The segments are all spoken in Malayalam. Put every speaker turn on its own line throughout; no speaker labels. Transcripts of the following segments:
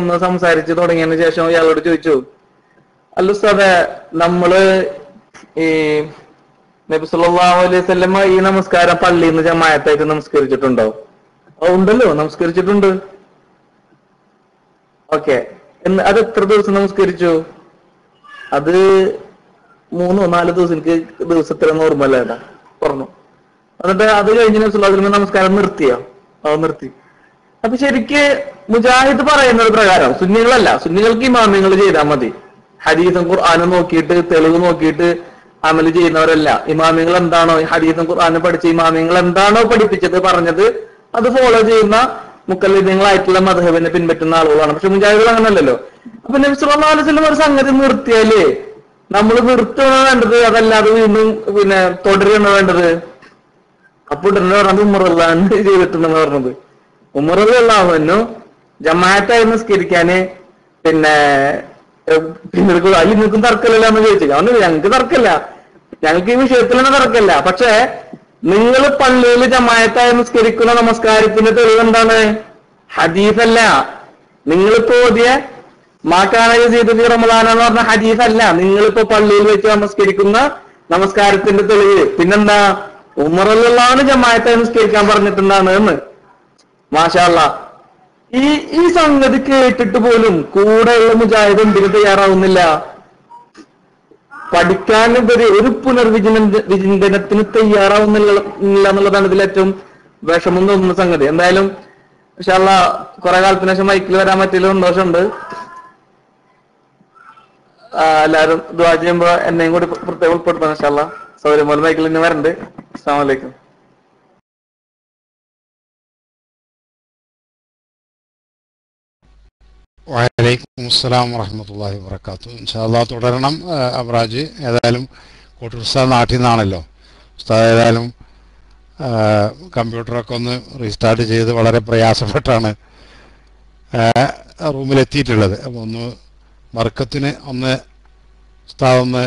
ഒന്ന് സംസാരിച്ച് തുടങ്ങിയതിന് ശേഷം ഇയാളോട് ചോദിച്ചു, അല്ല ഉസ്താദേ, നമ്മള് ഈ നബി സല്ലല്ലാഹു അലൈഹി വസല്ലം ഈ നമസ്കാരം പള്ളിയിൽ നിന്ന് ജമാഅത്തായിട്ട് നമസ്കരിച്ചിട്ടുണ്ടോ? ഉണ്ടല്ലോ, നമസ്കരിച്ചിട്ടുണ്ട്. ഓക്കെ, അത് എത്ര ദിവസം നമസ്കരിച്ചു? അത് 3-4 ദിവസം, എനിക്ക് ദിവസത്തിലെ ഓർമ്മല്ല ഏട്ടാ പറഞ്ഞു. എന്നിട്ട് അത് കഴിഞ്ഞ് നബി സല്ലല്ലാഹു അലൈഹി വസല്ലം നമസ്കാരം നിർത്തിയോ? അത് നിർത്തി. അപ്പൊ ശരിക്ക് മുജാഹിദ് പറയുന്നത് പ്രകാരം സുന്നികളല്ല, സുന്നികൾക്ക് ഇമാമിങ്ങൾ ചെയ്താൽ മതി. ഹദീസും ഖുർആനും നോക്കിയിട്ട് തെളിവ് നോക്കിയിട്ട് അമല് ചെയ്യുന്നവരല്ല. ഇമാമിങ്ങൾ എന്താണോ ഹദീസും ഖുർആനും പഠിച്ച ഇമാമിങ്ങൾ എന്താണോ പഠിപ്പിച്ചത് പറഞ്ഞത് അത് ഫോളോ ചെയ്യുന്ന മുക്കല്ലിദീങ്ങളായിട്ടുള്ള മദ്ഹബിനെ പിൻപറ്റുന്ന ആളുകളാണ്. പക്ഷെ മുജാഹിദുകൾ അങ്ങനല്ലല്ലോ. അപ്പൊ നബി സല്ലല്ലാഹു അലൈഹി വസല്ലം ഒരു സംഗതി നിർത്തിയാലേ നമ്മൾ നിർത്തുകയാണ് വേണ്ടത്, അതല്ലാതെ വീണ്ടും തുടരുകയാണ് വേണ്ടത്. അപ്പൊ ഉടനെ പറഞ്ഞത് ഉമർ റളിയല്ലാഹു ചെയ്തിട്ടുണ്ടെന്ന് പറഞ്ഞത്. ഉമർ റളിയല്ലാഹു അൻഹു ജമാഅത്തായി നിസ്കരിക്കാന് അതിൽ നിൽക്കും തർക്കമില്ല എന്ന് ചോദിച്ചു. അവന് ഞങ്ങൾക്ക് തർക്കമില്ല, ഞങ്ങൾക്ക് ഈ വിഷയത്തിൽ തന്നെ തർക്കമില്ല. പക്ഷെ നിങ്ങൾ പള്ളിയിൽ ജമാഅത്തായി നിസ്കരിക്കുന്ന നമസ്കാരത്തിന്റെ തെളിവ് എന്താണ്? ഹദീസല്ല. നിങ്ങളിപ്പോ ഓതിയ മാക്കാന യസീദു ഫീ റമളാൻ എന്ന് പറഞ്ഞ ഹദീസല്ല. നിങ്ങളിപ്പോ പള്ളിയിൽ വെച്ച് നമസ്കരിക്കുന്ന നമസ്കാരത്തിന്റെ തെളിവ് പിന്നെന്താ? ഉമർ റളിയല്ലാഹു അൻഹു ജമാഅത്തായി നിസ്കരിക്കാൻ പറഞ്ഞിട്ടുണ്ടാണ് എന്ന്. മാഷാ അല്ലാഹ്. ഈ സംഗതി കേട്ടിട്ട് പോലും കൂടെയുള്ള മുജാഹിദ് എന്തിനു തയ്യാറാവുന്നില്ല? പഠിക്കാൻ ഒരു പുനർവിചിന്തനത്തിന് തയ്യാറാവുന്നില്ല എന്നുള്ളതാണ് ഇതിൽ ഏറ്റവും വിഷമം തോന്നുന്ന സംഗതി. എന്തായാലും മാഷാ അല്ലാഹ് കുറെ കാലത്തിന് ശേഷം മൈക്കിൽ വരാൻ പറ്റിയതിൽ സന്തോഷമുണ്ട്. എല്ലാവരും ദുആ ചെയ്യുമ്പോ എന്നെയും കൂടി പ്രത്യേകം ഉൾപ്പെടുത്തണം മാഷാ അല്ലാഹ്. സൗകര്യം പോലെ മൈക്കിൽ ഇനി വരണ്ട്. അസ്സലാമു അലൈക്കും.
വഅലൈക്കും അസ്സലാം വറഹ്മത്തുള്ളാഹി വബറകാതുഹു. ഇൻഷാ അല്ലാഹ് തുടരണം. അബ്രാജ് ഏതായാലും കോട്ടൂർ ഉസ്താദ് നാട്ടിൽ നിന്നാണല്ലോ. ഉസ്താദ് ഏതായാലും കമ്പ്യൂട്ടറൊക്കെ ഒന്ന് റീസ്റ്റാർട്ട് ചെയ്ത് വളരെ പ്രയാസപ്പെട്ടാണ് റൂമിലെത്തിയിട്ടുള്ളത്. അപ്പോൾ ഒന്ന് ബർക്കത്തിന് ഒന്ന് ഉസ്താദ് ഒന്ന്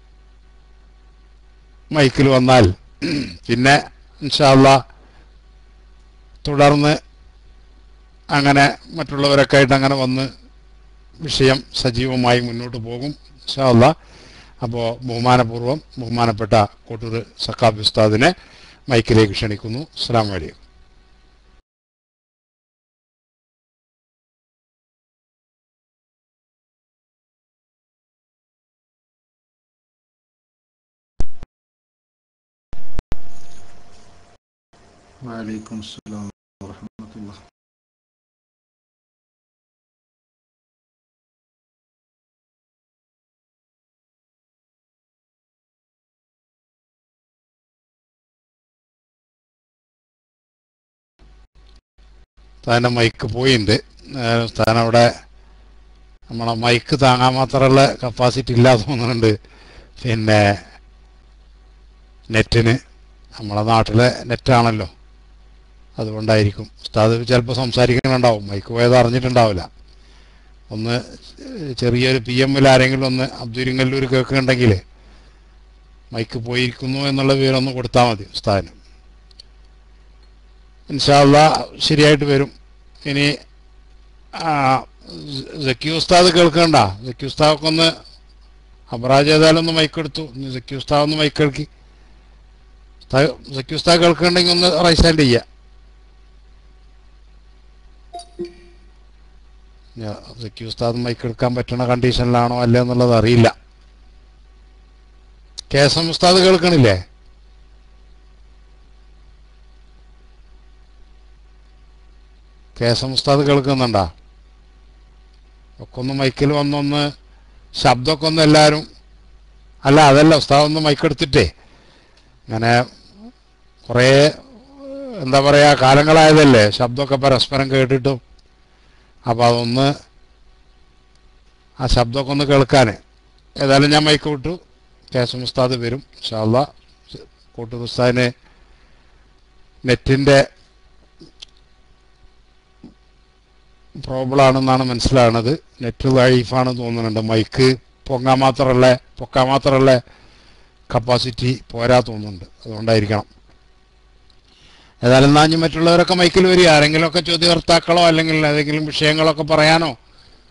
മൈക്കിൽ വന്നാൽ പിന്നെ ഇൻഷാ അല്ലാഹ് തുടർന്ന് അങ്ങനെ മറ്റുള്ളവരൊക്കെ ആയിട്ട് അങ്ങനെ വന്ന് വിഷയം സജീവമായി മുന്നോട്ട് പോകും ഇൻഷാ അല്ലാഹ്. അപ്പോൾ ബഹുമാനപൂർവ്വം ബഹുമാനപ്പെട്ട കോട്ടൂർ സഖാഫി ഉസ്താദിനെ മൈക്കിലേക്ക് ക്ഷണിക്കുന്നു. അസ്സലാമു അലൈക്കും.
വഅലൈക്കും അസ്സലാം വറഹ്മത്തുള്ളാഹി.
ഉസ്താദിൻ്റെ മൈക്ക് പോയിട്ടുണ്ട്. ഉസ്താദിന് അവിടെ നമ്മളെ മൈക്ക് താങ്ങാൻ മാത്രമുള്ള കപ്പാസിറ്റി ഇല്ലാതെ തോന്നുന്നുണ്ട്. പിന്നെ നെറ്റിന് നമ്മളെ നാട്ടിലെ നെറ്റാണല്ലോ, അതുകൊണ്ടായിരിക്കും. ഉസ്താദ് ചിലപ്പോൾ സംസാരിക്കുന്നുണ്ടാവും, മൈക്ക് പോയത് അറിഞ്ഞിട്ടുണ്ടാവില്ല. ഒന്ന് ചെറിയൊരു PM ആരെങ്കിലും ഒന്ന് അബ്ദുരിങ്ങല്ലൂർ കേൾക്കുന്നുണ്ടെങ്കിൽ മൈക്ക് പോയിരിക്കുന്നു എന്നുള്ള വിവരം ഒന്ന് കൊടുത്താൽ മതി ഉസ്താദിന്. ഇൻഷാ അല്ലാഹ് ശരിയായിട്ട് വരും. ഇനി സക്കി ഉസ്താദ് കേൾക്കണ്ട. സക്കി ഉസ്താദൊക്കെ ഒന്ന് അബ്രാജ് ഏതായാലും ഒന്ന് മൈക്കെടുത്തു. സക്കി ഉസ്താദ് ഒന്ന് മൈക്കെടുക്കി. സക്കി ഉസ്താദ് കേൾക്കുന്നുണ്ടെങ്കിൽ ഒന്ന് റൈസ് ഹാൻഡ് ചെയ്യുക. സക്കി ഉസ്താദ് മൈക്കെടുക്കാൻ പറ്റുന്ന കണ്ടീഷനിലാണോ അല്ലേ എന്നുള്ളത് അറിയില്ല. KSM ഉസ്താദ് കേൾക്കണില്ലേ? KSM ഉസ്താദ് കേൾക്കുന്നുണ്ടാ? ഒക്കെ ഒന്ന് മൈക്കിൽ വന്നൊന്ന് ശബ്ദമൊക്കെ ഒന്ന് എല്ലാവരും, അല്ല അതല്ല ഉസ്താദ് ഒന്ന് മൈക്കെടുത്തിട്ടേ, അങ്ങനെ കുറേ എന്താ പറയുക കാലങ്ങളായതല്ലേ ശബ്ദമൊക്കെ പരസ്പരം കേട്ടിട്ടും. അപ്പോൾ അതൊന്ന് ആ ശബ്ദമൊക്കെ ഒന്ന് കേൾക്കാൻ ഏതായാലും ഞാൻ മൈക്ക് വിട്ടു. KSM ഉസ്താദ് വരും ഇൻഷാ അല്ലാഹ്. കോട്ടൂർ ഉസ്താദിന് നെറ്റിൻ്റെ പ്രോബ്ലം ആണെന്നാണ് മനസ്സിലാകുന്നത്. നെറ്റ് ലൈഫാണ് തോന്നുന്നുണ്ട്. മൈക്ക് പൊക്കാൻ മാത്രമുള്ള കപ്പാസിറ്റി പോരാ തോന്നുന്നുണ്ട്, അതുകൊണ്ടായിരിക്കണം. ഏതായാലും നാഞ്ഞ് മറ്റുള്ളവരൊക്കെ മൈക്കിൽ വരിക. ആരെങ്കിലുമൊക്കെ ചോദ്യകർത്താക്കളോ അല്ലെങ്കിൽ ഏതെങ്കിലും വിഷയങ്ങളൊക്കെ പറയാനോ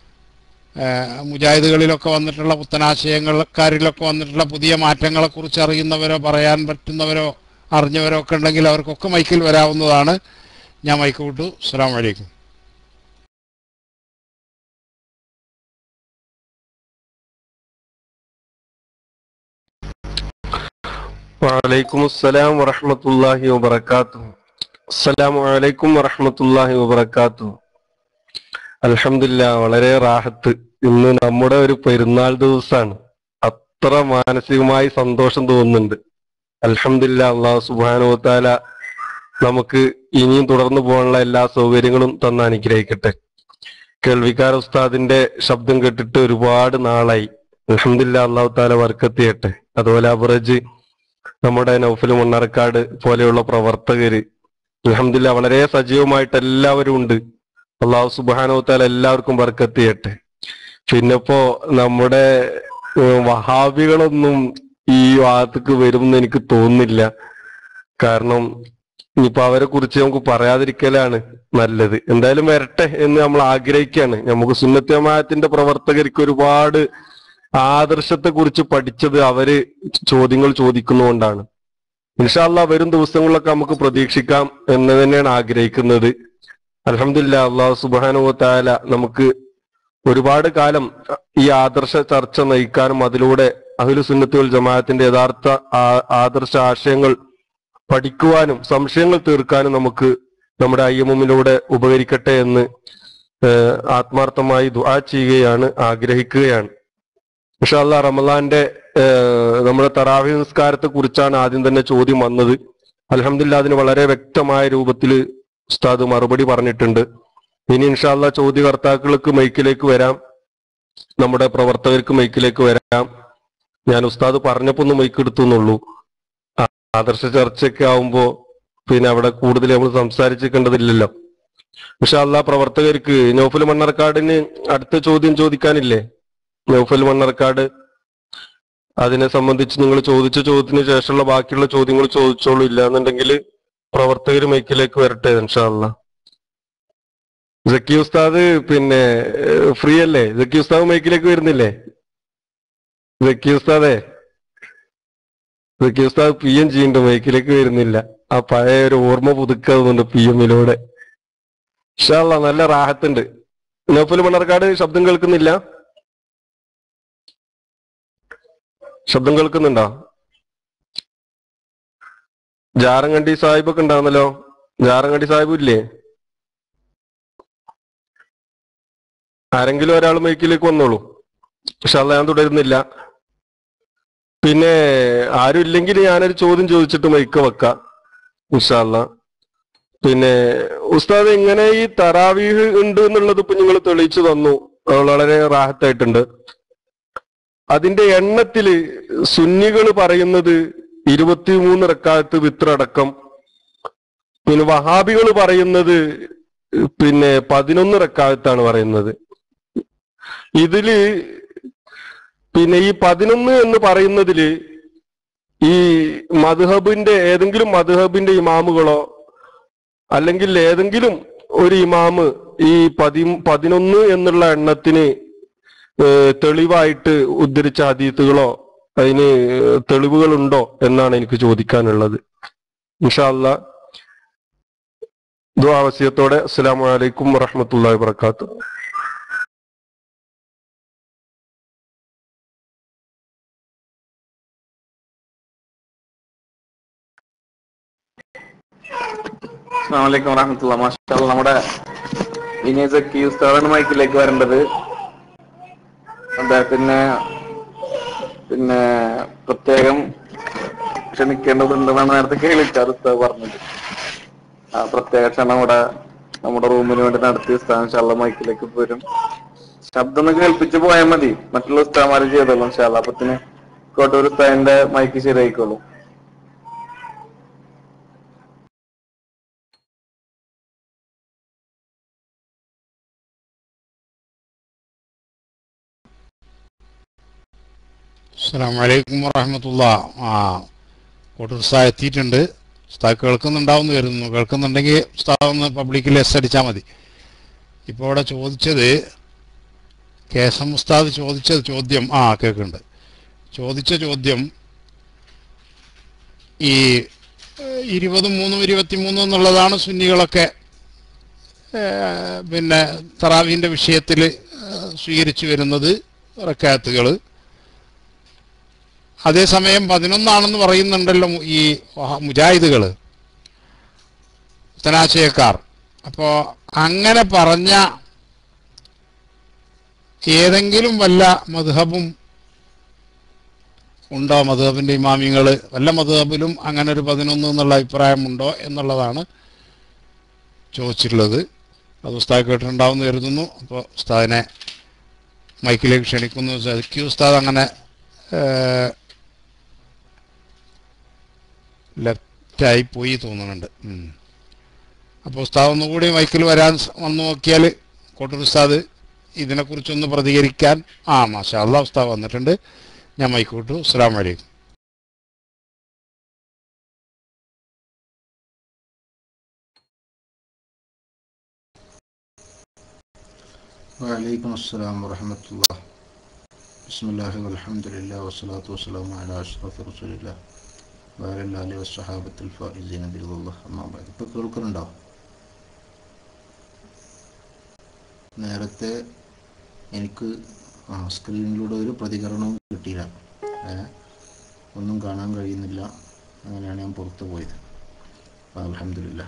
മുജാഹിദുകളിലൊക്കെ വന്നിട്ടുള്ള പുത്തനാശയങ്ങൾക്കാരിലൊക്കെ വന്നിട്ടുള്ള പുതിയ മാറ്റങ്ങളെക്കുറിച്ച് അറിയുന്നവരോ പറയാൻ പറ്റുന്നവരോ അറിഞ്ഞവരോ ഒക്കെ ഉണ്ടെങ്കിൽ അവർക്കൊക്കെ മൈക്കിൽ വരാവുന്നതാണ്. ഞാൻ മൈക്ക് വിട്ടു. അസ്സലാമു അലൈക്കും.
വഅലൈക്കും അസ്സലാം വറഹ്മത്തുള്ളാഹി വബറകാതുഹു. അസ്സലാമു അലൈക്കും വറഹ്മത്തുള്ളാഹി വബറകാതുഹു. അൽഹംദുലില്ലാഹ്, വളരെ റാഹത്ത്. ഇന്ന് നമ്മുടെ ഒരു പെരുന്നാൾ ദിവസമാണ്. അത്ര മാനസികമായി സന്തോഷം തോന്നുന്നുണ്ട്. അൽഹംദുലില്ലാഹ്, അല്ലാഹു സുബ്ഹാനഹു വ തആല നമുക്ക് ഇനിയും തുടർന്നു പോകാനുള്ള എല്ലാ സൗകര്യങ്ങളും തന്ന് അനുഗ്രഹിക്കട്ടെ. കേൾവിക്കാർ ഉസ്താദിന്റെ ശബ്ദം കേട്ടിട്ട് ഒരുപാട് നാളായി. അൽഹംദുലില്ലാഹ്, അല്ലാഹു തആല ബർക്കത്ത് ചെയ്യട്ടെ. അതുപോലെ അബ്രജ്, നമ്മുടെ നൗഫൽ മണ്ണാർക്കാട് പോലെയുള്ള പ്രവർത്തകര് അൽഹംദുലില്ലാഹ് വളരെ സജീവമായിട്ട് എല്ലാവരും ഉണ്ട്. അല്ലാഹു സുബ്ഹാനഹു വ തആല എല്ലാവർക്കും ബർക്കത്ത് ചെയ്യട്ടെ. പിന്നെപ്പോ നമ്മുടെ വഹാബികളൊന്നും ഈ ഭാഗത്തേക്ക് വരുമെന്ന് എനിക്ക് തോന്നുന്നില്ല. കാരണം ഇനിയിപ്പോ അവരെ കുറിച്ച് നമുക്ക് പറയാതിരിക്കലാണ് നല്ലത്. എന്തായാലും വരട്ടെ എന്ന് നമ്മൾ ആഗ്രഹിക്കുകയാണ്. നമുക്ക് സുന്നത്ത് ജമാഅത്തിന്റെ പ്രവർത്തകർക്ക് ഒരുപാട് ആദർശത്തെ കുറിച്ച് പഠിച്ചത് അവര് ചോദ്യങ്ങൾ ചോദിക്കുന്നതുകൊണ്ടാണ്. ഇൻഷാ അല്ലാഹ് വരും ദിവസങ്ങളിലൊക്കെ നമുക്ക് പ്രതീക്ഷിക്കാം എന്ന് തന്നെയാണ് ആഗ്രഹിക്കുന്നത്. അൽഹംദുലില്ലാഹ്, അല്ലാഹു സുബ്ഹാനഹു വ തആല നമുക്ക് ഒരുപാട് കാലം ഈ ആദർശ ചർച്ച നയിക്കാനും അതിലൂടെ അഹ്ലു സുന്നത്ത് വൽ ജമാഅത്തിന്റെ യഥാർത്ഥ ആദർശ ആശയങ്ങൾ പഠിക്കുവാനും സംശയങ്ങൾ തീർക്കാനും നമുക്ക് നമ്മുടെ IMM-ലൂടെ ഉപകരിക്കട്ടെ എന്ന് ആത്മാർത്ഥമായി ദുആ ചെയ്യുകയാണ്, ആഗ്രഹിക്കുകയാണ്. ഇൻഷാ അല്ലാഹ് റമളാന്റെ നമ്മുടെ തറാവീഹ് നിസ്കാരത്തെ കുറിച്ചാണ് ആദ്യം തന്നെ ചോദ്യം വന്നത്. അൽഹംദുലില്ലാഹ്, അതിന് വളരെ വ്യക്തമായ രൂപത്തിൽ ഉസ്താദ് മറുപടി പറഞ്ഞിട്ടുണ്ട്. ഇനി ഇൻഷാ അല്ലാഹ് ചോദ്യകർത്താക്കൾക്ക് മൈക്കിലേക്ക് വരാം, നമ്മുടെ പ്രവർത്തകർക്ക് മൈക്കിലേക്ക് വരാം. ഞാൻ ഉസ്താദ് പറഞ്ഞപ്പോ ഒന്ന് മൈക്ക് എടുത്തുന്നുള്ളൂ. ആദർശ ചർച്ചയൊക്കെ ആവുമ്പോ പിന്നെ അവിടെ കൂടുതൽ നമ്മൾ സംസാരിച്ചിരിക്കേണ്ടതില്ലല്ലോ. ഇൻഷാ അല്ലാഹ് പ്രവർത്തകർക്ക് നൗഫൽ മണ്ണാർക്കാടിന് അടുത്ത ചോദ്യം ചോദിക്കാനില്ലേ? നൗഫൽ മണ്ണാർക്കാട്, അതിനെ സംബന്ധിച്ച് നിങ്ങൾ ചോദിച്ച ചോദ്യത്തിന് ശേഷമുള്ള ബാക്കിയുള്ള ചോദ്യങ്ങൾ ചോദിച്ചോളൂ. ഇല്ല എന്നുണ്ടെങ്കിൽ പ്രവർത്തകർ മൈക്കിലേക്ക് വരട്ടെ ഇൻഷാ അല്ലാഹ്. സക്കി ഉസ്താദ് പിന്നെ ഫ്രീ അല്ലേ? സക്കി ഉസ്താദ് മൈക്കിലേക്ക് വരുന്നില്ലേ? സക്കി ഉസ്താദേ, സക്കി ഉസ്താദ് PM ചെയ്യുന്നുണ്ട്, മൈക്കിലേക്ക് വരുന്നില്ല. ആ പഴയ ഒരു ഓർമ്മ പുതുക്കുന്നുണ്ട് PM-ലൂടെ. ഇൻഷാ അല്ലാഹ് നല്ല റാഹത്തുണ്ട്. നൗഫൽ മണ്ണാർക്കാട് ശബ്ദം കേൾക്കുന്നില്ല? ശബ്ദം കേൾക്കുന്നുണ്ടോ? ജാറങ്കണ്ടി സാഹിബൊക്കെ ഉണ്ടാവുന്നല്ലോ. ജാറങ്കണ്ടി സാഹിബ് ഇല്ലേ? ആരെങ്കിലും ഒരാൾ മൈക്കിലേക്ക് വന്നോളൂ. ഇൻഷാ അല്ലാഹ് ഞാൻ തുടരുന്നില്ല. പിന്നെ ആരും ഇല്ലെങ്കിൽ ഞാനൊരു ചോദ്യം ചോദിച്ചിട്ട് മൈക്ക് വെക്കാം ഇൻഷാ അല്ലാഹ്. പിന്നെ ഉസ്താദ്, ഇങ്ങനെ ഈ തറാവീഹ് ഉണ്ട് എന്നുള്ളത് ഇപ്പൊ നിങ്ങൾ തെളിയിച്ചു തന്നു, വളരെ റാഹത്തായിട്ടുണ്ട്. അതിന്റെ എണ്ണത്തില് സുന്നികൾ പറയുന്നത് 23 റക്അത്ത് വിത്രടക്കം, പിന്നെ വഹാബികൾ പറയുന്നത് പിന്നെ 11 റക്അത്താണ് പറയുന്നത്. ഇതില് പിന്നെ ഈ 11 എന്ന് പറയുന്നതില് ഈ മദ്ഹബിന്റെ ഏതെങ്കിലും മദ്ഹബിന്റെ ഇമാമുകളോ അല്ലെങ്കിൽ ഏതെങ്കിലും ഒരു ഇമാമ് ഈ 11 എന്നുള്ള എണ്ണത്തിന് തെളിവായിട്ട് ഉദ്ധരിച്ച ഹദീസുകളോ അതിന് തെളിവുകളുണ്ടോ എന്നാണ് എനിക്ക് ചോദിക്കാനുള്ളത്. ഇൻഷാ അല്ലാഹ് ദുആ വസിയത്തോടെ അസ്സലാമു അലൈക്കും വറഹ്മത്തുള്ളാഹി വബറകാതുഹു.
അസ്സലാമു അലൈക്കും വറഹ്മത്തുള്ളാഹി. മാഷാഅല്ലാഹ്, നമ്മുടെ ഇനി സക്കി ഉസ്താദാണ് മൈക്കിലേക്ക് വരേണ്ടത്. അദ്ദേഹത്തിന് പിന്നെ പ്രത്യേകം ക്ഷണിക്കേണ്ടതുണ്ടെന്നാണ് നേരത്തെ കേൾക്കാറ് ഉസ്താദ് പറഞ്ഞത്. ആ പ്രത്യേക ക്ഷണം ഇവിടെ നമ്മുടെ റൂമിന് വേണ്ടി നടത്തിയ ഉസ്താദ് ഇൻഷാ അല്ലാഹ് മൈക്കിലേക്ക് വരും. ശബ്ദം ഒന്ന് കേൾപ്പിച്ച് പോയാൽ മതി, മറ്റുള്ള ഉസ്താദ്മാര് ചെയ്തോളൂ ഇൻഷാ അല്ലാഹ്. അപ്പത്തിന് കോട്ടൂർ ഉസ്താദിന്റെ മൈക്ക് ശരിയായിക്കോളൂ.
അസ്സലാമു അലൈക്കും വറഹ്മത്തുള്ളാഹി. കോട്ടൂർ ഉസ്താദ് എത്തിയിട്ടുണ്ട്. ഉസ്താദ് കേൾക്കുന്നുണ്ടാവും എന്ന് കരുതുന്നു. കേൾക്കുന്നുണ്ടെങ്കിൽ ഉസ്താദ് ഒന്ന് പബ്ലിക്കിൽ എസ് അടിച്ചാൽ മതി. ഇപ്പോൾ ഇവിടെ ചോദിച്ചത് KSM ഉസ്താദ് ചോദിച്ച ചോദ്യം കേൾക്കുന്നുണ്ട്. ചോദിച്ച ചോദ്യം ഈ 23 23 എന്നുള്ളതാണ് സുന്നികളൊക്കെ പിന്നെ തറാവീൻ്റെ വിഷയത്തിൽ സ്വീകരിച്ചു വരുന്നത് റക്അത്തുകൾ. അതേസമയം 11 പറയുന്നുണ്ടല്ലോ ഈ മുജാഹിദുകൾ, ഉത്തനാശയക്കാർ. അപ്പോൾ അങ്ങനെ പറഞ്ഞ ഏതെങ്കിലും വല്ല മദ്ഹബും ഉണ്ടോ? മദ്ഹബിൻ്റെ ഇമാമിങ്ങൾ വല്ല മദ്ഹബിലും അങ്ങനെ ഒരു 11 എന്നുള്ള അഭിപ്രായമുണ്ടോ എന്നുള്ളതാണ് ചോദിച്ചിട്ടുള്ളത്. അത് ഉസ്താദ് കേട്ടിട്ടുണ്ടാവുമെന്ന് കരുതുന്നു. അപ്പോൾ ഉസ്താദിനെ മൈക്കിലേക്ക് ക്ഷണിക്കുന്നു. ഉസ്താദ് അങ്ങനെ ലെഫ്റ്റായി പോയി തോന്നുന്നുണ്ട്. അപ്പോൾ ഉസ്താദ് ഒന്നുകൂടി മൈക്കിൽ വന്നു നോക്കിയാൽ കോട്ടൂർ ഉസ്താദ് ഇതിനെക്കുറിച്ചൊന്ന് പ്രതികരിക്കാൻ. മാഷാ അല്ലാഹ്, ഉസ്താദ് വന്നിട്ടുണ്ട്. ഞാൻ മൈക്ക് വിട്ടു. അസ്സലാമു അലൈക്കും.
വഅലൈക്കും അസ്സലാം വറഹ്മത്തുള്ളാഹി. ബിസ്മില്ലാഹി വൽഹംദുലില്ലാഹി വസ്സലാത്തു വസ്സലാമു അലാ അഷ്റഫി റസൂലില്ലാഹി വഅലാ ആലിഹി വസ്സഹാബത്തിൽ ഫായിസീന ബിറളില്ലാഹി അമ്മാ ബഅദ്. ഇപ്പോൾ കേൾക്കുന്നുണ്ടോ? നേരത്തെ എനിക്ക് സ്ക്രീനിലൂടെ ഒരു പ്രതികരണവും കിട്ടിയില്ല, ഒന്നും കാണാൻ കഴിയുന്നില്ല. അങ്ങനെയാണ് ഞാൻ പുറത്തു പോയത്. അൽഹംദുലില്ലാഹ്.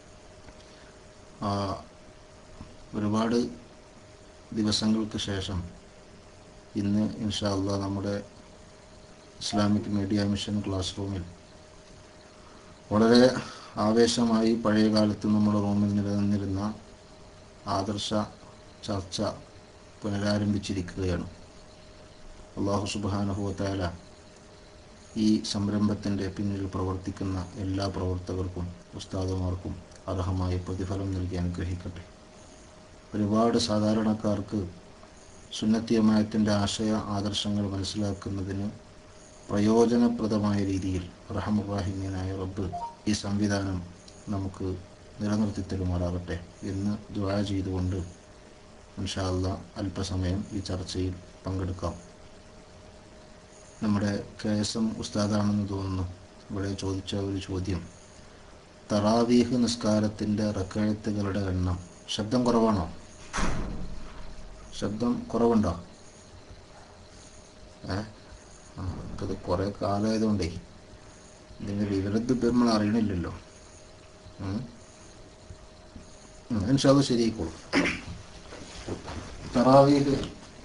ഒരുപാട് ദിവസങ്ങൾക്ക് ശേഷം ഇന്ന് ഇൻഷാ അല്ലാഹ് നമ്മുടെ ഇസ്ലാമിക് മീഡിയ മിഷൻ ക്ലാസ് റൂമിൽ വളരെ ആവേശമായി പഴയ കാലത്ത് നമ്മുടെ റൂമിൽ നിലനിന്നിരുന്ന ആദർശ ചർച്ച പുനരാരംഭിച്ചിരിക്കുകയാണ്. അല്ലാഹു സുബ്ഹാനഹു വ തആല ഈ സംരംഭത്തിൻ്റെ പിന്നിൽ പ്രവർത്തിക്കുന്ന എല്ലാ പ്രവർത്തകർക്കും ഉസ്താദുമാർക്കും അർഹമായ പ്രതിഫലം നൽകി അനുഗ്രഹിക്കട്ടെ. ഒരുപാട് സാധാരണക്കാർക്ക് സുന്നത്തി ജമാഅത്തിൻ്റെ ആശയ ആദർശങ്ങൾ മനസ്സിലാക്കുന്നതിന് പ്രയോജനപ്രദമായ രീതിയിൽ റഹ്മാനായ റബ്ബ് ഈ സംവിധാനം നമുക്ക് നിലനിർത്തി തരുമാറാകട്ടെ എന്ന് ദുആ ചെയ്തുകൊണ്ട് ഇൻഷാ അല്ലാഹ് അല്പസമയം ഈ ചർച്ചയിൽ പങ്കെടുക്കാം. നമ്മുടെ KSM ഉസ്താദാണെന്ന് തോന്നുന്നു ഇവിടെ ചോദിച്ച ഒരു ചോദ്യം, തറാവീഹ് നിസ്കാരത്തിൻ്റെ റക്അത്തുകളുടെ എണ്ണം. ശബ്ദം കുറവാണോ? ശബ്ദം കുറവുണ്ടോ? നമുക്കത് കുറേ കാലമായതുകൊണ്ടേ ഇതിൻ്റെ വിവരത്തിൽ നമ്മൾ അറിയണില്ലല്ലോ. ഇൻഷാ അല്ലാഹ് ശരിയായിക്കോളും. തറാവീഹ്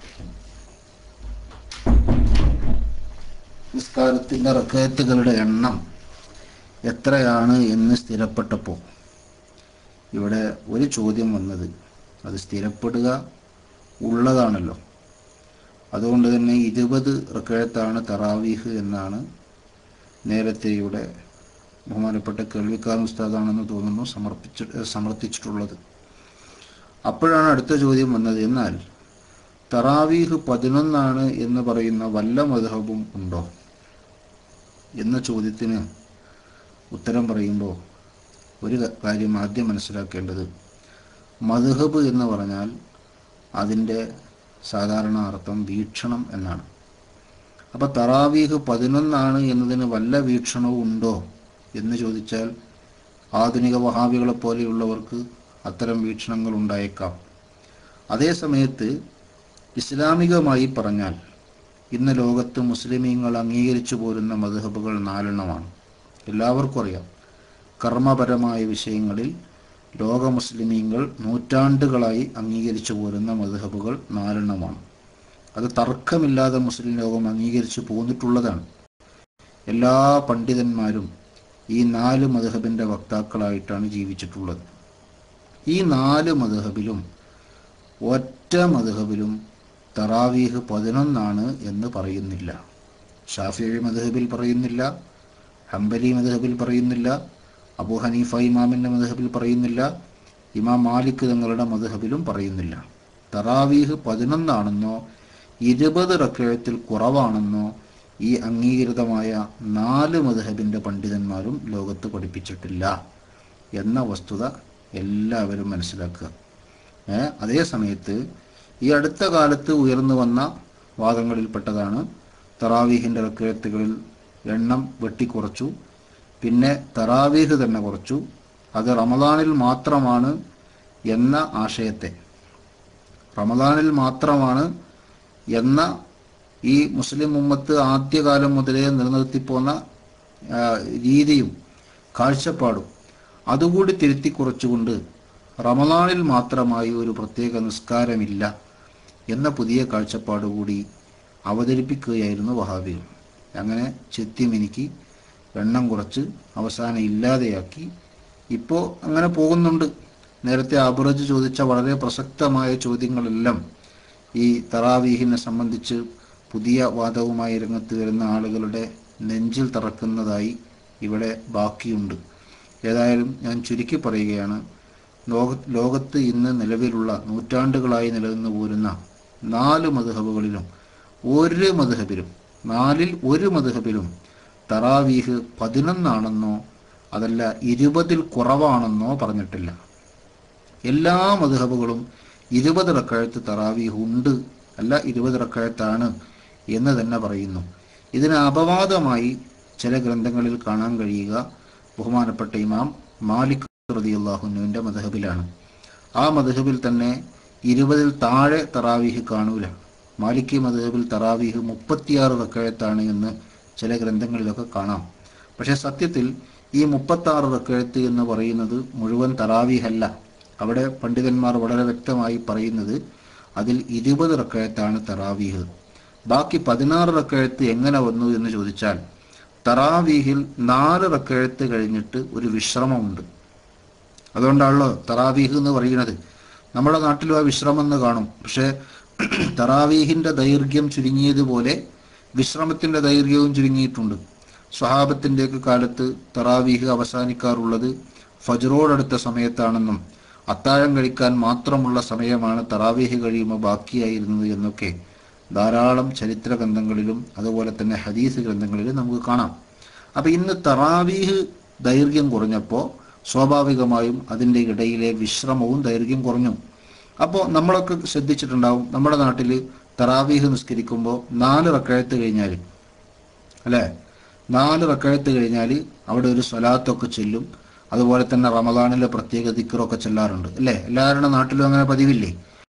നിസ്കാരത്തിൻ്റെ റക്അത്തുകളുടെ എണ്ണം എത്രയാണ് എന്ന് സ്ഥിരപ്പെട്ടപ്പോൾ ഇവിടെ ഒരു ചോദ്യം വന്നത്, അത് സ്ഥിരപ്പെടുക ഉള്ളതാണല്ലോ, അതുകൊണ്ട് തന്നെ 20 റക്അത്താണ് തറാവീഹ് എന്നാണ് നേരത്തെ ഇവിടെ ബഹുമാനപ്പെട്ട കേൾവിക്കാരൻ ഉസ്താദാണെന്ന് തോന്നുന്നു സമർത്ഥിച്ചിട്ടുള്ളത്. അപ്പോഴാണ് അടുത്ത ചോദ്യം വന്നത്, എന്നാൽ തറാവീഹ് 11 എന്ന് പറയുന്ന വല്ല മദ്ഹബും ഉണ്ടോ എന്ന ചോദ്യത്തിന് ഉത്തരം പറയുമ്പോൾ ഒരു കാര്യം ആദ്യം മനസ്സിലാക്കേണ്ടത്, മദ്ഹബ് എന്ന് പറഞ്ഞാൽ അതിൻ്റെ സാധാരണ അർത്ഥം വീക്ഷണം എന്നാണ്. അപ്പോൾ തറാവീഹ് 11 എന്നതിന് വല്ല വീക്ഷണവും ഉണ്ടോ എന്ന് ചോദിച്ചാൽ ആധുനിക വഹാബികളെ പോലെയുള്ളവർക്ക് അത്തരം വീക്ഷണങ്ങൾ ഉണ്ടായേക്കാം. അതേ സമയത്ത് ഇസ്ലാമികമായി പറഞ്ഞാൽ ഇന്ന് ലോകത്ത് മുസ്ലിമീങ്ങൾ അംഗീകരിച്ചു പോരുന്ന മദ്ഹബുകൾ 4 എല്ലാവർക്കും അറിയാം. കർമ്മപരമായ വിഷയങ്ങളിൽ ലോക മുസ്ലിമീങ്ങൾ നൂറ്റാണ്ടുകളായി അംഗീകരിച്ചു പോരുന്ന മദ്ഹബുകൾ 4 അത് തർക്കമില്ലാതെ മുസ്ലിം ലോകം അംഗീകരിച്ചു പോന്നിട്ടുള്ളതാണ്. എല്ലാ പണ്ഡിതന്മാരും ഈ 4 മദ്ഹബിൻ്റെ വക്താക്കളായിട്ടാണ് ജീവിച്ചിട്ടുള്ളത്. ഈ 4 മദ്ഹബിലും ഒറ്റ മദ്ഹബിലും തറാവീഹ് 11 എന്ന് പറയുന്നില്ല. ഷാഫിഈ മദ്ഹബിൽ പറയുന്നില്ല, ഹംബലി മദ്ഹബിൽ പറയുന്നില്ല, അബൂ ഹനീഫ ഇമാമിൻ്റെ മദ്ഹബിൽ പറയുന്നില്ല, ഇമാം മാലിക് തങ്ങളുടെ മദ്ഹബിലും പറയുന്നില്ല. തറാവീഹ് 11 20 റക്അത്തിൽ കുറവാണെന്നോ ഈ അംഗീകൃതമായ 4 മദ്ഹബിൻ്റെ പണ്ഡിതന്മാരും ലോകത്ത് പഠിപ്പിച്ചിട്ടില്ല എന്ന വസ്തുത എല്ലാവരും മനസ്സിലാക്കുക. അതേ സമയത്ത് ഈ അടുത്ത കാലത്ത് ഉയർന്നു വന്ന വാദങ്ങളിൽപ്പെട്ടതാണ് തറാവീഹിൻ്റെ റക്അത്തുകളിൽ എണ്ണം വെട്ടിക്കുറച്ചു, പിന്നെ തറാവീഹ് തന്നെ കുറച്ചു, അത് റമദാനിൽ മാത്രമാണ് എന്ന ആശയത്തെ, റമദാനിൽ മാത്രമാണ് എന്ന ഈ മുസ്ലിം ഉമ്മത്ത് ആദ്യകാലം മുതലേ നിലനിർത്തിപ്പോന്ന രീതിയും കാഴ്ചപ്പാടും അതുകൂടി തിരുത്തി കുറച്ചുകൊണ്ട് റമദാനിൽ മാത്രമായി ഒരു പ്രത്യേക നിസ്കാരമില്ല എന്ന പുതിയ കാഴ്ചപ്പാട് കൂടി അവതരിപ്പിക്കുകയായിരുന്നു വഹാബികൾ. അങ്ങനെ ചെത്തിമിനിക്ക് എണ്ണം കുറച്ച് അവസാനം ഇല്ലാതെയാക്കി ഇപ്പോൾ അങ്ങനെ പോകുന്നുണ്ട്. നേരത്തെ അബുറജ് ചോദിച്ച വളരെ പ്രസക്തമായ ചോദ്യങ്ങളെല്ലാം ഈ തറാവീഹിനെ സംബന്ധിച്ച് പുതിയ വാദവുമായി രംഗത്ത് വരുന്ന ആളുകളുടെ നെഞ്ചിൽ തറക്കുന്നതായി ഇവിടെ ബാക്കിയുണ്ട്. ഏതായാലും ഞാൻ ചുരുക്കി പറയുകയാണ്, ലോകത്ത് ഇന്ന് നിലവിലുള്ള നൂറ്റാണ്ടുകളായി നിലനിന്നു പോരുന്ന 4 മദ്ഹബുകളിലും നാലിൽ ഒരു മദ്ഹബിലും തറാവീഹ് 11 അതല്ല 20 കുറവാണെന്നോ പറഞ്ഞിട്ടില്ല. എല്ലാ മദ്ഹബുകളും 20 റക്അത്ത് തറാവീഹ് ഉണ്ട്, അല്ല 20 റക്അത്താണ് എന്ന് തന്നെ പറയുന്നു. ഇതിന് അപവാദമായി ചില ഗ്രന്ഥങ്ങളിൽ കാണാൻ കഴിയുക ബഹുമാനപ്പെട്ട ഇമാം മാലിക് റളിയല്ലാഹു അൻഹുവിൻ്റെ മദ്ഹബിലാണ്. ആ മദ്ഹബിൽ തന്നെ 20 താഴെ തറാവീഹ് കാണൂല. മാലിക്കി മദ്ഹബിൽ തറാവീഹ് 36 റക്അത്താണ് എന്ന് ചില ഗ്രന്ഥങ്ങളിലൊക്കെ കാണാം. പക്ഷേ സത്യത്തിൽ ഈ 36 റക്അത്ത് എന്ന് പറയുന്നത് മുഴുവൻ തറാവീഹ് അല്ല. അവിടെ പണ്ഡിതന്മാർ വളരെ വ്യക്തമായി പറയുന്നത് അതിൽ 20 റക്അത്താണ് തറാവീഹ്. ബാക്കി 16 റക്അത്ത് എങ്ങനെ വന്നു എന്ന് ചോദിച്ചാൽ, തറാവീഹിൽ 4 റക്അത്ത് കഴിഞ്ഞിട്ട് ഒരു വിശ്രമമുണ്ട്. അതുകൊണ്ടാണല്ലോ തറാവീഹ് എന്ന് പറയുന്നത്. നമ്മുടെ നാട്ടിലും ആ വിശ്രമം എന്ന് കാണും. പക്ഷേ തറാവീഹിൻ്റെ ദൈർഘ്യം ചുരുങ്ങിയതുപോലെ വിശ്രമത്തിൻ്റെ ദൈർഘ്യവും ചുരുങ്ങിയിട്ടുണ്ട്. സ്വഹാബത്തിൻ്റെയൊക്കെ കാലത്ത് തറാവീഹ് അവസാനിക്കാറുള്ളത് ഫജ്റോടടുത്ത സമയത്താണെന്നും അത്താഴം കഴിക്കാൻ മാത്രമുള്ള സമയമാണ് തറാവീഹ് കഴിയുമ്പോൾ ബാക്കിയായിരുന്നത് എന്നൊക്കെ ധാരാളം ചരിത്ര ഗ്രന്ഥങ്ങളിലും അതുപോലെ തന്നെ ഹദീസ് ഗ്രന്ഥങ്ങളിലും നമുക്ക് കാണാം. അപ്പോൾ ഇന്ന് തറാവീഹ് ദൈർഘ്യം കുറഞ്ഞപ്പോൾ സ്വാഭാവികമായും അതിൻ്റെ ഇടയിലെ വിശ്രമവും ദൈർഘ്യം കുറഞ്ഞു. അപ്പോൾ നമ്മളൊക്കെ ശ്രദ്ധിച്ചിട്ടുണ്ടാവും, നമ്മുടെ നാട്ടിൽ തറാവീഹ് നിസ്കരിക്കുമ്പോൾ 4 റക്അത്ത് കഴിഞ്ഞാൽ, അല്ലേ, 4 റക്അത്ത് കഴിഞ്ഞാൽ അവിടെ ഒരു സ്വലാത്തൊക്കെ ചൊല്ലും. അതുപോലെ തന്നെ റമദാനിലെ പ്രത്യേക ദിക്റൊക്കെ ചൊല്ലാറുണ്ട്, അല്ലേ? എല്ലാവരുടെ നാട്ടിലും അങ്ങനെ പതിവില്ലേ?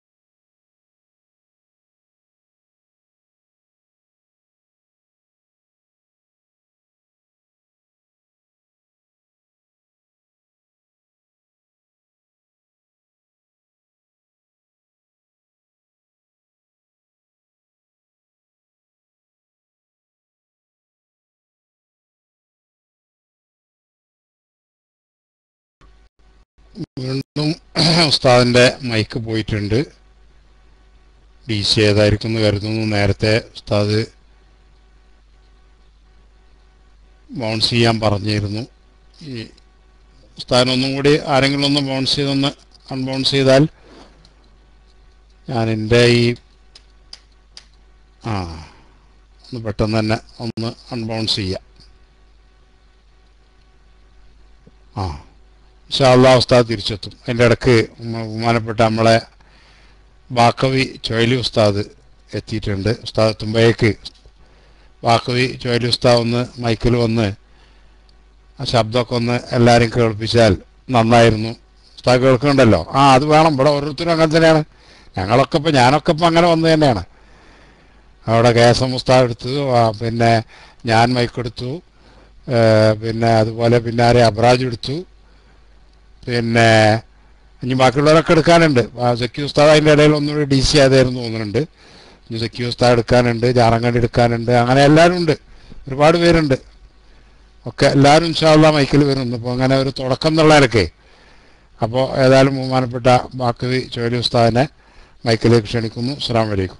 വീണ്ടും ഉസ്താദിൻ്റെ മൈക്ക് പോയിട്ടുണ്ട്. DC ഏതായിരിക്കും എന്ന് കരുതുന്നു. നേരത്തെ ഉസ്താദ് ബൗൺസ് ചെയ്യാൻ പറഞ്ഞിരുന്നു. ഈ ഉസ്താദിനൊന്നും കൂടി ആരെങ്കിലും ഒന്ന് ബൗൺസ് ചെയ്തൊന്ന് അൺബൗൺസ് ചെയ്താൽ ഞാൻ എൻ്റെ ഒന്ന് പെട്ടെന്ന് തന്നെ ഒന്ന് അൺബൗൺസ് ചെയ്യാം. ഇൻഷാ അല്ലാഹ് ഉസ്താദ് തിരിച്ചെത്തും. അതിൻ്റെ ഇടയ്ക്ക് ബഹുമാനപ്പെട്ട നമ്മളെ ബാക്കവി ചുഴലി ഉസ്താദ് എത്തിയിട്ടുണ്ട്. ഉസ്താദ് തുമ്പയേക്ക് ബാക്കവി ചുഴലി ഉസ്താദ് ഒന്ന് മൈക്കിൽ വന്ന് ആ ശബ്ദമൊക്കെ ഒന്ന് എല്ലാവരും കേൾപ്പിച്ചാൽ നന്നായിരുന്നു. ഉസ്താദ് കേൾക്കുന്നുണ്ടല്ലോ? അത് വേണം. ഇവിടെ ഓരോരുത്തരും അങ്ങനെ തന്നെയാണ്. ഞാനൊക്കെ ഇപ്പം അങ്ങനെ വന്നു തന്നെയാണ്. അവിടെ KSM ഉസ്താദ് എടുത്തു, പിന്നെ ഞാൻ മൈക്കെടുത്തു, പിന്നെ അതുപോലെ പിന്നെ അബ്രാജ് എടുത്തു, പിന്നെ ഇനി ബാക്കിയുള്ളവരൊക്കെ എടുക്കാനുണ്ട്. സക്കി ഉസ്താദ് അതിൻ്റെ ഇടയിൽ ഒന്നുകൂടി DC ആയതായിരുന്നു തോന്നുന്നുണ്ട്. ഇനി സക്കി ഉസ്താദ് എടുക്കാനുണ്ട്, ജാറങ്കണ്ടി എടുക്കാനുണ്ട്, അങ്ങനെ എല്ലാവരും ഉണ്ട്, ഒരുപാട് പേരുണ്ട്. ഒക്കെ എല്ലാവരും ഇൻഷാ അല്ലാഹ് മൈക്കിൽ വരുന്നു. അപ്പോൾ അങ്ങനെ ഒരു തുടക്കം എന്നുള്ളവരൊക്കെ. അപ്പോൾ ഏതായാലും ബഹുമാനപ്പെട്ട ബാക്കവി ചുഴലി ഉസ്താദിനെ മൈക്കിലേക്ക് ക്ഷണിക്കുന്നു. അസ്സലാമു അലൈക്കും.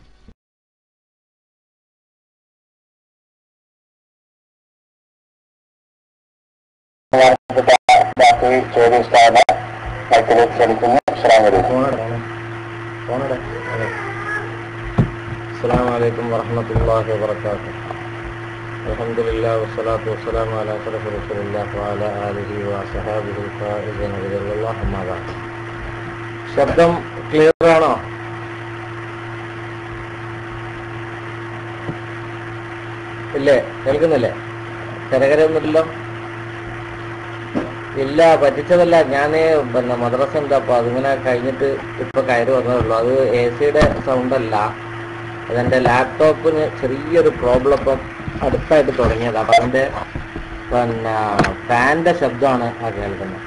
അസ്സലാമു അലൈക്കും വറഹ്മത്തുള്ളാഹി വബറകാതുഹു. അൽഹംദുലില്ലാഹി വസ്സലാത്തു വസ്സലാമു അലാ അഷ്റഫി റസൂലില്ലാഹി വഅലാ ആലിഹി വസഹബിഹിൽ ഫായിസീന ബിറളില്ലാഹി അമ്മാ ബഅദ്. ശബ്ദം ക്ലിയർ ആണോ? ഇല്ലേ? കേൾക്കുന്നില്ലേ? കരകരയൊന്നുമില്ലല്ലോ. ഇല്ല, പറ്റിച്ചതല്ല. ഞാൻ പിന്നെ മദ്രസ ഉണ്ട്, അപ്പോൾ അതിങ്ങനെ കഴിഞ്ഞിട്ട് ഇപ്പോൾ കയറി വന്നതുള്ളൂ. അത് AC-യുടെ സൗണ്ടല്ല, അതെൻ്റെ ലാപ്ടോപ്പിന് ചെറിയൊരു പ്രോബ്ലം ഇപ്പം അടുത്തായിട്ട് തുടങ്ങിയത്. അപ്പം അതിൻ്റെ പിന്നെ ഫാനിൻ്റെ ശബ്ദമാണ് ആ കേൾക്കുന്നത്.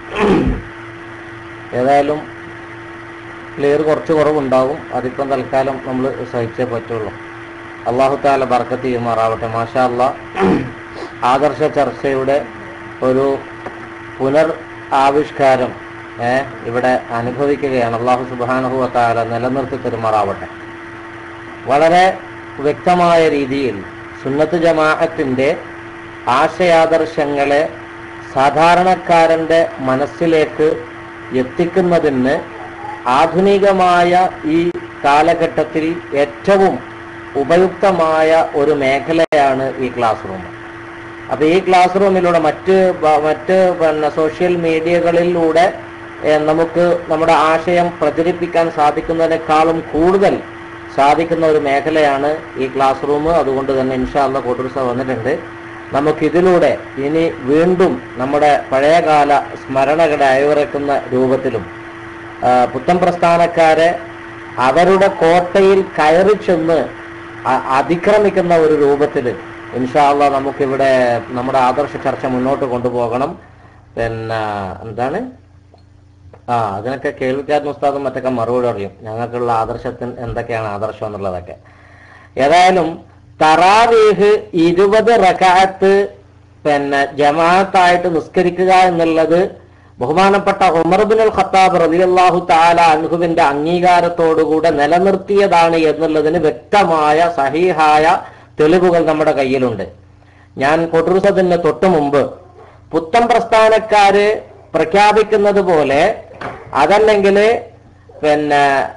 ഏതായാലും ക്ലിയർ കുറച്ച് കുറവുണ്ടാവും. അതിപ്പം തൽക്കാലം നമ്മൾ സഹിച്ചേ പറ്റുള്ളൂ. അള്ളാഹു താല ബർക്കത്ത് ചെയ്യുമാറാവട്ടെ. മാഷാ അല്ലാഹ്, ആദർശ ചർച്ചയുടെ ഒരു പുനർ ആവിഷ്കാരം ഇവിടെ അനുഭവിക്കുകയാണ്. അള്ളാഹു സുബ്ഹാനഹു വ തആല നിലനിർത്തി പെരുമാറാവട്ടെ. വളരെ വ്യക്തമായ രീതിയിൽ സുന്നത്ത് ജമാഅത്തിന്റെ ആശയാദർശങ്ങളെ സാധാരണക്കാരൻ്റെ മനസ്സിലേക്ക് എത്തിക്കുന്നതിന് ആധുനികമായ ഈ കാലഘട്ടത്തിൽ ഏറ്റവും ഉപയുക്തമായ ഒരു മേഖലയാണ് ഈ ക്ലാസ് റൂം. അപ്പോൾ ഈ ക്ലാസ് റൂമിലൂടെ മറ്റ് പിന്നെ സോഷ്യൽ മീഡിയകളിലൂടെ നമുക്ക് നമ്മുടെ ആശയം പ്രചരിപ്പിക്കാൻ സാധിക്കുന്നതിനേക്കാളും കൂടുതൽ സാധിക്കുന്ന ഒരു മേഖലയാണ് ഈ ക്ലാസ് റൂം. അതുകൊണ്ട് തന്നെ ഇൻഷാ അല്ലാഹ് കോട്ടൂർ വന്നിട്ടുണ്ട്. നമുക്കിതിലൂടെ ഇനി വീണ്ടും നമ്മുടെ പഴയകാല സ്മരണകളെ അയവിറക്കുന്ന രൂപത്തിലും പുത്തൻ പ്രസ്ഥാനക്കാരെ അവരുടെ കോട്ടയിൽ കയറി ചെന്ന് അതിക്രമിക്കുന്ന ഒരു രൂപത്തിൽ ഇൻഷാ അല്ലാഹ് നമുക്കിവിടെ നമ്മുടെ ആദർശ ചർച്ച മുന്നോട്ട് കൊണ്ടുപോകണം. പിന്നെ എന്താണ് അതിനൊക്കെ കേൾവിക്കാരൻ ഉസ്താദും മറ്റൊക്കെ മറുപടി അറിയും. ഞങ്ങൾക്കുള്ള ആദർശത്തിന് എന്തൊക്കെയാണ് ആദർശം എന്നുള്ളതൊക്കെ. ഏതായാലും തറാവീഹ് 20 റകഅത്ത് പിന്നെ ജമാഅത്തായിട്ട് നിസ്കരിക്കുക എന്നുള്ളത് ബഹുമാനപ്പെട്ട ഉമർ ഇബ്നുൽ ഖത്താബ് റളിയല്ലാഹു തആല അൻഹുവിന്റെ അംഗീകാരത്തോടുകൂടെ നിലനിർത്തിയതാണ് എന്നുള്ളതിന് വ്യക്തമായ സഹീഹായ തെളിവുകൾ നമ്മുടെ കയ്യിലുണ്ട്. ഞാൻ കൊട്ടൂർസത്തിന് തൊട്ടു മുമ്പ് പുത്തൻ പ്രസ്ഥാനക്കാര് പ്രഖ്യാപിക്കുന്നത് പോലെ, അതല്ലെങ്കിൽ പിന്നെ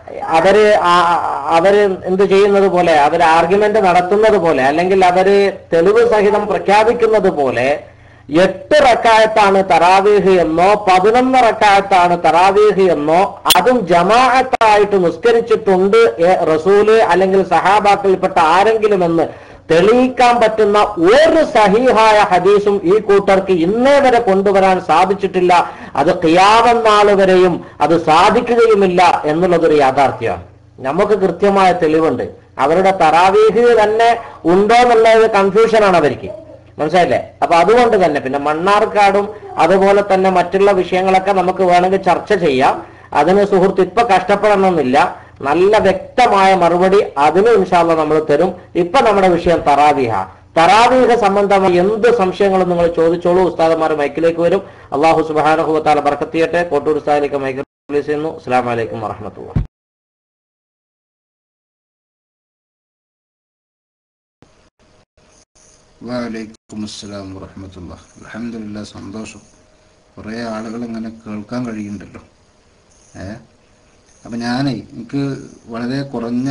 അവര് എന്ത് ചെയ്യുന്നത് പോലെ, അവര് ആർഗ്യുമെന്റ് നടത്തുന്നത് പോലെ, അല്ലെങ്കിൽ അവര് തെളിവ് സഹിതം പ്രഖ്യാപിക്കുന്നത് പോലെ 8 റക്അത്താണ് തറാവീഹ് എന്നോ 11 റക്അത്താണ് തറാവീഹ് എന്നോ അതും ജമാഅത്തായിട്ട് നിസ്കരിച്ചിട്ടുണ്ട് റസൂല് അല്ലെങ്കിൽ സഹാബാക്കളിൽപ്പെട്ട ആരെങ്കിലും എന്ന് തെളിയിക്കാൻ പറ്റുന്ന ഒരു സഹീഹായ ഹദീസും ഈ കൂട്ടർക്ക് ഇന്നേ വരെ കൊണ്ടുവരാൻ സാധിച്ചിട്ടില്ല. അത് ഖിയാമത്ത് നാൾ വരെയും അത് സാധിക്കുകയുമില്ല എന്നുള്ളതൊരു യാഥാർത്ഥ്യമാണ്. നമുക്ക് കൃത്യമായ തെളിവുണ്ട്. അവരുടെ തറാവീഹ് തന്നെ ഉണ്ടോ എന്നുള്ളത് കൺഫ്യൂഷനാണ് അവർക്ക്, മനസ്സിലായില്ലേ? അപ്പൊ അതുകൊണ്ട് തന്നെ പിന്നെ മണ്ണാർക്കാടും അതുപോലെ തന്നെ മറ്റുള്ള വിഷയങ്ങളൊക്കെ നമുക്ക് വേണമെങ്കിൽ ചർച്ച ചെയ്യാം. അതിന് സുഹൃത്ത് ഇപ്പൊ കഷ്ടപ്പെടണമെന്നില്ല. നല്ല വ്യക്തമായ മറുപടി അതിന് ഇൻഷാ അല്ലാഹ് നമ്മൾ തരും. ഇപ്പൊ നമ്മുടെ വിഷയം തറാവീഹ് സംബന്ധമായ എന്ത് സംശയങ്ങളും നിങ്ങൾ ചോദിച്ചോളൂ. ഉസ്താദന്മാർ മൈക്കിലേക്ക് വരും. അള്ളാഹു സുബ്ഹാനഹു വ തആല ബർക്കത്ത് ചെയ്യട്ടെ. കോട്ടൂർ ഉസ്താദിലേക്ക് മൈക്ക് റിലീസ് ചെയ്യുന്നു. അസ്സലാമു അലൈക്കും വറഹ്മത്തുള്ളാഹി.
വലൈക്കും അസ്സലാം വറഹ്മത്തുള്ളാഹി. അൽഹംദുലില്ലാഹ്, സന്തോഷം. കുറേ ആളുകൾ ഇങ്ങനെ കേൾക്കാൻ കഴിയുന്നുണ്ടല്ലോ. അപ്പം എനിക്ക് വളരെ കുറഞ്ഞ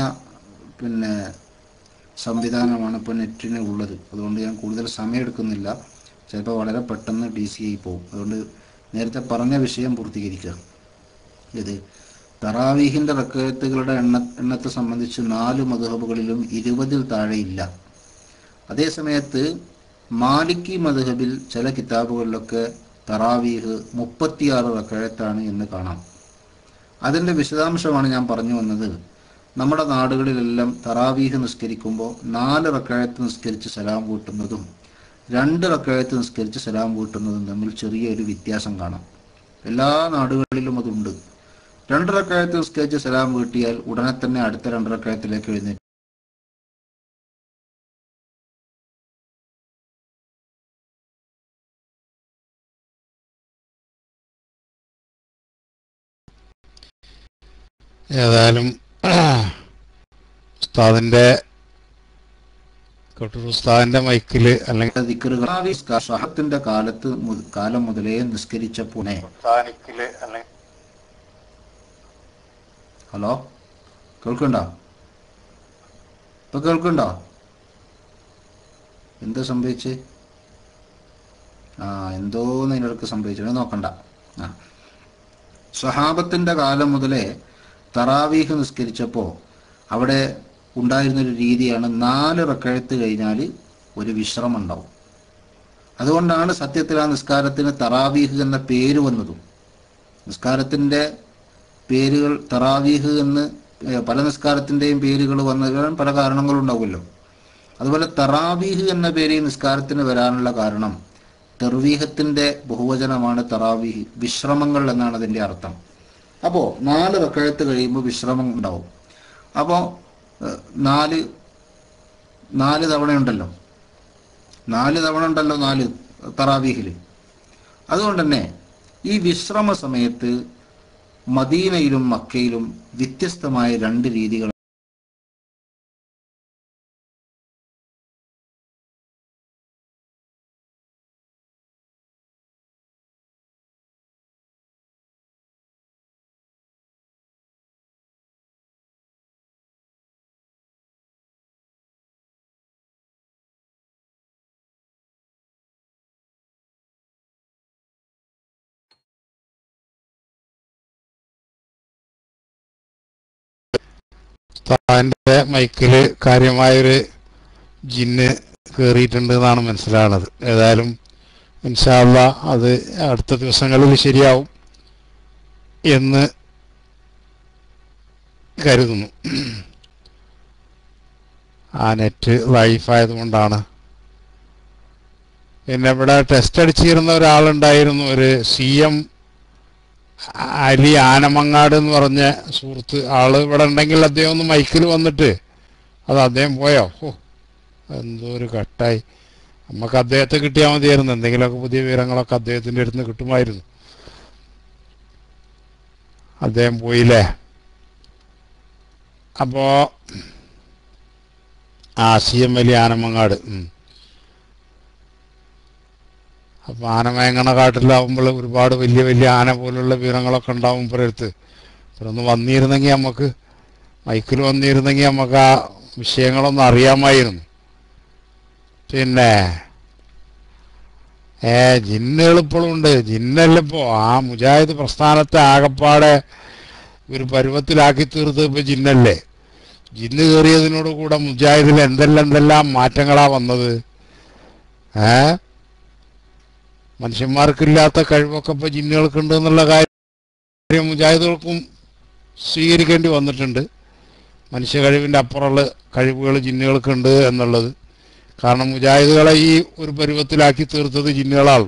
സംവിധാനമാണ് ഇപ്പോൾ നെറ്റിന് ഉള്ളത്. അതുകൊണ്ട് ഞാൻ കൂടുതൽ സമയം എടുക്കുന്നില്ല. ചിലപ്പോൾ വളരെ പെട്ടെന്ന് DC ആയി പോകും. അതുകൊണ്ട് നേരത്തെ പറഞ്ഞ വിഷയം പൂർത്തീകരിക്കുക. ഇത് തറാവീഹിൻ്റെ റക്അത്തുകളുടെ എണ്ണത്തെ സംബന്ധിച്ച് 4 മദ്ഹബുകളിലും 20-ൽ താഴെയില്ല. അതേസമയത്ത് മാലിക്കി മദ്ഹബിൽ ചില കിതാബുകളിലൊക്കെ തറാവീഹ് 36 റക്അത്താണ് എന്ന് കാണാം. അതിൻ്റെ വിശദാംശമാണ് ഞാൻ പറഞ്ഞു വന്നത്. നമ്മുടെ നാടുകളിലെല്ലാം തറാവീഹ് നിസ്കരിക്കുമ്പോൾ 4 റക്അത്ത് നിസ്കരിച്ച് സലാം വീട്ടുന്നതും 2 റക്അത്ത് നിസ്കരിച്ച് സലാം വീട്ടുന്നതും തമ്മിൽ ചെറിയൊരു വ്യത്യാസം കാണാം. എല്ലാ നാടുകളിലും അതുണ്ട്. 2 റക്അത്ത് നിസ്കരിച്ച് സലാം വീട്ടിയാൽ ഉടനെ തന്നെ അടുത്ത 2 റക്അത്തിലേക്ക് എഴുന്നേറ്റ്
ഏതായാലും ഉസ്താദിന്റെ മൈക്കിൽ അല്ലെങ്കിൽ
സഹത്തിന്റെ കാലം മുതലേ നിസ്കരിച്ചപ്പോൾ ഹലോ കേൾക്കണ്ടോ? ഇപ്പൊ കേൾക്കണ്ടോ? എന്താ സംഭവിച്ച്? എന്തോന്ന് അതിനിടക്ക് സംഭവിച്ചു, നോക്കണ്ട. സ്വഹാബത്തിന്റെ കാലം മുതലേ തറാവീഹ് നിസ്കരിച്ചപ്പോൾ അവിടെ ഉണ്ടായിരുന്നൊരു രീതിയാണ് 4 റക്അത്ത് കഴിഞ്ഞാൽ ഒരു വിശ്രമം ഉണ്ടാവും. അതുകൊണ്ടാണ് സത്യത്തിൽ ആ നിസ്കാരത്തിന് തറാവീഹ് എന്ന പേര് വന്നതും. നിസ്കാരത്തിൻ്റെ പേരുകൾ തറാവീഹ് എന്ന് പല നിസ്കാരത്തിൻ്റെയും പേരുകൾ വന്നതിന് പല കാരണങ്ങളുണ്ടാവുമല്ലോ. അതുപോലെ തറാവീഹ് എന്ന പേര് ഈ നിസ്കാരത്തിന് വരാനുള്ള കാരണം തെർവീഹത്തിൻ്റെ ബഹുവചനമാണ് തറാവീഹ്, വിശ്രമങ്ങൾ എന്നാണ് അതിൻ്റെ അർത്ഥം. അപ്പോൾ 4 റക്അത്ത് കഴിയുമ്പോൾ വിശ്രമം ഉണ്ടാവും. അപ്പോൾ 4 തവണയുണ്ടല്ലോ, 4 തവണ ഉണ്ടല്ലോ 4 തറാവീഹിൽ. അതുകൊണ്ട് തന്നെ ഈ വിശ്രമ സമയത്ത് മദീനയിലും മക്കയിലും വ്യത്യസ്തമായ 2 രീതികൾ.
ഉസ്താദിന്റെ മൈക്കില് കാര്യമായൊരു ജിന്ന് കയറിയിട്ടുണ്ട് എന്നാണ് മനസ്സിലാവുന്നത്. ഏതായാലും ഇൻഷാ അല്ലാ അത് അടുത്ത ദിവസങ്ങളിൽ ശരിയാവും എന്ന് കരുതുന്നു. ആ നെറ്റ് ലൈഫായതുകൊണ്ടാണ്. പിന്നെ ഇവിടെ ടെസ്റ്റ് അടിച്ചിരുന്ന ഒരാളുണ്ടായിരുന്നു, ഒരു CM അലി ആനമങ്ങാട് എന്ന് പറഞ്ഞ സുഹൃത്ത്. ആള് ഇവിടെ ഉണ്ടെങ്കിൽ അദ്ദേഹം ഒന്ന് മൈക്കിൽ വന്നിട്ട്, അത് അദ്ദേഹം പോയോ? എന്തോ ഒരു കട്ടായി. നമുക്ക് അദ്ദേഹത്തെ കിട്ടിയാൽ മതിയായിരുന്നു, എന്തെങ്കിലുമൊക്കെ പുതിയ വിവരങ്ങളൊക്കെ അദ്ദേഹത്തിൻ്റെ അടുത്ത് നിന്ന് കിട്ടുമായിരുന്നു. അദ്ദേഹം പോയില്ലേ? അപ്പോൾ CM അലി ആനമങ്ങാട്. അപ്പോൾ ആനമയങ്ങണ കാട്ടിലാവുമ്പോൾ ഒരുപാട് വലിയ വലിയ ആന പോലുള്ള വിവരങ്ങളൊക്കെ ഉണ്ടാവും ഇപ്പുറത്ത്. ഇപ്പുറൊന്ന് വന്നിരുന്നെങ്കിൽ നമുക്ക്, മൈക്കിൽ വന്നിരുന്നെങ്കിൽ നമുക്ക് ആ വിഷയങ്ങളൊന്നും അറിയാമായിരുന്നു. പിന്നെ ജിന്നുകൾ ഇപ്പോഴും ഉണ്ട്. ജിന്നല്ലപ്പോൾ ആ മുജാഹിദ് പ്രസ്ഥാനത്തെ ആകപ്പാടെ ഒരു പരുവത്തിലാക്കി തീർത്ത് ഇപ്പോൾ ജിന്നല്ലേ. ജിന്ന് കയറിയതിനോട് കൂടെ മുജാഹിദിൽ എന്തെല്ലാം മാറ്റങ്ങളാണ് വന്നത്. മനുഷ്യന്മാർക്കില്ലാത്ത കഴിവൊക്കെ ഇപ്പോൾ ജിന്നുകൾക്കുണ്ട് എന്നുള്ള കാര്യം മുജാഹിദുകൾക്കും സ്വീകരിക്കേണ്ടി വന്നിട്ടുണ്ട്. മനുഷ്യ കഴിവിൻ്റെ അപ്പുറമുള്ള കഴിവുകൾ ജിന്നുകൾക്കുണ്ട് എന്നുള്ളത്. കാരണം മുജാഹിദുകളെ ഈ ഒരു പരുവത്തിലാക്കി തീർത്തത് ജിന്നുകളാണല്ലോ.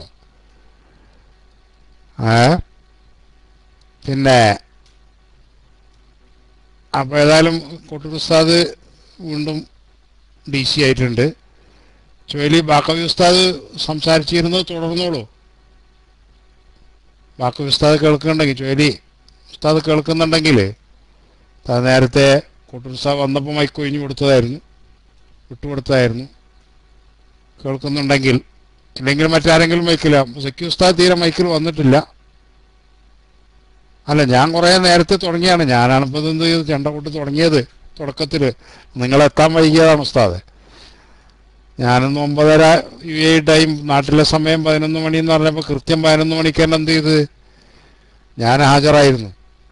പിന്നെ അപ്പോൾ ഏതായാലും കോട്ടൂർ ഉസ്താദ് വീണ്ടും DC ആയിട്ടുണ്ട്. ചുവലി ബാക്കവി ഉസ്താദ് സംസാരിച്ചിരുന്നത് തുടർന്നോളൂ. ബാക്കവി ഉസ്താദ് കേൾക്കുന്നുണ്ടെങ്കിൽ, ചുവലി ഉസ്താദ് കേൾക്കുന്നുണ്ടെങ്കിൽ, നേരത്തെ കോട്ടൂർ ഉസ്താദ് വന്നപ്പോൾ മൈക്ക് ഒഴിഞ്ഞു വിട്ടുകൊടുത്തതായിരുന്നു. കേൾക്കുന്നുണ്ടെങ്കിൽ, ഇല്ലെങ്കിൽ മറ്റാരെങ്കിലും മൈക്കില്ല. സക്കി ഉസ്താദ് തീരെ മൈക്കിൽ വന്നിട്ടില്ല. അല്ല, ഞാൻ കുറേ നേരത്തെ തുടങ്ങിയാണ്. ഞാനാണിപ്പോൾ ഇതെന്ത് ചെയ്ത് ചെണ്ട കൂട്ട് തുടങ്ങിയത് തുടക്കത്തിൽ. നിങ്ങളെത്താൻ വൈകിയതാണ് ഉസ്താദ്. ഞാനൊന്ന് 9:30 UAE ടൈം, നാട്ടിലെ സമയം 11 മണി എന്ന് പറഞ്ഞപ്പോൾ കൃത്യം 11 മണിക്ക് തന്നെ എന്ത് ചെയ്ത് ഞാൻ ഹാജരായിരുന്നു.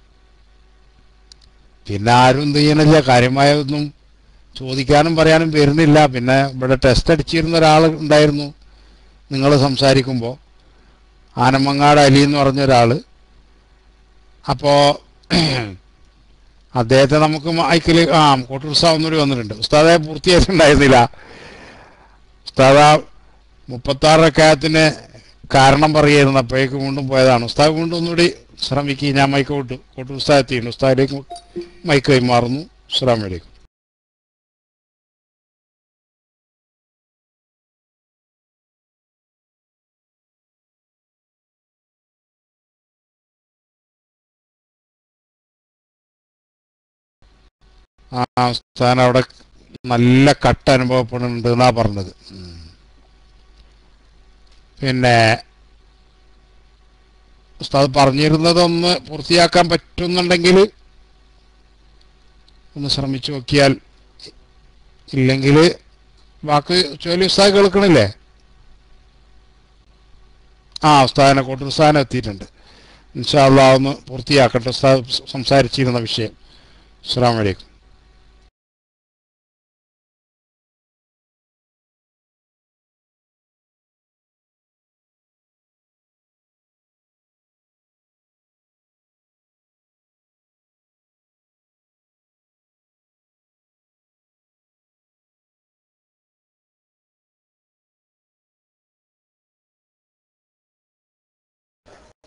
പിന്നെ ആരും എന്ത് ചെയ്യണില്ല, കാര്യമായൊന്നും ചോദിക്കാനും പറയാനും വരുന്നില്ല. പിന്നെ ഇവിടെ ടെസ്റ്റ് അടിച്ചിരുന്ന ഒരാൾ ഉണ്ടായിരുന്നു നിങ്ങൾ സംസാരിക്കുമ്പോൾ, ആനമങ്ങാട് അലി എന്ന് പറഞ്ഞൊരാൾ. അപ്പോൾ അദ്ദേഹത്തെ നമുക്ക് മൈക്കിൽ കോട്ടൂർ ഉസ്താദ് ഒന്നുകൂടി വന്നിട്ടുണ്ട്. ഉസ്താദെ പൂർത്തിയായിട്ടുണ്ടായിരുന്നില്ല. ഉസ്താദ് 36 റക്അത്തിന് കാരണം പറയായിരുന്നു, അപ്പോഴേക്ക് വീണ്ടും പോയതാണ്. ഉസ്താദ് വീണ്ടും ഒന്നുകൂടി ശ്രമിക്കുക. ഞാൻ മൈക്ക് വിട്ടു. കോട്ടൂർ ഉസ്താദ് എത്തിയിട്ടുണ്ട്. ഉസ്താദിലേക്ക് മൈക്ക് കൈമാറുന്നു. അസ്സലാമു അലൈക്കും. ഉസ്താദിന് അവിടെ നല്ല കട്ട് അനുഭവപ്പെടുന്നുണ്ട് എന്നാ പറഞ്ഞത്. പിന്നെ ഉസ്താദ് പറഞ്ഞിരുന്നതൊന്ന് പൂർത്തിയാക്കാൻ പറ്റുന്നുണ്ടെങ്കിൽ ഒന്ന് ശ്രമിച്ചു നോക്കിയാൽ, ഇല്ലെങ്കിൽ ബാക്കി ചോലി ഉസ്താദ് കേൾക്കണില്ലേ? ഉസ്താദിനെ കോട്ടൂർ ഉസ്താദിനെ എത്തിയിട്ടുണ്ട്. ഇൻഷാ അല്ലാഹ് ഒന്ന് പൂർത്തിയാക്കട്ടെ ഉസ്താദ് സംസാരിച്ചിരുന്ന വിഷയം. അസ്സലാമു അലൈക്കും.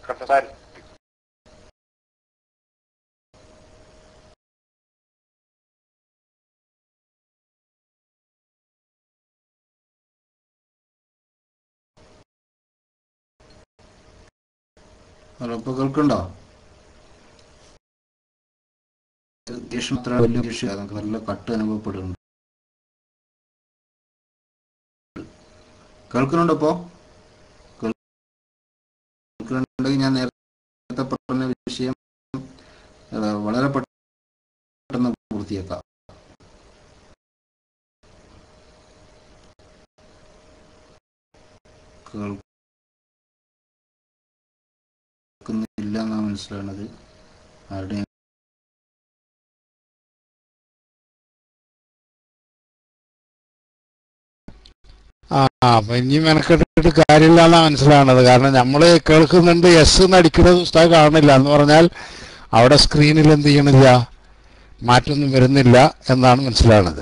ഇപ്പൊ കേൾക്കണ്ടോ? അത്ര വലിയ വിഷയം നമുക്ക് നല്ല കട്ട് അനുഭവപ്പെടുന്നുണ്ട്. കേൾക്കുന്നുണ്ടോ? ഇപ്പോ കേൾക്കുന്നുണ്ടെങ്കിൽ ഞാൻ നേരത്തെ പറഞ്ഞ വിഷയം വളരെ പെട്ടെന്ന് പൂർത്തിയാക്കാം. കേൾക്കുന്നില്ല എന്നാണ് മനസ്സിലാവുന്നത്. ആരുടെയും
അപ്പൊ ഇനി മെനക്കെട്ടിട്ട് കാര്യമില്ല എന്നാ മനസ്സിലാവുന്നത്. കാരണം നമ്മൾ കേൾക്കുന്നുണ്ട്, എസ് എന്ന് അടിക്കുന്നത് പുസ്തകം കാണില്ല എന്ന് പറഞ്ഞാൽ അവിടെ സ്ക്രീനിൽ എന്ത് ചെയ്യണില്ല, മാറ്റൊന്നും വരുന്നില്ല എന്നാണ് മനസ്സിലാവുന്നത്.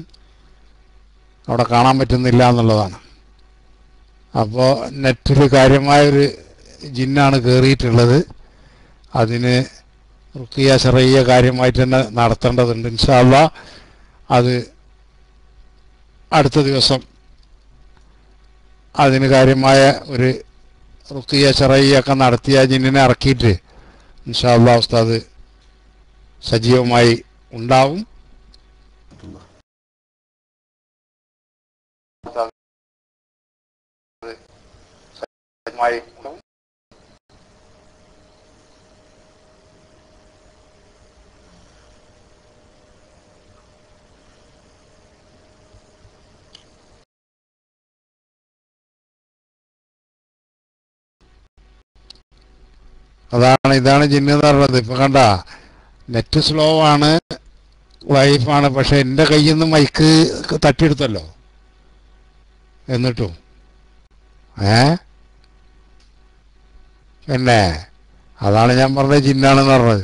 അവിടെ കാണാൻ പറ്റുന്നില്ല എന്നുള്ളതാണ്. അപ്പോൾ നെറ്റിൽ കാര്യമായൊരു ജിന്നാണ് കയറിയിട്ടുള്ളത്. അതിന് റുഖിയ ശറയ്യ കാര്യമായിട്ട് തന്നെ നടത്തേണ്ടതുണ്ട്. ഇൻഷാ അല്ലാഹ് അത് അടുത്ത ദിവസം അതിന് കാര്യമായ ഒരു റുഖിയ ശറയ്യൊക്കെ നടത്തിയ ജിന്നിനെ ഇറക്കിയിട്ട് ഇൻഷാ അല്ലാഹ് ഉസ്താദ് സജീവമായി ഉണ്ടാവും. ഇതാണ് ജിന്ന് എന്ന് പറഞ്ഞത്. ഇപ്പൊ കണ്ട, നെറ്റ് സ്ലോ ആണ്, ലൈഫാണ്, പക്ഷെ എൻ്റെ കയ്യിൽ നിന്ന് മൈക്ക് തട്ടിയെടുത്തല്ലോ. എന്നിട്ടും പിന്നെ അതാണ് ഞാൻ പറഞ്ഞത് ജിന്നാണെന്ന് പറഞ്ഞത്.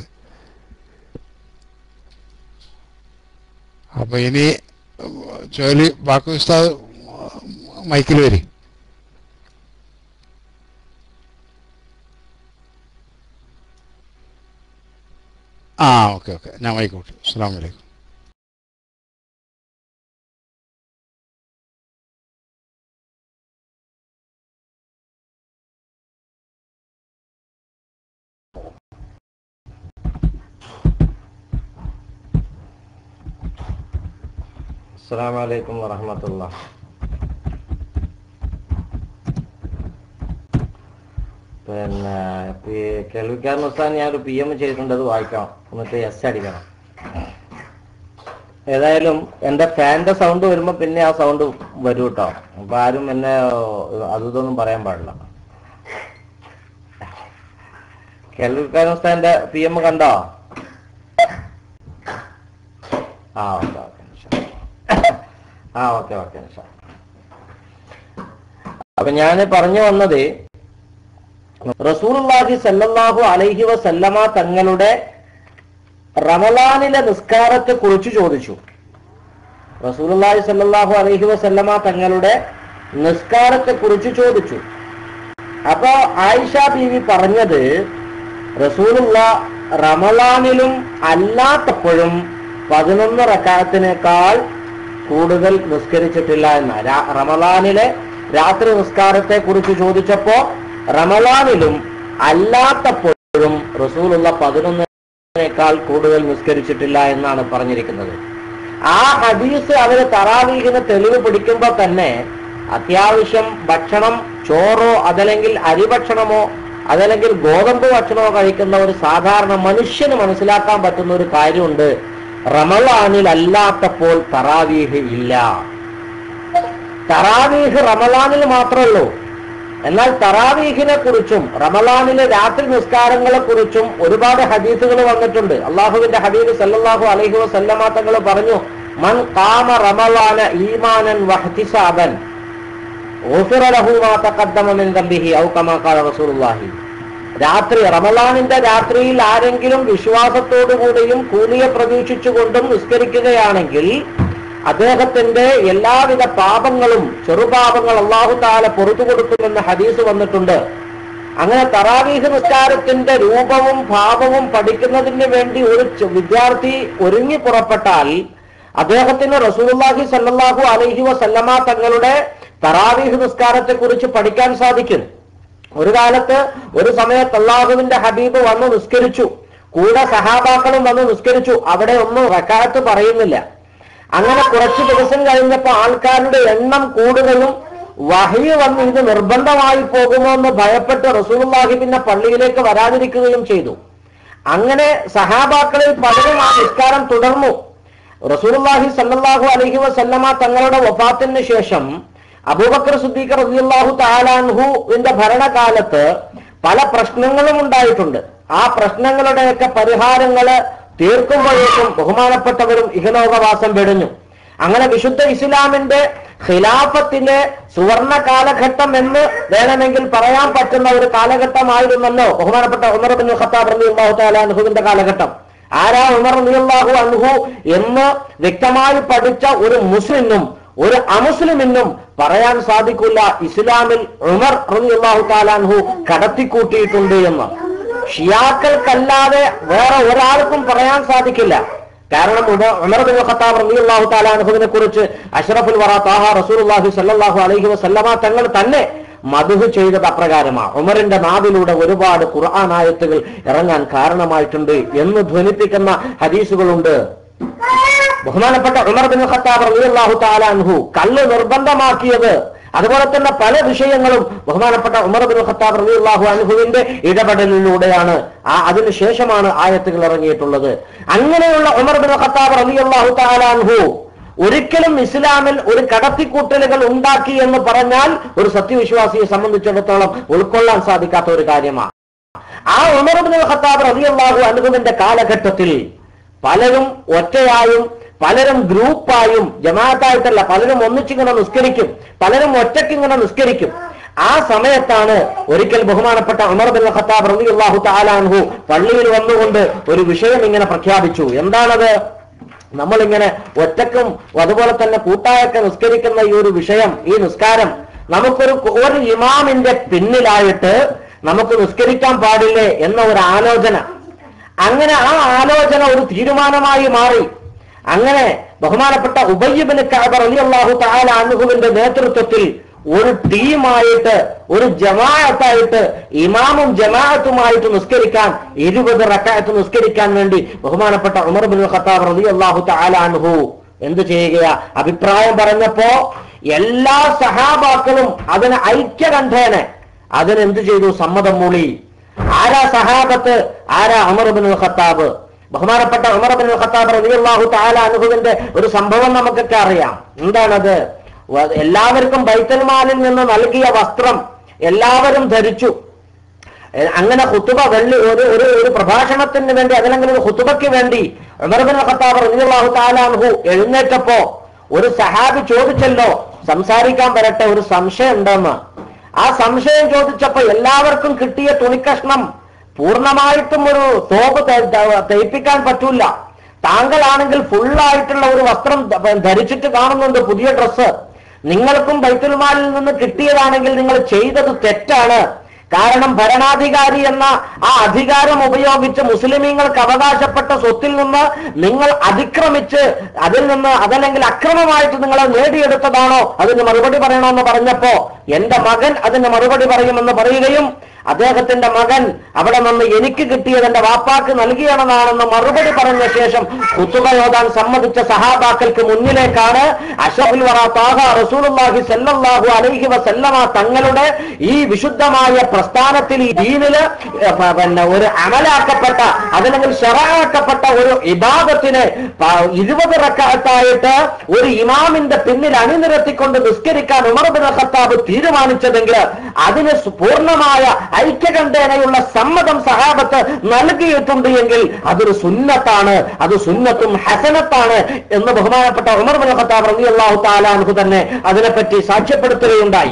അപ്പൊ ഇനി ജോലി ബാക്കി ഉസ്താദ് മൈക്കിൽ വരി. ഓക്കെ ഞാൻ മൈക്കോട്ടെ. അസ്സലാമു അലൈക്കും.
അസ്സലാമു അലൈക്കും വറഹ്മത്തുള്ളാഹി. പിന്നെ കേൾവിക്കാരൻ ഉസ്താദ് ഞാനൊരു PM ചെയ്തിട്ടുണ്ട്, അത് വായിക്കണം, എന്നിട്ട് എസ് അടിക്കണം. ഏതായാലും എൻ്റെ ഫാൻ്റെ സൗണ്ട് വരുമ്പോൾ പിന്നെ ആ സൗണ്ട് വരും കേട്ടോ. അപ്പം ആരും എന്നെ അതൊന്നും പറയാൻ പാടില്ല. കേൾവിക്കാരൻ ഉസ്താദിൻ്റെ PM കണ്ടോ? ഓക്കെ. അപ്പൊ ഞാൻ പറഞ്ഞു വന്നത്, റസൂലുള്ളാഹി സല്ലല്ലാഹു അലൈഹി വസല്ലമ തങ്ങളുടെ റമളാനിലെ നിസ്കാരത്തെ കുറിച്ച് ചോദിച്ചു. റസൂലുള്ളാഹി സല്ലല്ലാഹു അലൈഹി വസല്ലമ തങ്ങളുടെ നിസ്കാരത്തെ കുറിച്ച് ചോദിച്ചു. അപ്പൊ ആയിഷ ബീവി പറഞ്ഞത്, റസൂലുള്ള റമളാനിലും അല്ലാത്തപ്പോഴും 11 റക്അത്തിനേക്കാൾ കൂടുതൽ നിസ്കരിച്ചിട്ടില്ല എന്ന. റമളാനിലെ രാത്രി നിസ്കാരത്തെ കുറിച്ച് ചോദിച്ചപ്പോ റമളാനിലും അല്ലാത്തപ്പോഴും റസൂലുള്ള 11നേക്കാൾ കൂടുതൽ നിസ്കരിച്ചിട്ടില്ല എന്നാണ് പറഞ്ഞിരിക്കുന്നത്. ആ ഹദീസ് അവര് തറാവീഹിന് തെളിവ് പിടിക്കുമ്പോൾ തന്നെ അത്യാവശ്യം ഭക്ഷണം, ചോറോ അതല്ലെങ്കിൽ അരിഭക്ഷണമോ അതല്ലെങ്കിൽ ഗോതമ്പ് ഭക്ഷണമോ കഴിക്കുന്ന ഒരു സാധാരണ മനുഷ്യന് മനസ്സിലാക്കാൻ പറ്റുന്ന ഒരു കാര്യമുണ്ട്. റമളാനിൽ അല്ലാത്തപ്പോൾ തറാവീഹ് ഇല്ല. തറാവീഹ് റമളാനിൽ മാത്രമേ. എന്നാൽ തറാവീഹിനെ കുറിച്ചും റമളാനിലെ രാത്രി നിസ്കാരങ്ങളെ കുറിച്ചും ഒരുപാട് ഹദീസുകൾ വന്നിട്ടുണ്ട്. അള്ളാഹുവിന്റെ ഹബീബ് സല്ലല്ലാഹു അലൈഹി വസല്ലമ തങ്ങൾ പറഞ്ഞു, മൻ ഖാമ റമളാന ഈമാനൻ വഹ്തിസാബൻ ഗുഫിറ ലഹു മാ തഖദ്ദമ മിൻ ദംബിഹി ഔ കമാ ഖാല റസൂലുള്ളാഹി. രാത്രി, റമളാനിന്റെ രാത്രിയിൽ ആരെങ്കിലും വിശ്വാസത്തോടുകൂടിയും കൂലിയെ പ്രതീക്ഷിച്ചുകൊണ്ടും നിസ്കരിക്കുകയാണെങ്കിൽ അദ്ദേഹത്തിന്റെ എല്ലാവിധ പാപങ്ങളും ചെറുപാപങ്ങൾ അല്ലാഹു തആല പുറത്തു കൊടുക്കുമെന്ന് ഹദീസ് വന്നിട്ടുണ്ട്. അങ്ങനെ തറാവീഹ് നിസ്കാരത്തിന്റെ രൂപവും ഭാവവും പഠിക്കുന്നതിന് വേണ്ടി ഒരു വിദ്യാർത്ഥി ഒരുങ്ങി പുറപ്പെട്ടാൽ അദ്ദേഹത്തിന് റസൂലുള്ളാഹി സ്വല്ലല്ലാഹു അലൈഹി വസല്ലമ തങ്ങളുടെ തറാവീഹ് നിസ്കാരത്തെ കുറിച്ച് പഠിക്കാൻ സാധിക്കും. ഒരു കാലത്ത് ഒരു സമയത്ത് അല്ലാഹുവിന്റെ ഹബീബ് വന്ന് നിസ്കരിച്ചു, കൂടെ സഹാബാക്കളും വന്ന് നിസ്കരിച്ചു. അവിടെ ഒന്നും റക്അത്ത് പറയുന്നില്ല. അങ്ങനെ കുറച്ചു ദിവസം കഴിഞ്ഞപ്പോൾ ആൾക്കാരുടെ എണ്ണം കൂടുകയും വഹ്യ് വന്ന് ഇത് നിർബന്ധമായി പോകുമോ എന്ന് ഭയപ്പെട്ട് റസൂലുള്ളാഹി പിന്നെ പള്ളിയിലേക്ക് വരാതിരിക്കുകയും ചെയ്തു. അങ്ങനെ സഹാബാക്കളിൽ പലരും ആ നിസ്കാരം തുടർന്നു. റസൂലുള്ളാഹി സ്വല്ലല്ലാഹു അലൈഹി വസല്ലമ തങ്ങളുടെ വഫാത്തിന് ശേഷം അബൂബക്കർ സിദ്ദീഖ് റളിയല്ലാഹു തആല അൻഹുവിന്റെ ഭരണകാലത്ത് പല പ്രശ്നങ്ങളും ഉണ്ടായിട്ടുണ്ട്. ആ പ്രശ്നങ്ങളുടെയൊക്കെ പരിഹാരങ്ങള് തീർക്കുമ്പോഴേക്കും ബഹുമാനപ്പെട്ടവരും ഇഹലോകവാസം വെടിഞ്ഞു. അങ്ങനെ വിശുദ്ധ ഇസ്ലാമിന്റെ ഖിലാഫത്തിലെ സുവർണ കാലഘട്ടം എന്ന് വേണമെങ്കിൽ പറയാൻ പറ്റുന്ന ഒരു കാലഘട്ടമായിരുന്നല്ലോ ബഹുമാനപ്പെട്ട ഉമർ ഇബ്നുൽ ഖത്താബ് റളിയല്ലാഹു തആല അൻഹുവിന്റെ കാലഘട്ടം. ആരാ ഉമർ റളിയല്ലാഹു അൻഹു എന്ന് വ്യക്തമായി പഠിച്ച ഒരു മുസ്ലിമിനും ഒരു അമുസ്ലിമിനും പറയാൻ സാധിക്കില്ല ഇസ്ലാമിൽ ഉമർ റളിയല്ലാഹു തആല അൻഹു കടത്തിക്കൂട്ടിയിട്ടുണ്ട് എന്ന്. ഷിയാക്കൾക്കല്ലാതെ വേറെ ഒരാൾക്കും പറയാൻ സാധിക്കില്ല. കാരണം ഉമർ ഇബ്നുൽ ഖത്താബ് റളിയല്ലാഹു തആല അൻഹുവിനെ കുറിച്ച് അഷ്റഫുൽ വറ ത്വാഹ റസൂലുള്ളാഹി സ്വല്ലല്ലാഹു അലൈഹി വസല്ലമ തങ്ങൾ തന്നെ മദ്ഹ് ചെയ്തത് അപ്രകാരമാണ്. ഉമറിന്റെ നാവിലൂടെ ഒരുപാട് ഖുർആൻ ആയത്തുകൾ ഇറങ്ങാൻ കാരണമായിട്ടുണ്ട് എന്ന് ധ്വനിപ്പിക്കുന്ന ഹദീസുകളുണ്ട്. ബഹുമാനപ്പെട്ട ഉമർ ഇബ്നുൽ ഖത്താബ് റളിയല്ലാഹു തആല അൻഹു കല്ല് നിർബന്ധമാക്കിയത്, അതുപോലെ തന്നെ പല വിഷയങ്ങളും ബഹുമാനപ്പെട്ട ഉമർ ഇബ്നുൽ ഖത്താബ് റളിയല്ലാഹു അൻഹുവിന്റെ ഇടപെടലിലൂടെയാണ്. അതിനുശേഷമാണ് ആയത്തുകൾ ഇറങ്ങിയിട്ടുള്ളത്. അങ്ങനെയുള്ള ഉമർ ഇബ്നുൽ ഖത്താബ് റളിയല്ലാഹു തആല അൻഹു ഒരിക്കലും ഇസ്ലാമിൽ ഒരു കടത്തിക്കൂട്ടലുകൾ ഉണ്ടാക്കി എന്ന് പറഞ്ഞാൽ ഒരു സത്യവിശ്വാസിയെ സംബന്ധിച്ചിടത്തോളം ഉൾക്കൊള്ളാൻ സാധിക്കാത്ത ഒരു കാര്യമാണ്. ആ ഉമർ ഇബ്നുൽ ഖത്താബ് റളിയല്ലാഹു അൻഹുവിന്റെ കാലഘട്ടത്തിൽ പലരും ഒറ്റയായും പലരും ഗ്രൂപ്പായും ജമാഅത്തായിട്ടല്ല, പലരും ഒന്നിച്ചിങ്ങനെ നിസ്കരിക്കും, പലരും ഒറ്റയ്ക്കിങ്ങനെ നിസ്കരിക്കും. ആ സമയത്താണ് ഒരിക്കൽ ബഹുമാനപ്പെട്ട ഉമർ ഇബ്നുൽ ഖത്താബ് റളിയല്ലാഹു തആല അൻഹു പള്ളിയിൽ വന്നുകൊണ്ട് ഒരു വിഷയം ഇങ്ങനെ പ്രഖ്യാപിച്ചു. എന്താണത്? നമ്മളിങ്ങനെ ഒറ്റക്കും അതുപോലെ തന്നെ കൂട്ടായൊക്കെ നിസ്കരിക്കുന്ന ഈ ഒരു വിഷയം, ഈ നിസ്കാരം നമുക്കൊരു ഇമാമിന്റെ പിന്നിലായിട്ട് നമുക്ക് നിസ്കരിക്കാൻ പാടില്ലേ എന്ന ഒരു ആലോചന. അങ്ങനെ ആ ആലോചന ഒരു തീരുമാനമായി മാറി. അങ്ങനെ ബഹുമാനപ്പെട്ട ഉബയ്യ് ഇബ്നു കഅബ് റളിയല്ലാഹു തആല അൻഹുവിന്റെ നേതൃത്വത്തിൽ ഒരു ടീമായിട്ട്, ഒരു ജമാഅത്തായിട്ട്, ഇമാമും ജമാഅത്തുമായിട്ട് നിസ്കരിക്കാൻ 20 റക്അത്ത് നിസ്കരിക്കാൻ വേണ്ടി ബഹുമാനപ്പെട്ട ഉമർ ഇബ്നുൽ ഖത്താബ് റളിയല്ലാഹു തആല അൻഹു എന്ത് ചെയ്യുകയാ? അഭിപ്രായം പറഞ്ഞപ്പോ എല്ലാ സഹാബാക്കളും അതിന് ഐക്യകണ്ഠേന അതിനെന്ത് ചെയ്തു? സമ്മതം മൂളി. ആരാ സഹാബത്ത്? ആരാ? Umar Ibnul Khattab. ബഹുമാനപ്പെട്ട ഉമർ ഇബ്നുൽ ഖത്താബ് റളിയല്ലാഹു തആല അൻഹുവിന്റെ ഒരു സംഭവം നമുക്കൊക്കെ അറിയാം. എന്താണത്? എല്ലാവർക്കും ബൈത്തുൽ മാലിൽ നിന്ന് നൽകിയ വസ്ത്രം എല്ലാവരും ധരിച്ചു. അങ്ങനെ ഖുതുബ ഒരു പ്രഭാഷണത്തിന് വേണ്ടി, അതല്ലെങ്കിൽ ഒരു ഖുതുബയ്ക്ക് വേണ്ടി ഉമർ ഇബ്നുൽ ഖത്താബ് റളിയല്ലാഹു തആല അൻഹു എഴുന്നേറ്റപ്പോ ഒരു സഹാബി ചോദിച്ചല്ലോ, സംസാരിക്കാൻ വരട്ടെ, ഒരു സംശയം ഉണ്ടെന്ന്. ആ സംശയം ചോദിച്ചപ്പോ എല്ലാവർക്കും കിട്ടിയ തുണിക്കഷ്ണം പൂർണ്ണമായിട്ടും ഒരു തോപ് തയ്പ്പിക്കാൻ പറ്റൂല. താങ്കളാണെങ്കിൽ ഫുള്ളായിട്ടുള്ള ഒരു വസ്ത്രം ധരിച്ചിട്ട് കാണുന്നുണ്ട്, പുതിയ ഡ്രസ്സ്. നിങ്ങൾക്കും ബൈത്തുൽ മാലിൽ നിന്ന് കിട്ടിയതാണെങ്കിൽ നിങ്ങൾ ചെയ്തത് തെറ്റാണ്. കാരണം ഭരണാധികാരി എന്ന ആ അധികാരം ഉപയോഗിച്ച് മുസ്ലിമീങ്ങൾക്ക് അവകാശപ്പെട്ട സ്വത്തിൽ നിന്ന് നിങ്ങൾ അതിക്രമിച്ച് അതിൽ നിന്ന് അതല്ലെങ്കിൽ അക്രമമായിട്ട് നിങ്ങളെ നേടിയെടുത്തതാണോ, അതിന് മറുപടി പറയണമെന്ന് പറഞ്ഞപ്പോ എന്റെ മകൻ അതിന് മറുപടി പറയുമെന്ന് പറയുകയും അദ്ദേഹത്തിന്റെ മകൻ അവിടെ നിന്ന് എനിക്ക് കിട്ടിയത് എന്റെ വാപ്പാക്ക് നൽകിയതാണെന്ന് മറുപടി പറഞ്ഞ ശേഷം ഖുതുബ ഓതാൻ സമ്മതിച്ച സഹാബാക്കൾക്ക് മുന്നിലേക്കാണ് അഷ്റഫുൽ വറ ത്വാഹ റസൂലുള്ളാഹി സ്വല്ലല്ലാഹു അലൈഹി വസല്ലമ തങ്ങളുടെ ഈ വിശുദ്ധമായ പ്രസ്ഥാനത്തിൽ, ഈ ദീനില് ഒരു അമലാക്കപ്പെട്ട അതല്ലെങ്കിൽ ശറഅാക്കപ്പെട്ട ഒരു ഇബാദത്തിനെ 20 റക്അത്തായിട്ട് ഒരു ഇമാമിന്റെ പിന്നിൽ അണിനിരത്തിക്കൊണ്ട് നിസ്കരിക്കാൻ ഉമർ ഇബ്നുൽ ഖത്താബ് തീരുമാനിച്ചതെങ്കിൽ അതിന് പൂർണ്ണമായ ഐക്യകണ്ഠേനയുള്ള സമ്മതം സഹാബത്ത് നൽകിയിട്ടുണ്ട് എങ്കിൽ അതൊരു സുന്നത്താണ്, അത് സുന്നത്തും ഹസനത്താണ് എന്ന് ബഹുമാനപ്പെട്ട ഉമർ ഇബ്നുൽ ഖത്താബ് റളിയല്ലാഹു തആല അൻഹു തന്നെ അതിനെപ്പറ്റി സാക്ഷ്യപ്പെടുത്തുകയുണ്ടായി.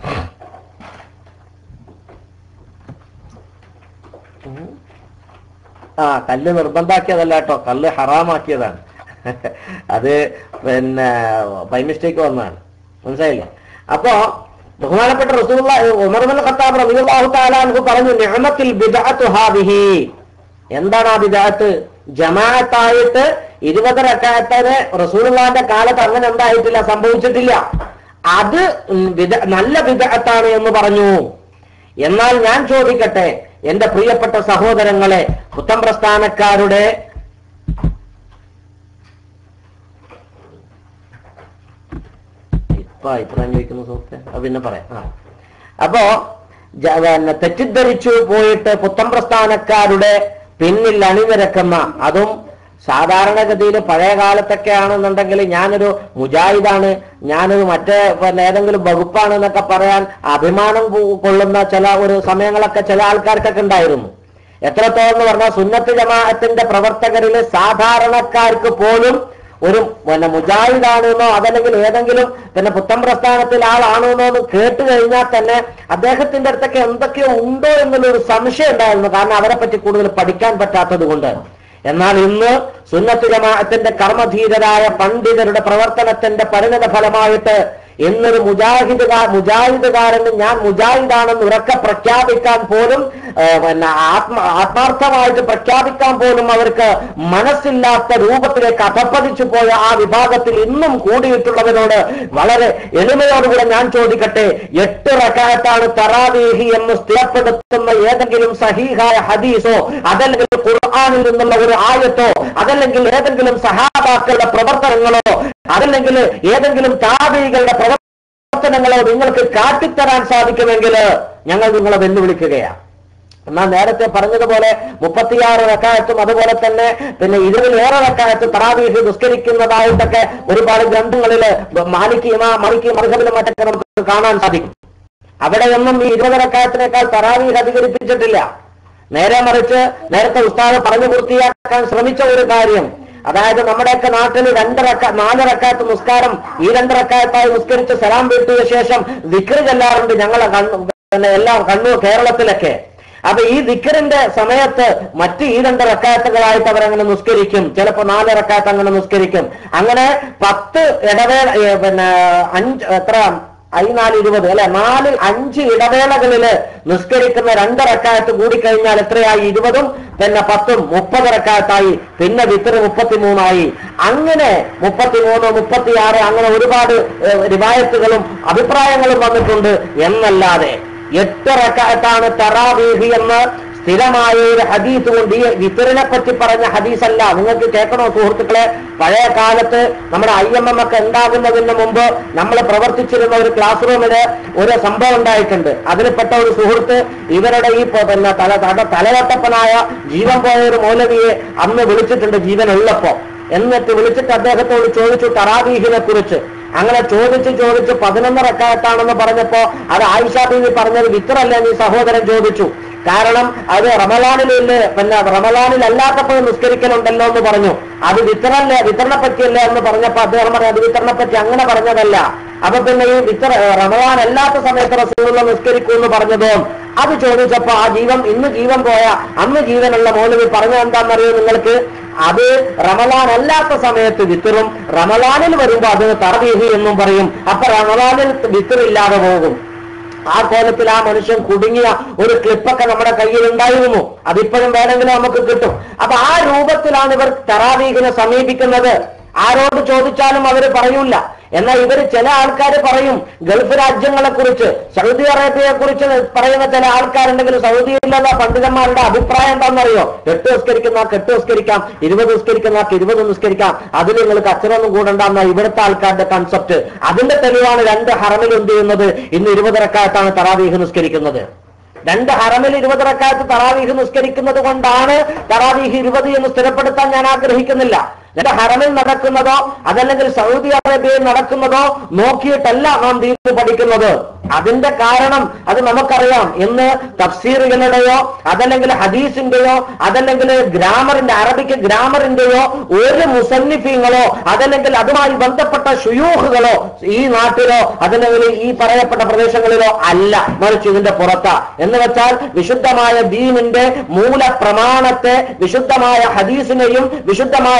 കല്ല് നിർബന്ധാക്കിയതല്ല കേട്ടോ, കല്ല് ഹറാമാക്കിയതാണ്. അത് ബൈ മിസ്റ്റേക്ക് വന്നതാണ്, മനസ്സിലായില്ലേ? അപ്പോ ബഹുമാനപ്പെട്ട റസൂലുള്ളാഹി ഉമർ ഇബ്നുൽ ഖത്താബ് റളിയല്ലാഹു തആല അൻഹു പറഞ്ഞു, നിഅമത്തുൽ ബിദ്അത്തു ഹാദിഹി. എന്താണ് ആ ബിദ്അത്ത്? ജമാഅത്തായിട്ട് 20 റക്അത്തിന് റസൂലുള്ളാഹിന്റെ കാലത്ത് അങ്ങനെ എന്തായിട്ടില്ല, സംഭവിച്ചിട്ടില്ല. അത് നല്ല ബിദ്അത്താണ് എന്ന് പറഞ്ഞു. എന്നാൽ ഞാൻ ചോദിക്കട്ടെ എന്റെ പ്രിയപ്പെട്ട സഹോദരങ്ങളെ, പുത്തൻ പ്രസ്ഥാനക്കാരുടെ അഭിപ്രായം ചോദിക്കുന്ന സുഹൃത്തെ, പിന്നെ പറയാം. അപ്പോ തെറ്റിദ്ധരിച്ചു പോയിട്ട് പുത്തൻ പ്രസ്ഥാനക്കാരുടെ പിന്നിൽ അണിനിരക്കുന്ന, അതും സാധാരണഗതിയിൽ പഴയ കാലത്തൊക്കെ ആണെന്നുണ്ടെങ്കിൽ ഞാനൊരു മുജാഹിദാണ്, ഞാനൊരു മറ്റേ ഏതെങ്കിലും വകുപ്പാണ് എന്നൊക്കെ പറയാൻ അഭിമാനം കൊള്ളുന്ന ചില ഒരു സമയങ്ങളൊക്കെ ചില ആൾക്കാർക്കൊക്കെ ഉണ്ടായിരുന്നു. എത്രത്തോളം എന്ന് പറഞ്ഞാൽ സുന്നത്ത് ജമാഅത്തിന്റെ പ്രവർത്തകരിലെ സാധാരണക്കാർക്ക് പോലും ഒരു മുജാഹിദാണെന്നോ അതല്ലെങ്കിൽ ഏതെങ്കിലും പുത്തൻ പ്രസ്ഥാനത്തിൽ ആളാണെന്നോ എന്ന് കേട്ട് കഴിഞ്ഞാൽ തന്നെ അദ്ദേഹത്തിന്റെ അടുത്തൊക്കെ എന്തൊക്കെയോ ഉണ്ടോ എന്നുള്ളൊരു സംശയം ഉണ്ടായിരുന്നു. കാരണം അവരെ പറ്റി കൂടുതൽ പഠിക്കാൻ പറ്റാത്തത് കൊണ്ട്. എന്നാൽ ഇന്ന് സുന്നത്ത് ജമാഅത്തിന്റെ കർമ്മധീരരായ പണ്ഡിതരുടെ പ്രവർത്തനത്തിന്റെ പരിണത ഫലമായിട്ട് എന്നൊരു മുജാഹിദുകാരന് ഞാൻ മുജാഹിദാണെന്ന് ഉറക്കെ പ്രഖ്യാപിക്കാൻ പോലും ആത്മാർത്ഥമായിട്ട് പ്രഖ്യാപിക്കാൻ പോലും അവർക്ക് മനസ്സില്ലാത്ത രൂപത്തിലേക്ക് അധപ്പതിച്ചു പോയ ആ വിഭാഗത്തിൽ ഇന്നും കൂടിയിട്ടുള്ളവരോട് വളരെ എളിമയോടുകൂടെ ഞാൻ ചോദിക്കട്ടെ, 8 റക്അത്താണ് തറാവീഹ് എന്ന് സ്ഥിരപ്പെടുത്തുന്ന ഏതെങ്കിലും സഹീഹായ ഹദീസോ അതല്ലെങ്കിൽ ഖുർആനിൽ നിന്നുള്ള ഒരു ആയത്തോ അതല്ലെങ്കിൽ ഏതെങ്കിലും സഹാബാക്കളുടെ പ്രവർത്തനങ്ങളോ അതല്ലെങ്കിൽ ഏതെങ്കിലും താബീകളുടെ പ്രവർത്തനങ്ങളോ നിങ്ങൾക്ക് കാട്ടിത്തരാൻ സാധിക്കുമെങ്കിൽ ഞങ്ങൾ നിങ്ങളെ വെല്ലുവിളിക്കുകയാണ്. എന്നാൽ നേരത്തെ പറഞ്ഞതുപോലെ 36 റക്അത്തും അതുപോലെ തന്നെ 20 റക്അത്ത് തറാവീഹ് നിസ്കരിക്കുന്നതായിട്ടൊക്കെ ഒരുപാട് ഗ്രന്ഥങ്ങളിൽ മാലിക്കി മദ്ഹബിലും മറ്റൊക്കെ നമുക്ക് കാണാൻ സാധിക്കും. അവിടെയൊന്നും ഈ 20 റക്അത്തിനേക്കാൾ തറാവീഹ് അധികരിപ്പിച്ചിട്ടില്ല. നേരെ മറിച്ച് നേരത്തെ ഉസ്താദ് പറഞ്ഞു പൂർത്തിയാക്കാൻ ശ്രമിച്ച ഒരു കാര്യം, അതായത് നമ്മുടെയൊക്കെ നാട്ടിൽ 4 റക്അത്ത് നിസ്കാരം ഈ 2 റക്അത്തായി നിസ്കരിച്ച് സലാം വീട്ടിയ ശേഷം ദിക്ർ ചെല്ലാറുണ്ട് ഞങ്ങളെ എല്ലാം കണ്ണൂർ കേരളത്തിലൊക്കെ. അപ്പൊ ഈ ദിക്റിന്റെ സമയത്ത് മറ്റ് ഈ 2 റക്അത്തുകളായിട്ട് അവരങ്ങനെ നിസ്കരിക്കും. ചിലപ്പോ 4 റക്അത്ത് അങ്ങനെ നിസ്കരിക്കും. അങ്ങനെ 10 ഇടവേള 4 5 ഇടവേളകളില് നിസ്കരിക്കുന്ന 2 റക്അത്ത് കൂടിക്കഴിഞ്ഞാൽ എത്രയായി? 20ഉം 10ഉം 30 റക്അത്തായി. പിന്നെ വിത്ർ 33ആയി. അങ്ങനെ 33, 36 അങ്ങനെ ഒരുപാട് റിവായത്തുകളും അഭിപ്രായങ്ങളും വന്നിട്ടുണ്ട്. എന്നല്ലാതെ 8 റക്അത്താണ് തറാവീഹ് എന്ന് സ്ഥിരമായ ഒരു ഹദീസ് കൊണ്ട്, ഈ വിത്റിനെ പറ്റി പറഞ്ഞ ഹദീസല്ല. നിങ്ങൾക്ക് കേൾക്കണോ സുഹൃത്തുക്കളെ? പഴയ കാലത്ത് നമ്മുടെ IMM ഒക്കെ ഉണ്ടാകുന്നതിന് മുമ്പ് നമ്മൾ പ്രവർത്തിച്ചിരുന്ന ഒരു ക്ലാസ് റൂമില് ഒരു സംഭവം ഉണ്ടായിട്ടുണ്ട്. അതിൽപ്പെട്ട ഒരു സുഹൃത്ത് ഇവരുടെ ഈ തലവട്ടപ്പനായ ജീവൻ പോയ ഒരു മൗലവിയെ അന്ന് വിളിച്ചിട്ടുണ്ട് ജീവനുള്ളപ്പോ. എന്നിട്ട് വിളിച്ചിട്ട് അദ്ദേഹത്തോട് ചോദിച്ചു തറാവീഹിനെ കുറിച്ച്. അങ്ങനെ ചോദിച്ച് 11 റക്അത്താണെന്ന് പറഞ്ഞപ്പോ അത് ആയിഷ ബീവി പറഞ്ഞത് വിത്രല്ലേ നീ സഹോദരൻ ചോദിച്ചു. കാരണം അത് റമളാനിലില്ലേ, റമളാനിൽ അല്ലാത്തപ്പോൾ നിസ്കരിക്കലുണ്ടല്ലോ എന്ന് പറഞ്ഞു. അത് വിത്തറിനെ പറ്റിയല്ലേ എന്ന് പറഞ്ഞപ്പോ അദ്ദേഹം പറഞ്ഞു അത് വിത്തറിനെ പറ്റി അങ്ങനെ പറഞ്ഞതല്ല. അപ്പൊ പിന്നെ ഈ റമളാൻ അല്ലാത്ത സമയത്ത് റസൂലുള്ള നിസ്കരിക്കൂ എന്ന് പറഞ്ഞതോ അത് ചോദിച്ചപ്പോ ആ ഇന്ന് ജീവൻ പോയ അന്ന് ജീവനുള്ള മൗലവി പറഞ്ഞത് എന്താണെന്നറിയോ നിങ്ങൾക്ക്? അത് റമളാൻ അല്ലാത്ത സമയത്ത് വിത്തറും റമളാനിൽ വരുമ്പോ അതിന് തറാവീഹ് എന്നും പറയും. അപ്പൊ റമളാനിൽ വിത്തറില്ലാതെ പോകും. ആ കോലത്തിൽ ആ മനുഷ്യൻ കുടുങ്ങിയ ഒരു ക്ലിപ്പൊക്കെ നമ്മുടെ കയ്യിൽ ഉണ്ടായിരുന്നു. അതിപ്പോഴും വേണമെങ്കിലും നമുക്ക് കിട്ടും. അപ്പൊ ആ രൂപത്തിലാണ് ഇവർ തറാവീഹിനെ സമീപിക്കുന്നത്. ആരോട് ചോദിച്ചാലും അവര് പറയൂല. എന്നാൽ ഇവര് ചില ആൾക്കാർ പറയും ഗൾഫ് രാജ്യങ്ങളെ കുറിച്ച്, സൗദി അറേബ്യയെ കുറിച്ച് പറയുന്ന ചില ആൾക്കാരുണ്ടെങ്കിൽ സൗദിയിലുള്ള പണ്ഡിതന്മാരുടെ അഭിപ്രായം എന്താണെന്നറിയോ? 8 നിസ്കരിക്കുന്ന 8 നിസ്കരിക്കാം, 20 നിസ്കരിക്കുന്ന 20 നിസ്കരിക്കാം, അതിൽ നിങ്ങൾക്ക് അച്ഛനൊന്നും കൂടണ്ടെന്ന ഇവിടുത്തെ ആൾക്കാരുടെ കൺസെപ്റ്റ്. അതിന്റെ തെളിവാണ് 2 ഹറമിൽ എന്ത് ചെയ്യുന്നത്? ഇന്ന് 20 റക്അത്താണ് തറാവീഹ് നിസ്കരിക്കുന്നത്. 2 ഹറമിൽ 20 റക്അത്ത് തറാവീഹ് നിസ്കരിക്കുന്നത് കൊണ്ടാണ് തറാവീഹ് 20 എന്ന് സ്ഥിരപ്പെടുത്താൻ ഞാൻ ആഗ്രഹിക്കുന്നില്ല. ഹറമിൽ നടക്കുന്നതോ അതല്ലെങ്കിൽ സൗദി അറേബ്യയിൽ നടക്കുന്നതോ നോക്കിയിട്ടല്ല നാം ദീൻ പഠിക്കുന്നത്. അതിന്റെ കാരണം അത് നമുക്കറിയാം. ഇന്ന് തഫ്സീറുകളുടെയോ അതല്ലെങ്കിൽ ഹദീസിന്റെയോ അതല്ലെങ്കിൽ അറബിക്ക് ഗ്രാമറിന്റെയോ ഒരു മുസന്നിഫീങ്ങളോ അതല്ലെങ്കിൽ അതുമായി ബന്ധപ്പെട്ട ശുയൂഖുകളോ ഈ നാട്ടിലോ അതല്ലെങ്കിൽ ഈ പറയപ്പെട്ട പ്രദേശങ്ങളിലോ അല്ല, മറിച്ച് ഇതിന്റെ പുറത്താ. എന്ന് വെച്ചാൽ വിശുദ്ധമായ ദീനിന്റെ മൂലപ്രമാണത്തെ, വിശുദ്ധമായ ഹദീസിനെയും വിശുദ്ധമായ ഖുർആൻ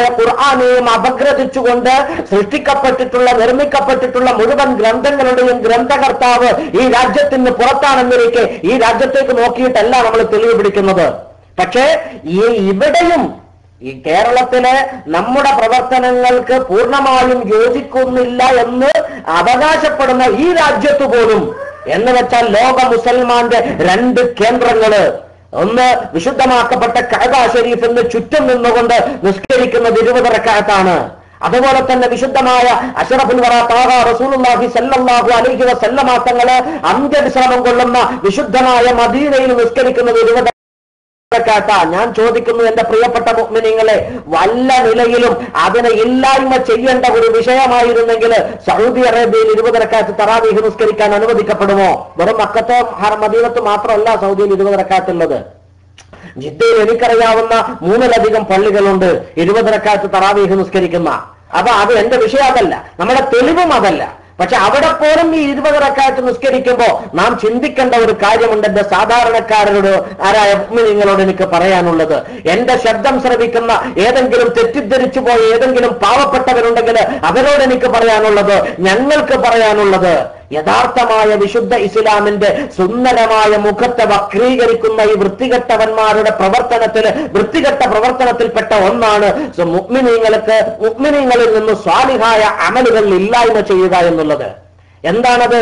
ഖുർആനെയും അപഗ്രഥിച്ചുകൊണ്ട് സൃഷ്ടിക്കപ്പെട്ടിട്ടുള്ള നിർമ്മിക്കപ്പെട്ടിട്ടുള്ള മുഴുവൻ ഗ്രന്ഥങ്ങളുടെയും ഗ്രന്ഥകർത്താവ് ഈ രാജ്യത്തിന് പുറത്താണെന്നിരിക്കെ ഈ രാജ്യത്തേക്ക് നോക്കിയിട്ടല്ല നമ്മൾ തെളിവ് പിടിക്കുന്നത്. പക്ഷേ ഇവിടെയും ഈ കേരളത്തിലെ നമ്മുടെ പ്രവർത്തനങ്ങൾക്ക് പൂർണ്ണമായും യോജിക്കുന്നില്ല എന്ന് അവകാശപ്പെടുന്ന ഈ രാജ്യത്ത് പോലും, എന്ന് വെച്ചാൽ ലോക മുസൽമാന്റെ 2 കേന്ദ്രങ്ങള്, ഒന്ന് വിശുദ്ധമാക്കപ്പെട്ട കഅബ ഷരീഫിന് ചുറ്റും നിന്നുകൊണ്ട് നിസ്കരിക്കുന്നത് 20 റക്അത്താണ്. അതുപോലെ തന്നെ വിശുദ്ധമായ അഷ്റഫുൽ വറ താഹ റസൂലുള്ളാഹി സ്വല്ലല്ലാഹു അലൈഹി വസല്ലമ തങ്ങളെ അന്ത്യവിശ്രമം കൊള്ളുന്ന വിശുദ്ധമായ മദീനയിൽ നിസ്കരിക്കുന്നത് 20 റക്അത്താ. ഞാൻ ചോദിക്കുന്നു എന്റെ പ്രിയപ്പെട്ട മുഅ്മിനീങ്ങളെ, വല്ല നിലയിലും അതിനെ ഇല്ലായ്മ ചെയ്യേണ്ട ഒരു വിഷയമായിരുന്നെങ്കിൽ സൗദി അറേബ്യയിൽ 20 റക്അത്ത് തറാവീഹ് നിസ്കരിക്കാൻ അനുവദിക്കപ്പെടുമോ? വെറും മക്കത്തോ മദീനത്ത് മാത്രമല്ല സൗദിയിൽ 20 റക്അത്ത് ഉള്ളത്. ജിദ്ദയിൽ എനിക്കറിയാവുന്ന 3-ലധികം പള്ളികളുണ്ട് 20 റക്അത്ത് തറാവീഹ് നിസ്കരിക്കുന്ന. അപ്പൊ അത് എന്റെ വിഷയം അതല്ല, നമ്മുടെ തെളിവും അതല്ല. പക്ഷെ അവിടെ പോലും ഈ 20 റക്അത്ത് നിസ്കരിക്കുമ്പോൾ നാം ചിന്തിക്കേണ്ട ഒരു കാര്യമുണ്ട്. എന്റെ സാധാരണക്കാരോട് ആരായ മുഅ്മിനീങ്ങളോട് എനിക്ക് പറയാനുള്ളത്, എന്റെ ശബ്ദം ശ്രവിക്കുന്ന ഏതെങ്കിലും തെറ്റിദ്ധരിച്ചു പോയ ഏതെങ്കിലും പാവപ്പെട്ടവരുണ്ടെങ്കിൽ അവരോട് എനിക്ക് പറയാനുള്ളത്, ഞങ്ങൾക്ക് പറയാനുള്ളത്, യഥാർത്ഥമായ വിശുദ്ധ ഇസ്ലാമിന്റെ സുന്ദരമായ മുഖത്തെ വക്രീകരിക്കുന്ന ഈ വൃത്തികെട്ടവന്മാരുടെ വൃത്തികെട്ട പ്രവർത്തനത്തിൽപ്പെട്ട ഒന്നാണ് മുഅ്മിനീങ്ങളിൽ നിന്ന് സ്വാലിഹായ അമലുകൾ ഇല്ലായ്മ ചെയ്യുക എന്നുള്ളത്. എന്താണത്?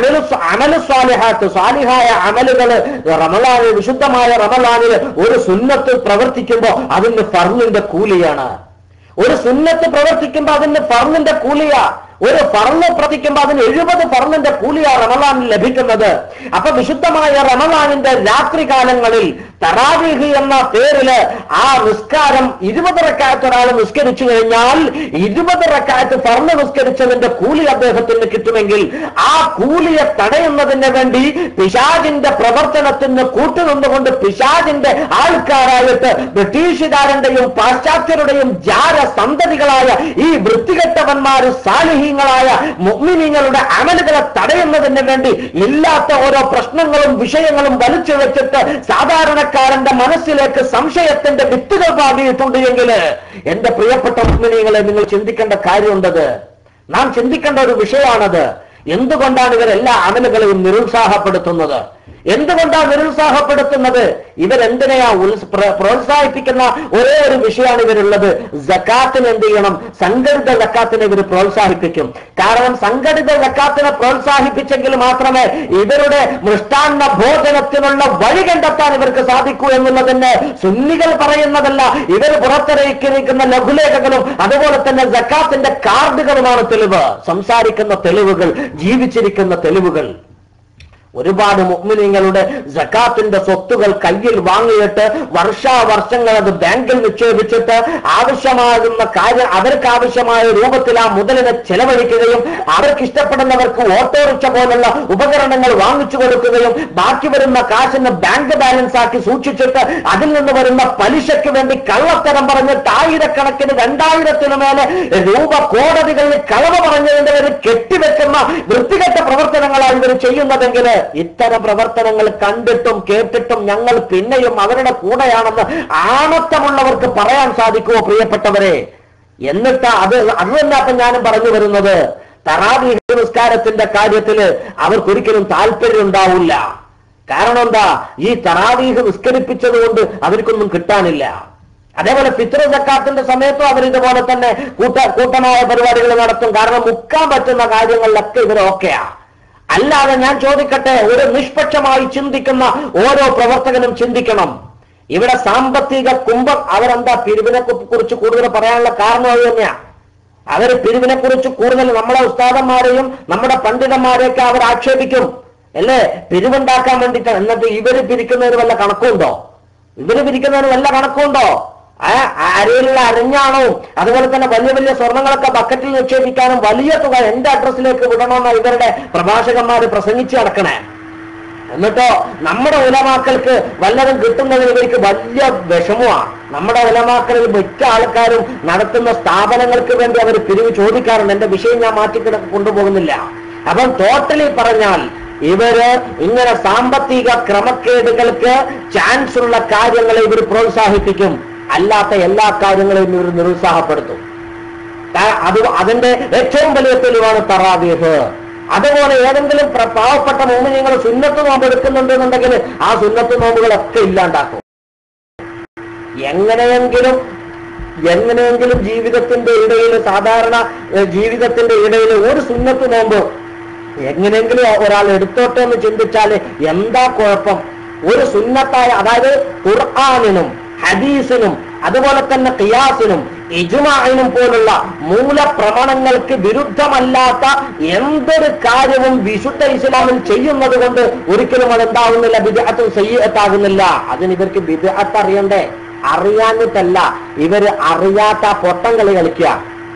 അമലു സ്വാലിഹാത്ത്, സ്വാലിഹായ അമലുകൾ റമളാനിൽ, വിശുദ്ധമായ റമളാനിൽ ഒരു സുന്നത്ത് പ്രവർത്തിക്കുമ്പോൾ അതിന് ഫർളിന്റെ കൂലിയാണ്. ഒരു സുന്നത്ത് പ്രവർത്തിക്കുമ്പോൾ അതിന് ഫർളിന്റെ കൂലിയാ. ഒരു ഫർള് പ്രവർത്തിക്കുമ്പോൾ അതിന് 70 ഫർളിന്റെ കൂലിയാ റമളാനിൽ ലഭിക്കുന്നത്. അപ്പൊ വിശുദ്ധമായ റമളാനിന്റെ രാത്രി കാലങ്ങളിൽ തറാവീഹ് എന്ന പേരില് ആ നിസ്കാരം 20 റക്അത്ത് ഒരാൾ നിസ്കരിച്ചു കഴിഞ്ഞാൽ 20 റക്അത്ത് ഫർള് നിസ്കരിച്ചതിന്റെ കൂലി അദ്ദേഹത്തിന് കിട്ടുമെങ്കിൽ ആ കൂലിയെ തടയുന്നതിന് വേണ്ടി പിശാചിന്റെ പ്രവർത്തനത്തിന് കൂട്ടുനിന്നുകൊണ്ട് പിശാചിന്റെ ആൾക്കാരായിട്ട് ബ്രിട്ടീഷുകാരന്റെയും പാശ്ചാത്യരുടെയും ജാരസന്തതികളായ ഈ വൃത്തികെട്ടവന്മാര് സാലിഹീങ്ങളായ മുഅ്മിനീങ്ങളുടെ അമലുകളെ തടയുന്നതിന് വേണ്ടി ഇല്ലാത്ത ഓരോ പ്രശ്നങ്ങളും വിഷയങ്ങളും വലിച്ചു വെച്ചിട്ട് സാധാരണക്കാരന്റെ മനസ്സിലേക്ക് സംശയത്തിന്റെ വിത്തുകൾ പാകിയിട്ടുണ്ട് എങ്കിൽ എന്റെ പ്രിയപ്പെട്ട മുഅ്മിനീങ്ങളെ, നിങ്ങൾ ചിന്തിക്കേണ്ട കാര്യമുണ്ടത്. നാം ചിന്തിക്കേണ്ട ഒരു വിഷയമാണത്. എന്തുകൊണ്ടാണ് ഇവരെല്ലാ അമലുകളെയും നിരുത്സാഹപ്പെടുത്തുന്നത്? എന്തുകൊണ്ടാണ് നിരുത്സാഹപ്പെടുത്തുന്നത്? ഇവരെന്തിനെയാ പ്രോത്സാഹിപ്പിക്കുന്ന ഒരേ ഒരു വിഷയമാണ് ഇവരുള്ളത്. സക്കാത്തിന് എന്ത് ചെയ്യണം? സംഘടിത സക്കാത്തിനെ ഇവർ പ്രോത്സാഹിപ്പിക്കും. കാരണം സംഘടിത സക്കാത്തിനെ പ്രോത്സാഹിപ്പിച്ചെങ്കിൽ മാത്രമേ ഇവരുടെ മൃഷ്ടാന്ന ഭോജനത്തിനുള്ള വഴി കണ്ടെത്താൻ ഇവർക്ക് സാധിക്കൂ എന്നുള്ളതിന് സുന്നികൾ പറയുന്നതല്ല, ഇവർ പുറത്തിറക്കിയിരിക്കുന്ന ലഘുലേഖകളും അതുപോലെ തന്നെ സക്കാത്തിന്റെ കാർഡുകളുമാണ് തെളിവ്. സംസാരിക്കുന്ന തെളിവുകൾ, ജീവിച്ചിരിക്കുന്ന തെളിവുകൾ. ഒരുപാട് മുഅ്മിനീങ്ങളുടെ സക്കാത്തിന്റെ സ്വത്തുകൾ കയ്യിൽ വാങ്ങിയിട്ട് വർഷാവർഷങ്ങൾ അത് ബാങ്കിൽ നിക്ഷേപിച്ചിട്ട് ആവശ്യമാകുന്ന കാര്യം അവർക്ക് ആവശ്യമായ രൂപത്തിൽ ആ മുതലിനെ ചെലവഴിക്കുകയും അവർക്ക് ഇഷ്ടപ്പെടുന്നവർക്ക് ഓട്ടോറിക്ഷ പോലുള്ള ഉപകരണങ്ങൾ വാങ്ങിച്ചു കൊടുക്കുകയും ബാക്കി വരുന്ന കാശിന് ബാങ്ക് ബാലൻസ് ആക്കി സൂക്ഷിച്ചിട്ട് അതിൽ നിന്ന് വരുന്ന പലിശയ്ക്ക് വേണ്ടി കള്ളത്തരം പറഞ്ഞിട്ട് 1000-കണക്കിന് 2000-ത്തിനു മേലെ രൂപ കോടതികളിൽ കളവ് പറഞ്ഞതിന്റെ പേര് കെട്ടിവെക്കുന്ന വൃത്തികെട്ട പ്രവർത്തനങ്ങളാണ് ഇവർ ചെയ്യുന്നതെങ്കിൽ ഇത്തരം പ്രവർത്തനങ്ങൾ കണ്ടിട്ടും കേട്ടിട്ടും ഞങ്ങൾ പിന്നെയും അവരുടെ കൂടെയാണെന്ന് ആണത്തമുള്ളവർക്ക് പറയാൻ സാധിക്കുമോ പ്രിയപ്പെട്ടവരെ? എന്നിട്ട് അത് തന്നെ അപ്പൊ ഞാനും പറഞ്ഞു വരുന്നത്, തറാവീഹ് നിസ്കാരത്തിന്റെ കാര്യത്തില് അവർക്കൊരിക്കലും താല്പര്യം ഉണ്ടാവില്ല. കാരണം എന്താ? ഈ തറാവീഹ് നിസ്കരിപ്പിച്ചത് കൊണ്ട് അവർക്കൊന്നും കിട്ടാനില്ല. അതേപോലെ ഫിത്ർ സക്കാത്തിന്റെ സമയത്തും അവർ ഇതുപോലെ തന്നെ കൂട്ടമായ പരിപാടികൾ നടത്തും. കാരണം മുക്കാൻ പറ്റുന്ന കാര്യങ്ങളിലൊക്കെ ഇവർ ഓക്കെയാ. അല്ലാതെ ഞാൻ ചോദിക്കട്ടെ, ഒരു നിഷ്പക്ഷമായി ചിന്തിക്കുന്ന ഓരോ പ്രവർത്തകനും ചിന്തിക്കണം, ഇവിടെ സാമ്പത്തിക കുംഭം അവരെന്താ പിരിവിനെ കുറിച്ച് കൂടുതൽ പറയാനുള്ള കാരണം അത് തന്നെയാ. അവർ പിരിവിനെ കുറിച്ച് കൂടുതൽ നമ്മളെ ഉസ്താദന്മാരെയും നമ്മുടെ പണ്ഡിതന്മാരെയൊക്കെ അവർ ആക്ഷേപിക്കും അല്ലേ, പിരിവുണ്ടാക്കാൻ വേണ്ടിയിട്ട്. എന്നിട്ട് ഇവര് പിരിക്കുന്നതിന് വല്ല കണക്കുണ്ടോ? ഇവര് പിരിക്കുന്നതിന് വല്ല കണക്കുണ്ടോ? അരയിലുള്ള അരഞ്ഞാണവും അതുപോലെ തന്നെ വലിയ വലിയ സ്വർണങ്ങളൊക്കെ ബക്കറ്റിൽ നിക്ഷേപിക്കാനും വലിയ തുക എന്റെ അഡ്രസ്സിലേക്ക് വിടണമെന്ന ഇവരുടെ പ്രഭാഷകന്മാര് പ്രസംഗിച്ച് നടക്കണേ. എന്നിട്ടോ നമ്മുടെ ഉലമാക്കൾക്ക് വല്ലതും കിട്ടുന്നതിന് ഇവർക്ക് വലിയ വിഷമമാണ്. നമ്മുടെ ഉലമാക്കളിൽ മിക്ക ആൾക്കാരും നടത്തുന്ന സ്ഥാപനങ്ങൾക്ക് വേണ്ടി അവർ പിരിവ് ചോദിക്കാറുണ്ട്. എന്റെ വിഷയം ഞാൻ മാറ്റി കൊണ്ടുപോകുന്നില്ല. അപ്പം ടോട്ടലി പറഞ്ഞാൽ ഇവര് ഇങ്ങനെ സാമ്പത്തിക ക്രമക്കേടുകൾക്ക് ചാൻസ് ഉള്ള കാര്യങ്ങളെ ഇവർ പ്രോത്സാഹിപ്പിക്കും, അല്ലാത്ത എല്ലാ കാര്യങ്ങളെയും ഇവർ നിരുത്സാഹപ്പെടുത്തും. അതിന്റെ ഏറ്റവും വലിയ തെളിവാണ് തറാവീഹ്. അതുപോലെ ഏതെങ്കിലും പാവപ്പെട്ട മുഅ്മിനീങ്ങൾ സുന്നത്ത് നോമ്പ് എടുക്കുന്നുണ്ടെന്നുണ്ടെങ്കിൽ ആ സുന്നത്ത് നോമ്പുകളൊക്കെ ഇല്ലാണ്ടാക്കും. എങ്ങനെയെങ്കിലും ജീവിതത്തിന്റെ ഇടയിൽ, സാധാരണ ജീവിതത്തിന്റെ ഇടയിൽ ഒരു സുന്നത്ത് നോമ്പ് എങ്ങനെയെങ്കിലും ഒരാൾ എടുത്തോട്ടെ എന്ന് ചിന്തിച്ചാൽ എന്താ കുഴപ്പം? ഒരു സുന്നത്തായ, അതായത് ഖുർആനിനും ഹദീസിനും അതുപോലെ തന്നെ ഖിയാസിനും ഇജ്മാഇനും പോലുള്ള മൂലപ്രമാണങ്ങൾക്ക് വിരുദ്ധമല്ലാത്ത എന്തൊരു കാര്യവും വിശുദ്ധ ഇസ്ലാമിൽ ചെയ്യുന്നത് കൊണ്ട് ഒരിക്കലും അതെന്താവുന്നില്ല, ബിദ്അത്ത് സയ്യിഅത്താകുന്നില്ല. അതിന് ഇവർക്ക് ബിദ്അത്ത് അറിയണ്ടേ? അറിയാഞ്ഞിട്ടല്ല, ഇവര് അറിയാത്ത പൊട്ടം കളി കളിക്കുക.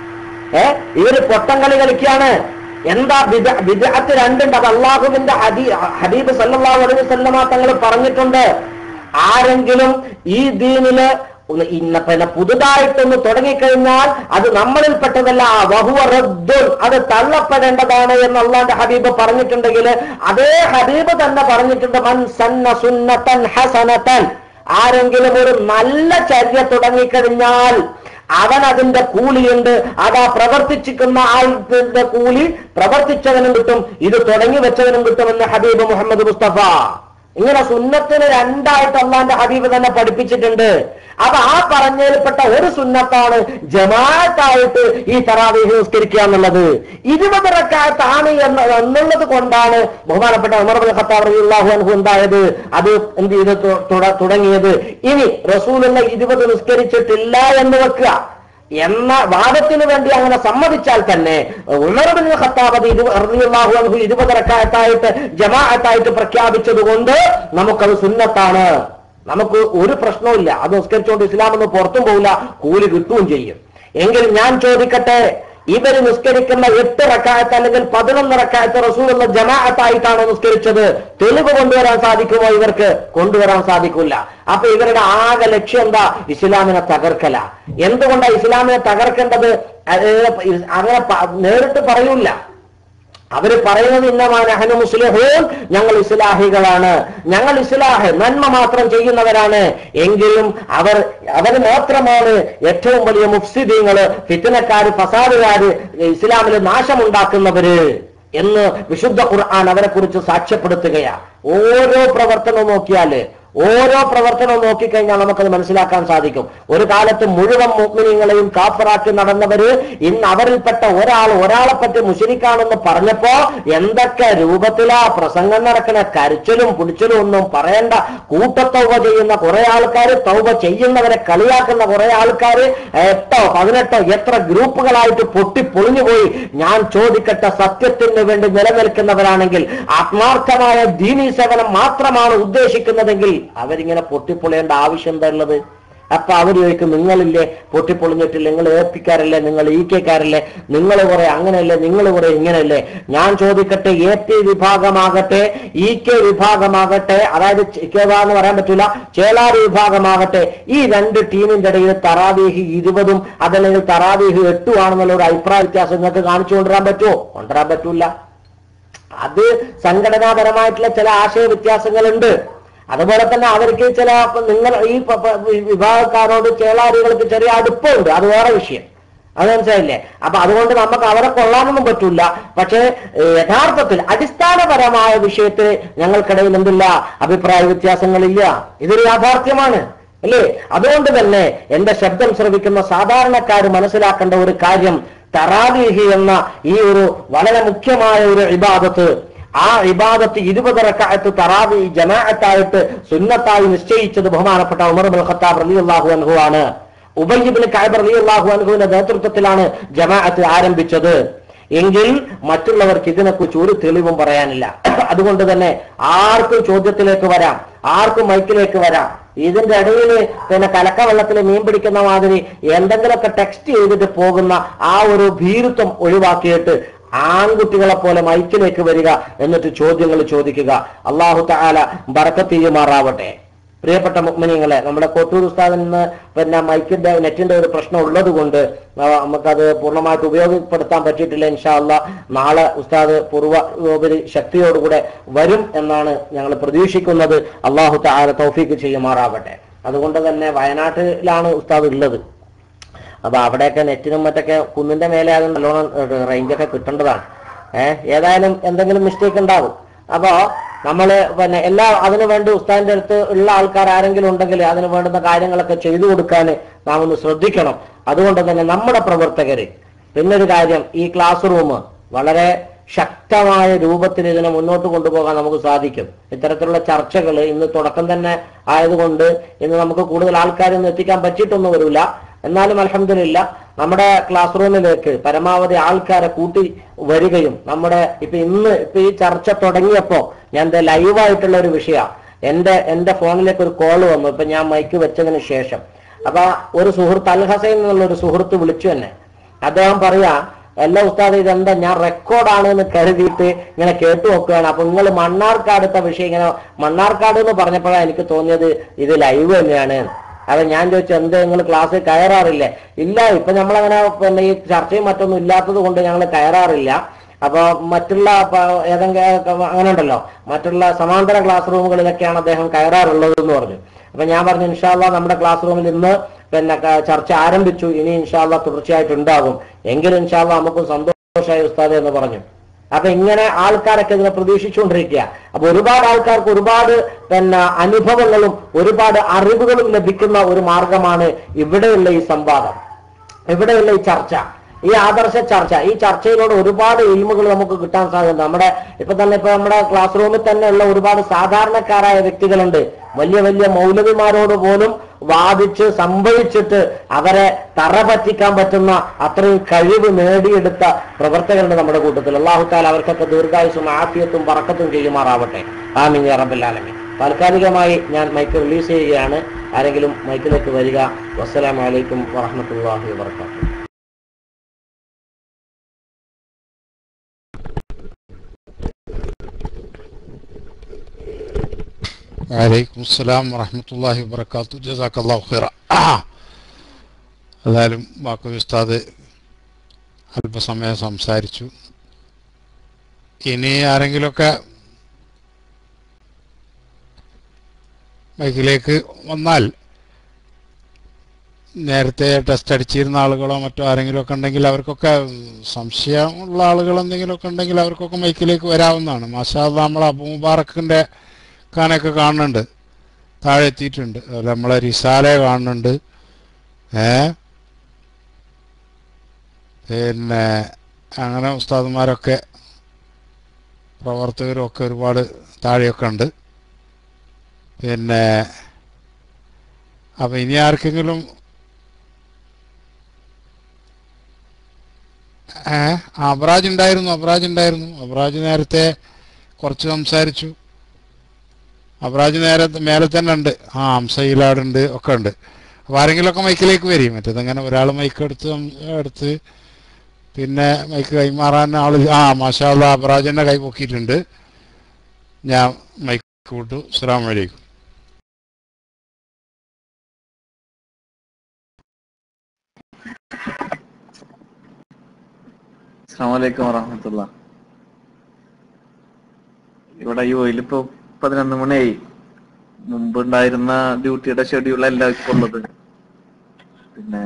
ഇവര് പൊട്ടം കളി കളിക്കുകയാണ്. എന്താ ബിദ്അത്ത്? രണ്ടുണ്ട്. അത് അള്ളാഹുവിന്റെ ഹബീബ് സല്ലല്ലാഹു അലൈഹി വസല്ലമ തങ്ങൾ പറഞ്ഞിട്ടുണ്ട്. ആരെങ്കിലും ഈ ദീനില് പിന്നെ പുതുതായിട്ടൊന്ന് തുടങ്ങിക്കഴിഞ്ഞാൽ അത് നമ്മളിൽപ്പെട്ടതല്ല, വഹുവ റദ്ദുൻ, അത് തള്ളപ്പെടേണ്ടതാണ് എന്ന് അള്ളാഹുവിന്റെ ഹബീബ് പറഞ്ഞിട്ടുണ്ടെങ്കിൽ അതേ ഹബീബ് തന്നെ പറഞ്ഞിട്ടുണ്ട്, മൻ സന്ന സുന്നതൻ ഹസനതൻ, ആരെങ്കിലും ഒരു നല്ല ചര്യ തുടങ്ങിക്കഴിഞ്ഞാൽ അവൻ അതിന്റെ കൂലിയുണ്ട്. അതാ പ്രവർത്തിച്ചിരിക്കുന്ന ആളുടെ കൂലി പ്രവർത്തിച്ചവനും കിട്ടും, ഇത് തുടങ്ങി വെച്ചവനും കിട്ടുമെന്ന് ഹബീബ് മുഹമ്മദ് മുസ്തഫ. ഇങ്ങനെ സുന്നത്തിന് രണ്ടായിട്ട് അള്ളാന്റെ ഹബീബ് തന്നെ പഠിപ്പിച്ചിട്ടുണ്ട്. അപ്പൊ ആ പറഞ്ഞതിൽപ്പെട്ട ഒരു സുന്നത്താണ് ജമാഅത്തായിട്ട് ഈ തറാവീഹ് നിസ്കരിക്കുക എന്നുള്ളത്. 20 റക്അത്താണ് എന്നുള്ളത് കൊണ്ടാണ് ബഹുമാനപ്പെട്ട ഉമർ ഇബ്നു ഖത്താബ് റളിയല്ലാഹു അൻഹു എന്തായത്, അത് എന്ത് ചെയ്ത് തുടങ്ങിയത്. ഇനി റസൂലുള്ള 20 നിസ്കരിച്ചിട്ടില്ല എന്ന് വെക്കുക എന്ന വാദത്തിന് വേണ്ടി അങ്ങനെ സമ്മതിച്ചാൽ തന്നെ ഉമർ ഇബ്നു ഖത്താബ് റളിയല്ലാഹു അൻഹു 20 റക്അത്തായിട്ട് ജമാഅത്തായിട്ട് പ്രഖ്യാപിച്ചത് കൊണ്ട് നമുക്കത് സുന്നത്താണ്. നമുക്ക് ഒരു പ്രശ്നവുമില്ല, അത് നിസ്കരിച്ചുകൊണ്ട് ഇസ്ലാം ഒന്നും പുറത്തും പോകില്ല, കൂലി കിട്ടുകയും ചെയ്യും. എങ്കിൽ ഞാൻ ചോദിക്കട്ടെ, ഇവര് നിസ്കരിക്കുന്ന 8 റക്അത്ത് അല്ലെങ്കിൽ 11 റക്അത്ത് റസൂലുള്ള ജമാഅത്തായിട്ടാണ് നിസ്കരിച്ചത്. തെളിവ് കൊണ്ടുവരാൻ സാധിക്കുമോ? ഇവർക്ക് കൊണ്ടുവരാൻ സാധിക്കില്ല. അപ്പൊ ഇവരുടെ ആകെ ലക്ഷ്യം എന്താ? ഇസ്ലാമിനെ തകർക്കല. എന്തുകൊണ്ടാണ് ഇസ്ലാമിനെ തകർക്കേണ്ടത്? അങ്ങനെ നേരിട്ട് പറയൂല. അവര് പറയുന്നത് ഇന്നമാ നഹ്നു മുസ്ലിഹൂൻ, ഞങ്ങൾ ഇസ്ലാഹികളാണ്, ഞങ്ങൾ ഇസ്ലാഹ് നന്മ മാത്രം ചെയ്യുന്നവരാണ്. എങ്കിലും അവര് മാത്രമാണ് ഏറ്റവും വലിയ മുഫ്സിദീങ്ങള്, ഫിത്നക്കാര്, ഫസാദുകാര്, ഇസ്ലാമിൽ നാശമുണ്ടാക്കുന്നവര് എന്ന് വിശുദ്ധ ഖുർആൻ അവരെ കുറിച്ച് സാക്ഷ്യപ്പെടുത്തുകയാ. ഓരോ പ്രവർത്തനവും നോക്കിക്കഴിഞ്ഞാൽ നമുക്കത് മനസ്സിലാക്കാൻ സാധിക്കും. ഒരു കാലത്ത് മുഴുവൻ മുഅ്മിനീങ്ങളെയും കാഫിറാക്കി നടന്നവര് ഇന്ന് അവരിൽപ്പെട്ട ഒരാളെ പറ്റി മുശ്രിക്കാണെന്ന് പറഞ്ഞപ്പോ എന്തൊക്കെ രൂപത്തിലാ പ്രസംഗം നടക്കണ, കരച്ചിലും പിടിച്ചിലും ഒന്നും പറയേണ്ട. കൂട്ടത്തൗബ ചെയ്യുന്ന കുറെ ആൾക്കാര്, തൗബ ചെയ്യുന്നവരെ കളിയാക്കുന്ന കുറെ ആൾക്കാര്, 8 18 എത്ര ഗ്രൂപ്പുകളായിട്ട് പൊട്ടിപ്പൊളിഞ്ഞുപോയി. ഞാൻ ചോദിക്കട്ടെ, സത്യത്തിന് വേണ്ടി നിലനിൽക്കുന്നവരാണെങ്കിൽ, ആത്മാർത്ഥമായ ദീനീ സേവനം മാത്രമാണ് ഉദ്ദേശിക്കുന്നതെങ്കിൽ അവരിങ്ങനെ പൊട്ടിപ്പൊളിയേണ്ട ആവശ്യം എന്താ ഉള്ളത്? അപ്പൊ അവർ ചോദിക്കും, നിങ്ങളില്ലേ പൊട്ടിപ്പൊളിഞ്ഞിട്ടില്ല, നിങ്ങൾ ഏൽപ്പിക്കാറില്ലേ, നിങ്ങൾ ഈക്കേക്കാറില്ലേ, നിങ്ങൾ കുറെ അങ്ങനെയല്ലേ, നിങ്ങൾ കുറെ ഇങ്ങനെയല്ലേ? ഞാൻ ചോദിക്കട്ടെ, AP വിഭാഗമാകട്ടെ, EK വിഭാഗമാകട്ടെ, അതായത് എന്ന് പറയാൻ പറ്റൂല, ചേളാരി വിഭാഗമാകട്ടെ, ഈ 2 ടീമിന്റെ ഇടയിൽ തറാവീഹ് 20 അതല്ലെങ്കിൽ തറാവീഹ് 8 ആണെന്നുള്ള ഒരു അഭിപ്രായ വ്യത്യാസം നിങ്ങൾക്ക് കാണിച്ചു കൊണ്ടുവരാൻ പറ്റുമോ? കൊണ്ടുവരാൻ പറ്റൂല. അത് സംഘടനാപരമായിട്ടുള്ള ചില ആശയ വ്യത്യാസങ്ങളുണ്ട്. അതുപോലെ തന്നെ അവർക്ക് നിങ്ങൾ ഈ വിഭാഗക്കാരോട് ചേളാരികൾക്ക് ചെറിയ അടുപ്പമുണ്ട്, അത് വേറെ വിഷയം. അത് മനസ്സിലായില്ലേ? അപ്പൊ അതുകൊണ്ട് നമുക്ക് അവരെ കൊള്ളാനൊന്നും പറ്റൂല. പക്ഷേ യഥാർത്ഥത്തിൽ അടിസ്ഥാനപരമായ വിഷയത്തിൽ ഞങ്ങൾക്കിടയിൽ എന്തില്ല, അഭിപ്രായ വ്യത്യാസങ്ങളില്ല. ഇതൊരു യാഥാർത്ഥ്യമാണ്, അല്ലേ? അതുകൊണ്ട് തന്നെ എന്റെ ശബ്ദം ശ്രവിക്കുന്ന സാധാരണക്കാർ മനസ്സിലാക്കേണ്ട ഒരു കാര്യം, തറാവീഹ് എന്ന ഈ ഒരു വളരെ മുഖ്യമായ ഒരു ഇബാദത്ത്, ആ ഇബാദത്ത് 20 റക്അത്ത് തറാവീഹ് ജമാഅത്തായിട്ട് സുന്നത്തായി നിശ്ചയിച്ചത് ബഹുമാനപ്പെട്ട ഉമർ ഇബ്നു ഖത്താബ് റളിയല്ലാഹു അൻഹു ആണ്. ഉബയ്യ് ഇബ്നു കഅബ് റളിയല്ലാഹു അൻഹുവിന്റെ നേതൃത്വത്തിലാണ് ജമാഅത്ത് ആരംഭിച്ചത്. എങ്കിൽ മറ്റുള്ളവർക്ക് ഇതിനെക്കുറിച്ച് ഒരു തെളിവും പറയാനില്ല. അതുകൊണ്ട് തന്നെ ആർക്കും ചോദ്യത്തിലേക്ക് വരാം, ആർക്കും മൈക്കിലേക്ക് വരാം. ഇതിന്റെ ഇടയിൽ പിന്നെ കലക്കവെള്ളത്തിൽ മീൻ പിടിക്കുന്ന മാതിരി എന്തെങ്കിലുമൊക്കെ ടെക്സ്റ്റ് ചെയ്തിട്ട് പോകുന്ന ആ ഒരു ഭീരുത്വം ഒഴിവാക്കിയിട്ട് ആൺകുട്ടികളെ പോലെ മൈക്കിലേക്ക് വരിക, എന്നിട്ട് ചോദ്യങ്ങൾ ചോദിക്കുക. അല്ലാഹു തആല ബറക്കത്ത് ചെയ്യുമാറാവട്ടെ. പ്രിയപ്പെട്ട മുഅ്മിനീങ്ങളെ, നമ്മുടെ കോട്ടൂർ ഉസ്താദിൽ നിന്ന് പിന്നെ മൈക്കിന്റെ നെറ്റിന്റെ ഒരു പ്രശ്നം ഉള്ളത് കൊണ്ട് നമുക്കത് പൂർണ്ണമായിട്ട് ഉപയോഗപ്പെടുത്താൻ പറ്റിയിട്ടില്ല. ഇൻഷാ അല്ലാഹ് നാളെ ഉസ്താദ് പൂർവ്വോപരി ശക്തിയോടുകൂടെ വരും എന്നാണ് ഞങ്ങൾ പ്രതീക്ഷിക്കുന്നത്. അല്ലാഹു തആല തൗഫീഖ് ചെയ്യുമാറാവട്ടെ. അതുകൊണ്ട് തന്നെ വയനാട്ടിലാണ് ഉസ്താദ് ഉള്ളത്. അപ്പൊ അവിടെയൊക്കെ നെറ്റിനും മറ്റൊക്കെ കുന്നിന്റെ മേലെ അത് നല്ലോണം റേഞ്ചൊക്കെ കിട്ടേണ്ടതാണ്. ഏതായാലും എന്തെങ്കിലും മിസ്റ്റേക്ക് ഉണ്ടാകും. അപ്പോ നമ്മള് പിന്നെ അതിനു വേണ്ടി ഉസ്താദിന്റെ അടുത്ത് ഉള്ള ആൾക്കാർ ആരെങ്കിലും ഉണ്ടെങ്കിൽ അതിന് വേണ്ടുന്ന കാര്യങ്ങളൊക്കെ ചെയ്തു കൊടുക്കാൻ നാം ഒന്ന് ശ്രദ്ധിക്കണം. അതുകൊണ്ട് തന്നെ നമ്മുടെ പ്രവർത്തകര്, പിന്നൊരു കാര്യം, ഈ ക്ലാസ് റൂം വളരെ ശക്തമായ രൂപത്തിൽ ഇതിനെ മുന്നോട്ട് കൊണ്ടുപോകാൻ നമുക്ക് സാധിക്കും. ഇത്തരത്തിലുള്ള ചർച്ചകൾ ഇന്ന് തുടക്കം തന്നെ ആയതുകൊണ്ട് ഇന്ന് നമുക്ക് കൂടുതൽ ആൾക്കാരൊന്നും എത്തിക്കാൻ പറ്റിയിട്ടൊന്നും വരില്ല. എന്നാലും അൽഹംദുലില്ലാ നമ്മുടെ ക്ലാസ് റൂമിലേക്ക് പരമാവധി ആൾക്കാരെ കൂട്ടി വരികയും ഇപ്പൊ ഈ ചർച്ച തുടങ്ങിയപ്പോ ഞാൻ ലൈവായിട്ടുള്ള ഒരു വിഷയമാണ്. എന്റെ ഫോണിലേക്ക് ഒരു കോള് വന്നു ഇപ്പൊ ഞാൻ മൈക്ക് വെച്ചതിന് ശേഷം. അപ്പൊ ഒരു സുഹൃത്ത് അൽ ഹസൈൻ എന്നുള്ള ഒരു സുഹൃത്ത് വിളിച്ചു എന്നെ. അദ്ദേഹം പറയാ, എല്ലാ ഉസ്താദ് ഇതെന്താ ഞാൻ റെക്കോർഡാണ് എന്ന് കരുതിയിട്ട് ഇങ്ങനെ കേട്ടു നോക്കുകയാണ്. അപ്പൊ നിങ്ങൾ മണ്ണാർക്കാടുത്ത വിഷയം ഇങ്ങനെ മണ്ണാർക്കാട് എന്ന് പറഞ്ഞപ്പോഴാണ് എനിക്ക് തോന്നിയത് ഇത് ലൈവ് തന്നെയാണ്. അപ്പൊ ഞാൻ ചോദിച്ചു, എന്ത് നിങ്ങൾ ക്ലാസ്സിൽ കയറാറില്ലേ? ഇല്ല, ഇപ്പൊ നമ്മളങ്ങനെ പിന്നെ ഈ ചർച്ചയും മറ്റൊന്നും ഇല്ലാത്തത് കൊണ്ട് ഞങ്ങൾ കയറാറില്ല. അപ്പൊ മറ്റുള്ള ഏതെങ്കിലും അങ്ങനെ ഉണ്ടല്ലോ, മറ്റുള്ള സമാന്തര ക്ലാസ് റൂമുകളിലൊക്കെയാണ് അദ്ദേഹം കയറാറുള്ളത് എന്ന് പറഞ്ഞു. അപ്പൊ ഞാൻ പറഞ്ഞു, ഇൻഷാ അല്ലാഹ് നമ്മുടെ ക്ലാസ് റൂമിൽ ഇന്ന് പിന്നെ ചർച്ച ആരംഭിച്ചു, ഇനി ഇൻഷാ അല്ലാഹ് തുടർച്ചയായിട്ടുണ്ടാകും, എങ്കിലും ഇൻഷാ അല്ലാഹ് നമുക്ക് സന്തോഷമായി ഉസ്താദ് എന്ന് പറഞ്ഞു. അപ്പൊ ഇങ്ങനെ ആൾക്കാരൊക്കെ ഇതിനെ പ്രതീക്ഷിച്ചുകൊണ്ടിരിക്കുക. അപ്പൊ ഒരുപാട് ആൾക്കാർക്ക് ഒരുപാട് പിന്നെ അനുഭവങ്ങളും ഒരുപാട് അറിവുകളും ലഭിക്കുന്ന ഒരു മാർഗമാണ് ഇവിടെയുള്ള ഈ സംവാദം, ഇവിടെയുള്ള ഈ ചർച്ച, ഈ ആദർശ ചർച്ച. ഈ ചർച്ചയിലൂടെ ഒരുപാട് ഇൽമുകൾ നമുക്ക് കിട്ടാൻ സാധ്യത. ഇപ്പൊ നമ്മുടെ ക്ലാസ് റൂമിൽ തന്നെ ഉള്ള ഒരുപാട് സാധാരണക്കാരായ വ്യക്തികളുണ്ട്. വലിയ വലിയ മൗലവിമാരോട് പോലും വാദിച്ച് സംഭവിച്ചിട്ട് അവരെ തറ പറ്റിക്കാൻ പറ്റുന്ന അത്രയും കഴിവ് നേടിയെടുത്ത പ്രവർത്തകരുണ്ട് നമ്മുടെ കൂട്ടത്തിൽ. അല്ലാഹു തആല അവർക്കൊക്കെ ദീർഘായുസ്സും ആഫിയത്തും ബറക്കത്തും ചെയ്യുമാറാവട്ടെ. ആമീൻ യാ റബ്ബൽ ആലമീൻ. താൽക്കാലികമായി ഞാൻ മൈക്ക് റിലീസ് ചെയ്യുകയാണ്. ആരെങ്കിലും മൈക്കിലേക്ക് വരിക. വസ്സലാമു അലൈക്കും വറഹ്മത്തുള്ളാഹി വബറകാതുഹു.
വലൈക്കും അസ്സലാം വറഹ്മത്തുള്ളാഹി വബറകാതുഹു. ജസാക്കല്ലാഹു ഖൈറ. ഏതായാലും ബാക്കി ഉസ്താദ് അല്പസമയം സംസാരിച്ചു. ഇനി ആരെങ്കിലുമൊക്കെ മൈക്കിലേക്ക് വന്നാൽ, നേരത്തെ ടെസ്റ്റ് അടിച്ചിരുന്ന ആളുകളോ മറ്റോ ആരെങ്കിലുമൊക്കെ ഉണ്ടെങ്കിൽ അവർക്കൊക്കെ സംശയമുള്ള ആളുകൾ എന്തെങ്കിലുമൊക്കെ ഉണ്ടെങ്കിൽ അവർക്കൊക്കെ മൈക്കിലേക്ക് വരാവുന്നതാണ്. മാഷാ അല്ലാഹ് നമ്മളെ അബൂ മുബാറക്കിൻ്റെ ഖാനൊക്കെ കാണുന്നുണ്ട്, താഴെ എത്തിയിട്ടുണ്ട്. അതുപോലെ നമ്മളെ റിസാലെ കാണുന്നുണ്ട്. പിന്നെ അങ്ങനെ ഉസ്താദുമാരൊക്കെ പ്രവർത്തകരും ഒക്കെ ഒരുപാട് താഴെയൊക്കെ ഉണ്ട്. പിന്നെ അപ്പം ഇനി ആർക്കെങ്കിലും അബ്രാജ് ഉണ്ടായിരുന്നു. അബ്രാജ് നേരത്തെ കുറച്ച് സംസാരിച്ചു. അബ്രാജ് മേലെ തന്നെ ഉണ്ട്. ഹംസയിലാടുണ്ട്, ഒക്കെ ഉണ്ട്. അപ്പോൾ ആരെങ്കിലുമൊക്കെ മൈക്കിലേക്ക് വരും. മറ്റേതങ്ങനെ ഒരാൾ മൈക്ക് എടുത്ത് പിന്നെ മൈക്ക് കൈമാറാൻ ആൾ മാഷാ അല്ലാഹ് അബ്രാജിൻ്റെ കൈ പൊക്കിയിട്ടുണ്ട്. ഞാൻ മൈക്ക് വിട്ടു. അസ്സലാമു അലൈക്കും.
അസ്സലാമു അലൈക്കും വറഹ്മത്തുള്ളാഹി. ഇവിടെ യുഎഇലിപ്പോ 11 മണിയായി. മുമ്പുണ്ടായിരുന്ന ഡ്യൂട്ടിയുടെ ഷെഡ്യൂൾ അല്ല ഇപ്പോൾ ഉള്ളത്. പിന്നെ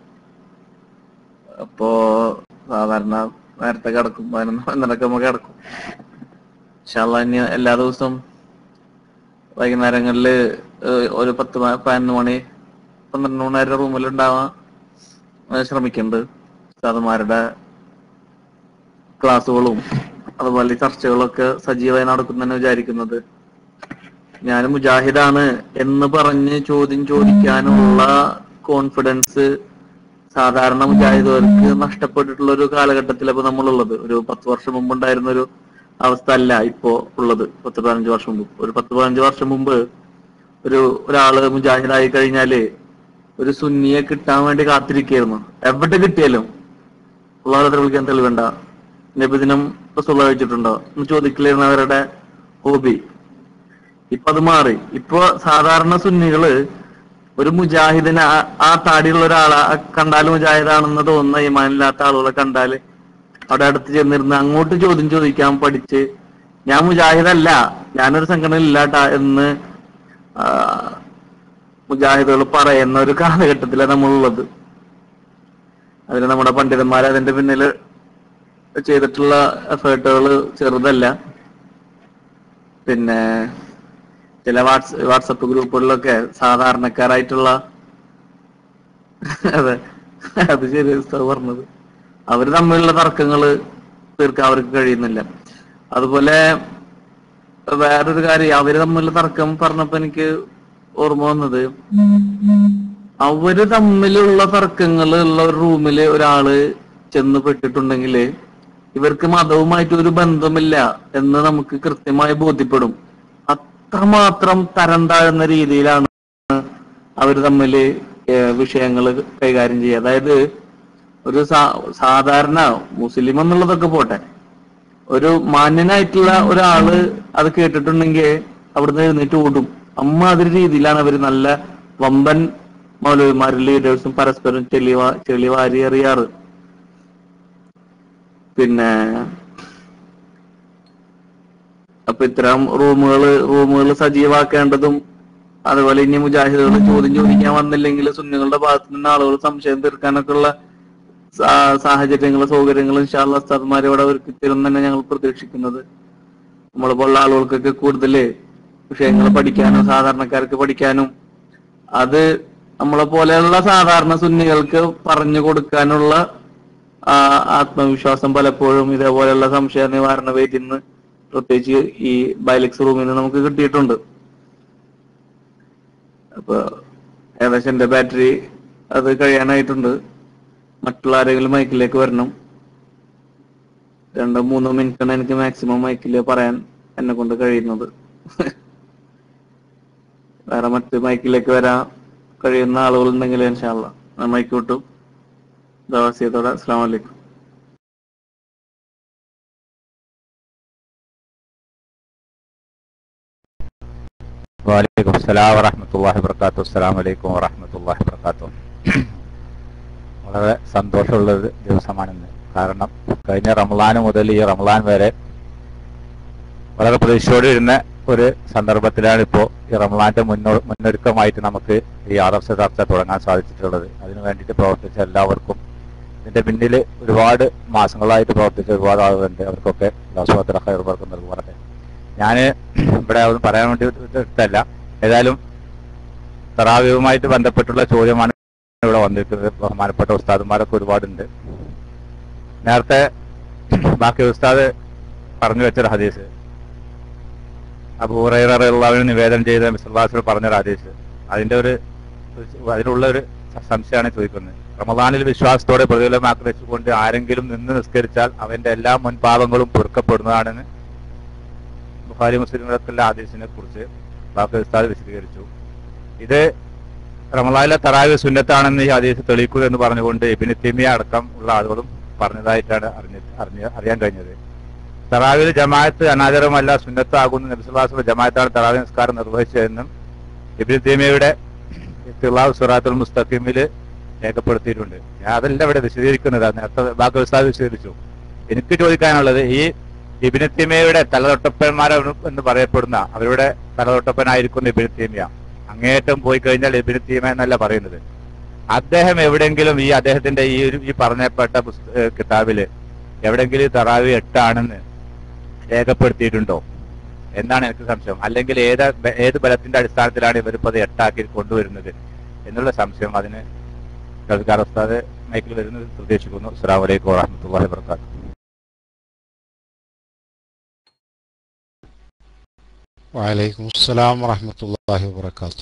അപ്പോ സാധാരണ നേരത്തെ കിടക്കും, 11 കിടക്കും. ഇൻഷാ അല്ലാഹ് ഇനി എല്ലാ ദിവസവും വൈകുന്നേരങ്ങളില് ഒരു 10-11 മണി 12 മണി വരെ റൂമിലുണ്ടാവാൻ ശ്രമിക്കുന്നുണ്ട്. ഉസ്താദുമാരുടെ ക്ലാസ്സുകളും അതുപോലെ ചർച്ചകളൊക്കെ സജീവമായി നടക്കുന്നെന്ന് വിചാരിക്കുന്നത്. ഞാൻ മുജാഹിദാണ് എന്ന് പറഞ്ഞ് ചോദ്യം ചോദിക്കാനുള്ള കോൺഫിഡൻസ് സാധാരണ മുജാഹിദുകൾക്ക് നഷ്ടപ്പെട്ടിട്ടുള്ള ഒരു കാലഘട്ടത്തിലാണ് ഇപ്പൊ നമ്മളുള്ളത്. ഒരു 10 വർഷം മുമ്പ് ഉണ്ടായിരുന്ന ഒരു അവസ്ഥ അല്ല ഇപ്പോ ഉള്ളത്. 10-15 വർഷം മുമ്പ്, ഒരു 10-15 വർഷം മുമ്പ് ഒരാള് മുജാഹിദായി കഴിഞ്ഞാല് ഒരു സുന്നിയെ കിട്ടാൻ വേണ്ടി കാത്തിരിക്കുകയായിരുന്നു. എവിടെ കിട്ടിയാലും അള്ളാഹുവിനെ വിളിക്കാൻ തെളിവുണ്ട, നബിദിനം റസൂലുള്ളാഹി വെച്ചിട്ടുണ്ടോ എന്ന് ചോദിക്കലായിരുന്നു അവരുടെ ഹോബി. ഇപ്പൊ അത് മാറി. ഇപ്പൊ സാധാരണ സുന്നികള് ഒരു മുജാഹിദിനെ, ആ താടിയുള്ള ഒരാളെ കണ്ടാല് മുജാഹിദാണെന്ന് തോന്നുന്ന ഈമാനില്ലാത്ത ആളുകളെ കണ്ടാല് അവിടെ അടുത്ത് ചെന്നിരുന്ന് അങ്ങോട്ട് ചോദ്യം ചോദിക്കാൻ പഠിച്ച് ഞാൻ മുജാഹിദല്ല, ഞാനൊരു സംഘടന ഇല്ലാട്ടാ എന്ന് മുജാഹിദുകൾ പറയുന്ന ഒരു കാലഘട്ടത്തിലാണ് നമ്മളുള്ളത്. അതിന് നമ്മുടെ പണ്ഡിതന്മാർ അതിന്റെ പിന്നിൽ ചെയ്തിട്ടുള്ള എഫേർട്ടുകൾ ചെറുതല്ല. പിന്നെ ചില വാട്സപ്പ് ഗ്രൂപ്പുകളിലൊക്കെ സാധാരണക്കാരായിട്ടുള്ള അതെ, അത് ശരി ഉസ്താദ് പറഞ്ഞത്, അവര് തമ്മിലുള്ള തർക്കങ്ങള് തീർക്കാൻ അവർക്ക് കഴിയുന്നില്ല. അതുപോലെ വേറൊരു കാര്യം, അവര് തമ്മിലുള്ള തർക്കം പറഞ്ഞപ്പോ എനിക്ക് ഓർമ്മ വന്നത്, അവര് തമ്മിലുള്ള തർക്കങ്ങൾ ഉള്ള ഒരു റൂമില് ഒരാള് ചെന്ന് പെട്ടിട്ടുണ്ടെങ്കിൽ ഇവർക്ക് മതവുമായിട്ട് ഒരു ബന്ധമില്ല എന്ന് നമുക്ക് കൃത്യമായി ബോധ്യപ്പെടും. അത്രമാത്രം തരം താഴ്ന്ന രീതിയിലാണ് അവര് തമ്മില് വിഷയങ്ങൾ കൈകാര്യം ചെയ്യുക. അതായത് ഒരു സാധാരണ മുസ്ലിം എന്നുള്ളതൊക്കെ പോട്ടെ, ഒരു മാന്യനായിട്ടുള്ള ഒരാള് അത് കേട്ടിട്ടുണ്ടെങ്കിൽ അവിടുന്ന് എഴുന്നേറ്റ് ഓടും. അമ്മാതിരി രീതിയിലാണ് അവര് നല്ല വമ്പൻ മൗലവിമാരും ലീഡേഴ്സും പരസ്പരം ചെളി വാരി എറിയാറ്. പിന്നെ അപ്പൊ ഇത്തരം റൂമുകൾ സജീവാക്കേണ്ടതും, അതുപോലെ ഇനി മുജാഹിദുകൾ ചോദ്യം ചോദിക്കാൻ വന്നില്ലെങ്കിൽ സുന്നികളുടെ ഭാഗത്തു നിന്ന് ആളുകൾ സംശയം തീർക്കാനൊക്കെ ഉള്ള സാഹചര്യങ്ങളും സൗകര്യങ്ങളും ഇൻഷാ അല്ലാഹ് ഉസ്താദ്മാർ ഇവിടെ ഒരുക്കി തരും തന്നെ ഞങ്ങൾ പ്രതീക്ഷിക്കുന്നത്. നമ്മളിപ്പോഴുള്ള ആളുകൾക്കൊക്കെ കൂടുതൽ വിഷയങ്ങൾ പഠിക്കാനും സാധാരണക്കാർക്ക് പഠിക്കാനും അത് നമ്മളെ പോലെയുള്ള സാധാരണ സുന്നികൾക്ക് പറഞ്ഞു കൊടുക്കാനുള്ള ആത്മവിശ്വാസം പലപ്പോഴും ഇതേപോലെയുള്ള സംശയ നിവാരണ വേദിയിൽ നിന്ന്, പ്രത്യേകിച്ച് ഈ ബൈലക്സ് റൂമിൽ നിന്ന് നമുക്ക് കിട്ടിയിട്ടുണ്ട്. അപ്പൊ ഏകദേശം എന്റെ ബാറ്ററി അത് കഴിയാനായിട്ടുണ്ട്. മറ്റുള്ള ആരെങ്കിലും മൈക്കിലേക്ക് വരണം. 2-3 മിനിറ്റാണ് എനിക്ക് മാക്സിമം മൈക്കില് പറയാൻ എന്നെ കൊണ്ട് കഴിയുന്നത്. വേറെ മറ്റ് മൈക്കിലേക്ക് വരാൻ കഴിയുന്ന ആളുകൾ ഉണ്ടെങ്കിൽ ഇൻഷാ അല്ലാഹ് ഞാൻ മൈക്ക് വിട്ടു. ദവാസിയത്തോടെ അസ്സലാമു അലൈക്കും.
വലൈക്കും അസ്സലാം വറഹ്മത്തുള്ളാഹി വബറകാതുഹു. അസ്സലാമു അലൈക്കും വറഹ്മത്തുള്ളാഹി വബറകാതുഹു. വളരെ സന്തോഷമുള്ള ഒരു ദിവസമാണിന്ന്. കാരണം കഴിഞ്ഞ റമളാൻ മുതൽ ഈ റമളാൻ വരെ വളരെ പ്രതീക്ഷയോടെ ഇരുന്ന ഒരു സന്ദർഭത്തിലാണ് ഇപ്പോൾ ഈ റമളാന്റെ മുന്നൊരുക്കമായിട്ട് നമുക്ക് ഈ ആദർശ ചർച്ച തുടങ്ങാൻ സാധിച്ചിട്ടുള്ളത്. അതിനു വേണ്ടിയിട്ട് പ്രവർത്തിച്ച എല്ലാവർക്കും, ഇതിന്റെ പിന്നിൽ ഒരുപാട് മാസങ്ങളായിട്ട് പ്രവർത്തിച്ച ഒരുപാട് ആളുകളുണ്ട്. അവർക്കൊക്കെ അല്ലാഹു സുബ്ഹാനഹു വ തആല ഖൈർ ബർക്കത്ത് നൽകട്ടെ. ഞാൻ ഇവിടെ ഒന്നും പറയാൻ വേണ്ടി എടുത്തല്ല. ഏതായാലും തറാവീഹുമായിട്ട് ബന്ധപ്പെട്ടുള്ള ചോദ്യമാണ് ഇവിടെ വന്നിരിക്കുന്നത്. ബഹുമാനപ്പെട്ട ഉസ്താദുമാരൊക്കെ ഒരുപാടുണ്ട്. നേരത്തെ ബാക്കി ഉസ്താദ് പറഞ്ഞു വെച്ചൊരു ഹദീസ്, അബൂ ഹുറൈറ റളിയല്ലാഹു അൻഹു നിവേദനം ചെയ്ത നബി സല്ലല്ലാഹു അലൈഹി വസല്ലം പറഞ്ഞൊരു ഹദീസ്, അതിനുള്ള ഒരു സംശയമാണ് ചോദിക്കുന്നത്. റമളാനിൽ വിശ്വാസത്തോടെ പ്രതിഫലം ആഗ്രഹിച്ചുകൊണ്ട് ആരെങ്കിലും നിന്ന് നിസ്കരിച്ചാൽ അവന്റെ എല്ലാ മുൻപാപങ്ങളും പൊറുക്കപ്പെടുന്നതാണെന്ന് ബുഖാരി മുസ്ലിമുകൾക്കുള്ള ഹദീസിനെ കുറിച്ച് ബാക്കി ഉസ്താദ് വിശദീകരിച്ചു. ഇത് റമളാനിലെ തറാവീഹ് സുന്നത്താണെന്ന് ഈ ഹദീസ് തെളിയിക്കുക എന്ന് പറഞ്ഞുകൊണ്ട് ഇബ്നു തൈമിയ അടക്കം ഉള്ള ആളുകളും പറഞ്ഞതായിട്ടാണ് അറിയാൻ കഴിഞ്ഞത്. തറാവീഹ് ജമാഅത്ത് അനാചാരമല്ല, സുന്നത്താകുന്ന നബി സല്ലല്ലാഹു അലൈഹി വസല്ലം ജമാഅത്താണ് തറാവീഹ് നിസ്കാരം നിർവഹിച്ചതെന്നും ഇബ്നു തൈമിയയുടെ ഇഖ്തിലാഉ സിറാത്തുൽ മുസ്തഖീമിൽ രേഖപ്പെടുത്തിയിട്ടുണ്ട്. ഞാൻ അതല്ല ഇവിടെ വിശദീകരിക്കുന്നത്, നേരത്തെ ബാക്കി ഉസ്താദ് വിശദീകരിച്ചു. എനിക്ക് ചോദിക്കാനുള്ളത്, ഈ ഇബ്നു തൈമിയയുടെ തലതൊട്ടപ്പന്മാർ എന്ന് പറയപ്പെടുന്ന അവരുടെ തലതൊട്ടപ്പനായിരിക്കുന്ന ഇബ്നു തൈമിയ അങ്ങേയറ്റം പോയി കഴിഞ്ഞാൽ ഇബ്നു തൈമിയ എന്നല്ല പറയുന്നത്. അദ്ദേഹം എവിടെയെങ്കിലും ഈ അദ്ദേഹത്തിന്റെ ഈ പറഞ്ഞപ്പെട്ട കിതാബില് എവിടെയെങ്കിലും തറാവീഹ് 8 ആണെന്ന് രേഖപ്പെടുത്തിയിട്ടുണ്ടോ എന്നാണ് എനിക്ക് സംശയം. അല്ലെങ്കിൽ ഏത് ബലത്തിന്റെ അടിസ്ഥാനത്തിലാണ് ഇവരിപ്പോ അത് 8 ആക്കി കൊണ്ടുവരുന്നത് എന്നുള്ള സംശയം. അതിന് കേൾക്കാൻ ഉസ്താദ് മൈക്കിൽ വരുന്നത് പ്രതീക്ഷിക്കുന്നു. അസ്സലാമു അലൈക്കും വറഹ്മത്തുള്ളാഹി വബറകാതുഹു.
വലൈക്കും അസ്സലാം വറഹ്മത്തുള്ളാഹി വബറകാതുഹു.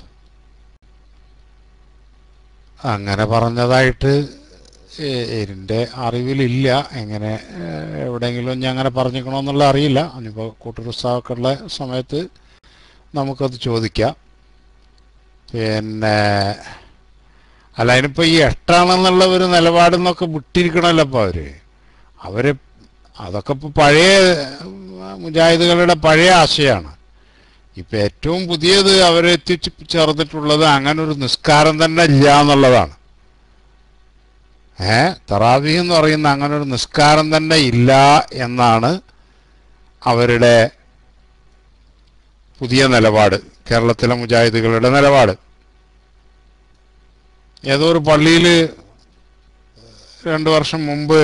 അങ്ങനെ പറഞ്ഞതായിട്ട് എൻ്റെ അറിവിലില്ല. എങ്ങനെ എവിടെയെങ്കിലും ഞാൻ അങ്ങനെ പറഞ്ഞിക്കണമെന്നുള്ള അറിയില്ല. ഇനിയിപ്പോൾ കൂട്ടുപുസ്തകമൊക്കെ ഉള്ള സമയത്ത് നമുക്കത് ചോദിക്കാം. പിന്നെ അല്ല, അതിനിപ്പോൾ ഈ 8 ആണെന്നുള്ള ഒരു നിലപാടെന്നൊക്കെ വിട്ടിരിക്കണമല്ലോ ഇപ്പോൾ അവര് അതൊക്കെ ഇപ്പോൾ പഴയ മുജാഹിദുകളുടെ പഴയ ആശയമാണ്. ഇപ്പം ഏറ്റവും പുതിയത് അവരെത്തിച്ചേർന്നിട്ടുള്ളത് അങ്ങനെ ഒരു നിസ്കാരം തന്നെ ഇല്ല എന്നുള്ളതാണ്. തറാവീഹ് എന്ന് പറയുന്ന അങ്ങനെ ഒരു നിസ്കാരം തന്നെ ഇല്ല എന്നാണ് അവരുടെ പുതിയ നിലപാട്, കേരളത്തിലെ മുജാഹിദുകളുടെ നിലപാട്. ഏതോ ഒരു പള്ളിയിൽ 2 വർഷം മുമ്പ്